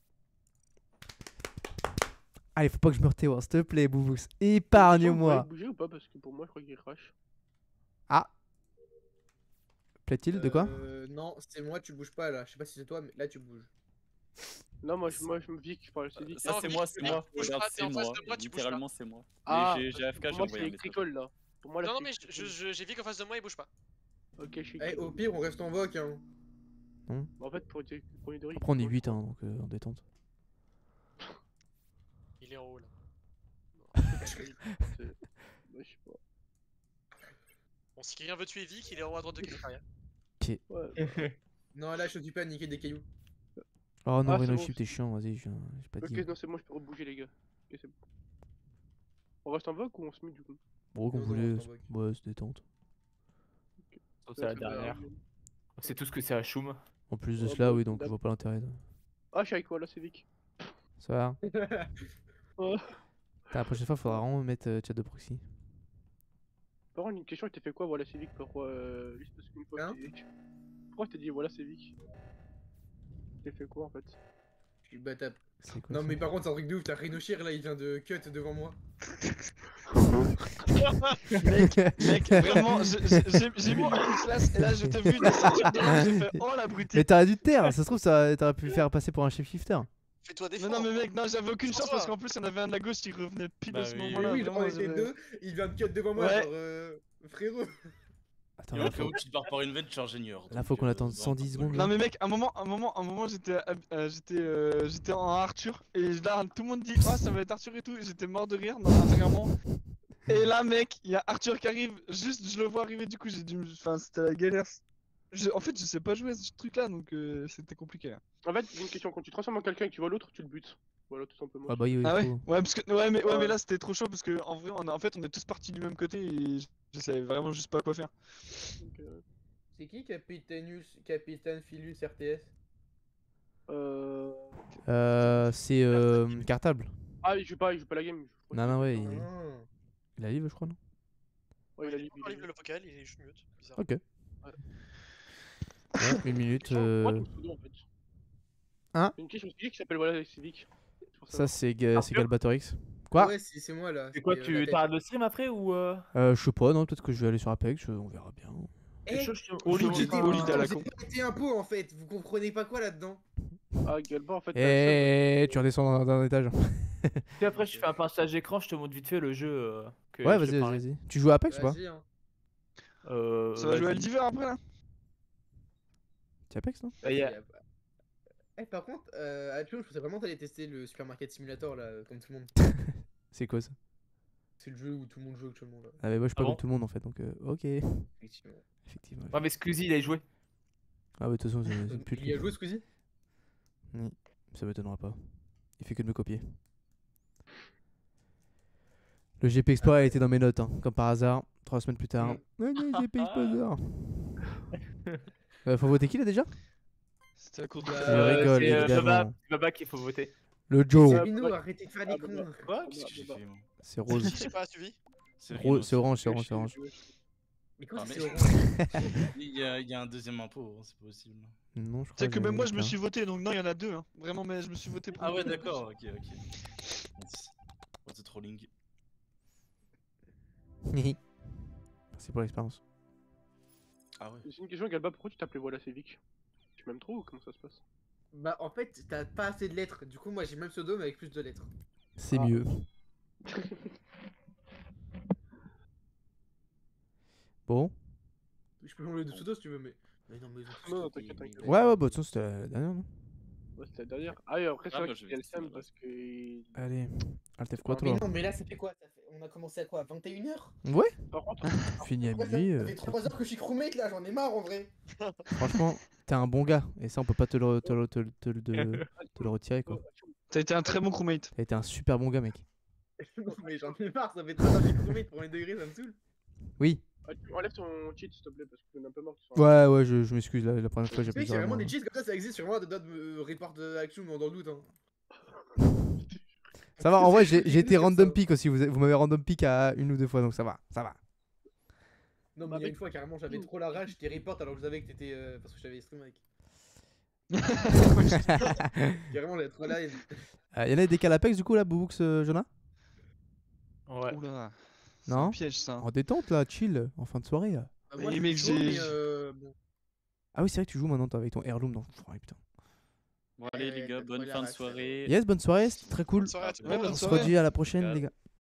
Allez, faut pas que je meure T1, s'il te plaît, Boubous. Épargne-moi. Vous bouger ou pas parce que pour moi, je crois qu'il crash. Ah. Plaît-il de quoi? Non, c'est moi, tu bouges pas là. Je sais pas si c'est toi, mais là tu bouges. Non, moi je me dis que je parle Civic. Ça c'est moi, c'est moi. bouge Regarde, pas, t'es c'est en face moi. de moi, tu bouges Littéralement c'est moi. Ah, Mais j'ai AFK, j'ai pour moi, envoyé c'est un message. Electrical là. Pour moi, là, Non, non, c'est mais Electrical. j'ai Vic en face de moi, il bouge pas. Ok, je suis. Eh, au pire, on reste en voc. Hein. En fait, pour les deux Après, on est 8, hein, donc en détente. Il est en haut là. Ouais, je sais pas. Bon, si quelqu'un veut tuer Vic, il est en haut à droite de Cafetaria. Ok. Ouais. Non, là je suis pas à niquer des cailloux. Oh non, Ah, Reno c'est Shift, bon. t'es chiant, vas-y, j'ai pas dit. Ok, non, c'est bon, je peux rebouger les gars. Ok, c'est bon. On reste en vogue ou on se met du coup? Bon, comme vous voulez, ouais, c'est détente. C'est la dernière. C'est tout ce que c'est Hachoum. En plus de cela, oui, donc je vois pas l'intérêt. Ah, je suis avec toi là, c'est Vic. Ça va? Ouais. Putain, la prochaine fois, faudra vraiment mettre chat de proxy. Par contre, une question, il t'a fait quoi? Voilà, c'est Vic. Juste parce qu'une fois. Pourquoi je t'ai dit voilà, c'est Vic? T'as fait quoi en fait? Je suis bâtard. C'est quoi Non, ça? mais par contre, c'est un truc de ouf. T'as Rhinoshir là, il vient de cut devant moi. Mec, vraiment, j'ai mis le classe et là je t'ai vu une ceinture de l'ange, j'ai fait oh la brutée. Mais t'aurais dû te taire, ça se trouve, t'aurais pu le faire passer pour un shapeshifter. Fais-toi Mais défendre. non, mais mec, non, j'avais aucune chance parce qu'en plus, il y en avait un de la gauche qui revenait pile à ce moment-là. Oui, genre, on était deux. Il vient de cut devant moi, Ouais. genre frérot. Attends, Et là, au cas où tu te barres par une veine, je suis ingénieur. là, faut qu'on attende 110 secondes. Non là. mais mec, un moment j'étais en Arthur et là tout le monde dit oh ça va être Arthur et tout et j'étais mort de rire non, intérieurement. Et là mec, il y a Arthur qui arrive, juste je le vois arriver du coup j'ai dû enfin c'était la galère. En fait je sais pas jouer à ce truc là donc c'était compliqué. En fait, j'ai une question. Quand tu transformes en quelqu'un et que tu vois l'autre, tu le butes. Voilà, tout simplement. Ah bah oui, Ah ouais, faut- ouais parce que ouais mais là c'était trop chaud parce que en vrai en fait on est tous partis du même côté et je savais vraiment juste pas quoi faire. C'est qui Capitaine Philus RTS? C'est cartable. Ah, il joue pas la game. Non, non, ouais, Ah. il a live, je crois, non? Ouais, il a Il enlève le local, il est juste mute. Bizarre. Ok. Ouais. Ouais, une minute. Moi, ton pseudo, en fait. Hein? Une question qui s'appelle voilà, c'est Vic. Ça, c'est Galbatorix. Quoi? Ouais, c'est moi là. C'est quoi, la tu tête. t'arrêtes le stream après ou Je sais pas, non, peut-être que je vais aller sur Apex, on verra bien. Eh, Oli, vous à la con. avez été un pot en fait, vous comprenez pas quoi là-dedans? Ah, Galba, en fait. Et tu redescends d'un étage. Puis après, je fais un partage d'écran, je te montre vite fait le jeu que Ouais, je te vas-y, parlais. vas-y. Tu joues à Apex ou pas? Vas-y, hein. Ça va jouer à l'hiver après là? C'est Apex, non? Bah, y a- Eh, par contre, à Lyon, je pensais vraiment que t'allais tester le Supermarket Simulator là, comme tout le monde. C'est quoi ça? C'est le jeu où tout le monde joue actuellement là. Ah, mais moi, je suis pas Ah comme bon tout le monde en fait, donc ok. Effectivement. Effectivement. Ouais, mais Squeezie, il a joué. Ah, bah, de toute façon, c'est plus Il y a joué Squeezie? Oui, ça m'étonnera pas. Il fait que de me copier. Le GP Explorer a été dans mes notes, hein, comme par hasard. 3 semaines plus tard. Ouais, GP Explorer. Faut voter qui là déjà? C'était à court de Je rigole, C'est évidemment. Baba qu'il faut voter. Le Joe. Sabino, arrêtez de faire les cons. Quoi? Qu'est-ce que j'ai fait, moi? C'est Rose. J'ai pas suivi. C'est Rhino, C'est orange, c'est orange, c'est orange. Mais quoi, Ah, c'est mais- orange? Il y a un deuxième impôt, hein, c'est pas possible. Non, je crois Tu sais que même moi je j'ai me un. suis voté, donc non, il y en a deux. Hein. Vraiment, mais je me suis voté pour. Ah ouais, d'accord, ok. What's the trolling? C'est pour l'expérience. Ah ouais. J'ai une question, Galba, pourquoi tu t'appelais Voilà Civic? Tu m'aimes trop ou comment ça se passe? Bah, en fait, t'as pas assez de lettres. Du coup, moi j'ai le même pseudo mais avec plus de lettres. C'est Ah. mieux. Bon. Je peux changer de pseudo si tu veux, mais. Mais non, mais ils ont tous Non, copié, t'inquiète, mais- t'inquiète. Ouais, ouais, bah, de toute façon, c'était la dernière, non? Ouais, c'était la dernière. Ah, et après, c'est Ah, vrai bah, qu'il je y vais a le tester, Sam là. parce que. Allez. Alt F quoi, Mais toi? non, mais là, ça fait quoi? On a commencé à quoi? À 21h? Ouais. Par contre, Fini à Ouais, minuit. ça fait 3 heures que je suis crewmate là, j'en ai marre en vrai. Franchement, t'es un bon gars. Et ça, on peut pas te le retirer, quoi. T'as été un très bon crewmate. T'as été un super bon gars, mec. Non, mais j'en ai marre, ça fait 3 heures que je suis crewmate pour mes degrés, ça me saoule. Oui. ah, tu enlèves ton cheat s'il te plaît parce que j'en ai un peu marre. que tu sois- Ouais, ouais, je m'excuse. La première fois, j'ai Tu sais pas qu'il y a vraiment vraiment. des cheats comme ça existe sur moi, de date me report action dans le doute. Hein. Ça va, en vrai, j'ai C'est été comme random ça. pick aussi. Vous m'avez random pick à 1 ou 2 fois, donc ça va. Ça va. Non, mais il y a une fois, carrément, j'avais trop la rage, j'étais report alors que je savais que t'étais. Parce que je t'avais stream avec. Carrément, j'avais trop la haine. Y'en a des calapex du coup là, Booboux, Jonah? Ouais. Oula. C'est un Non? piège ça. En détente là, chill, en fin de soirée là. Bah, moi, Et je mec, suis chaud, j'ai- mais bon. Ah oui, c'est vrai que tu joues maintenant toi, avec ton heirloom dans. Oh, putain. Bon, allez, les gars, bonne fin de soirée. Yes, bonne soirée, c'était très cool. Bonne soirée à tout le Ouais, monde. bonne On se soirée. redit à la prochaine, Ciao. les gars.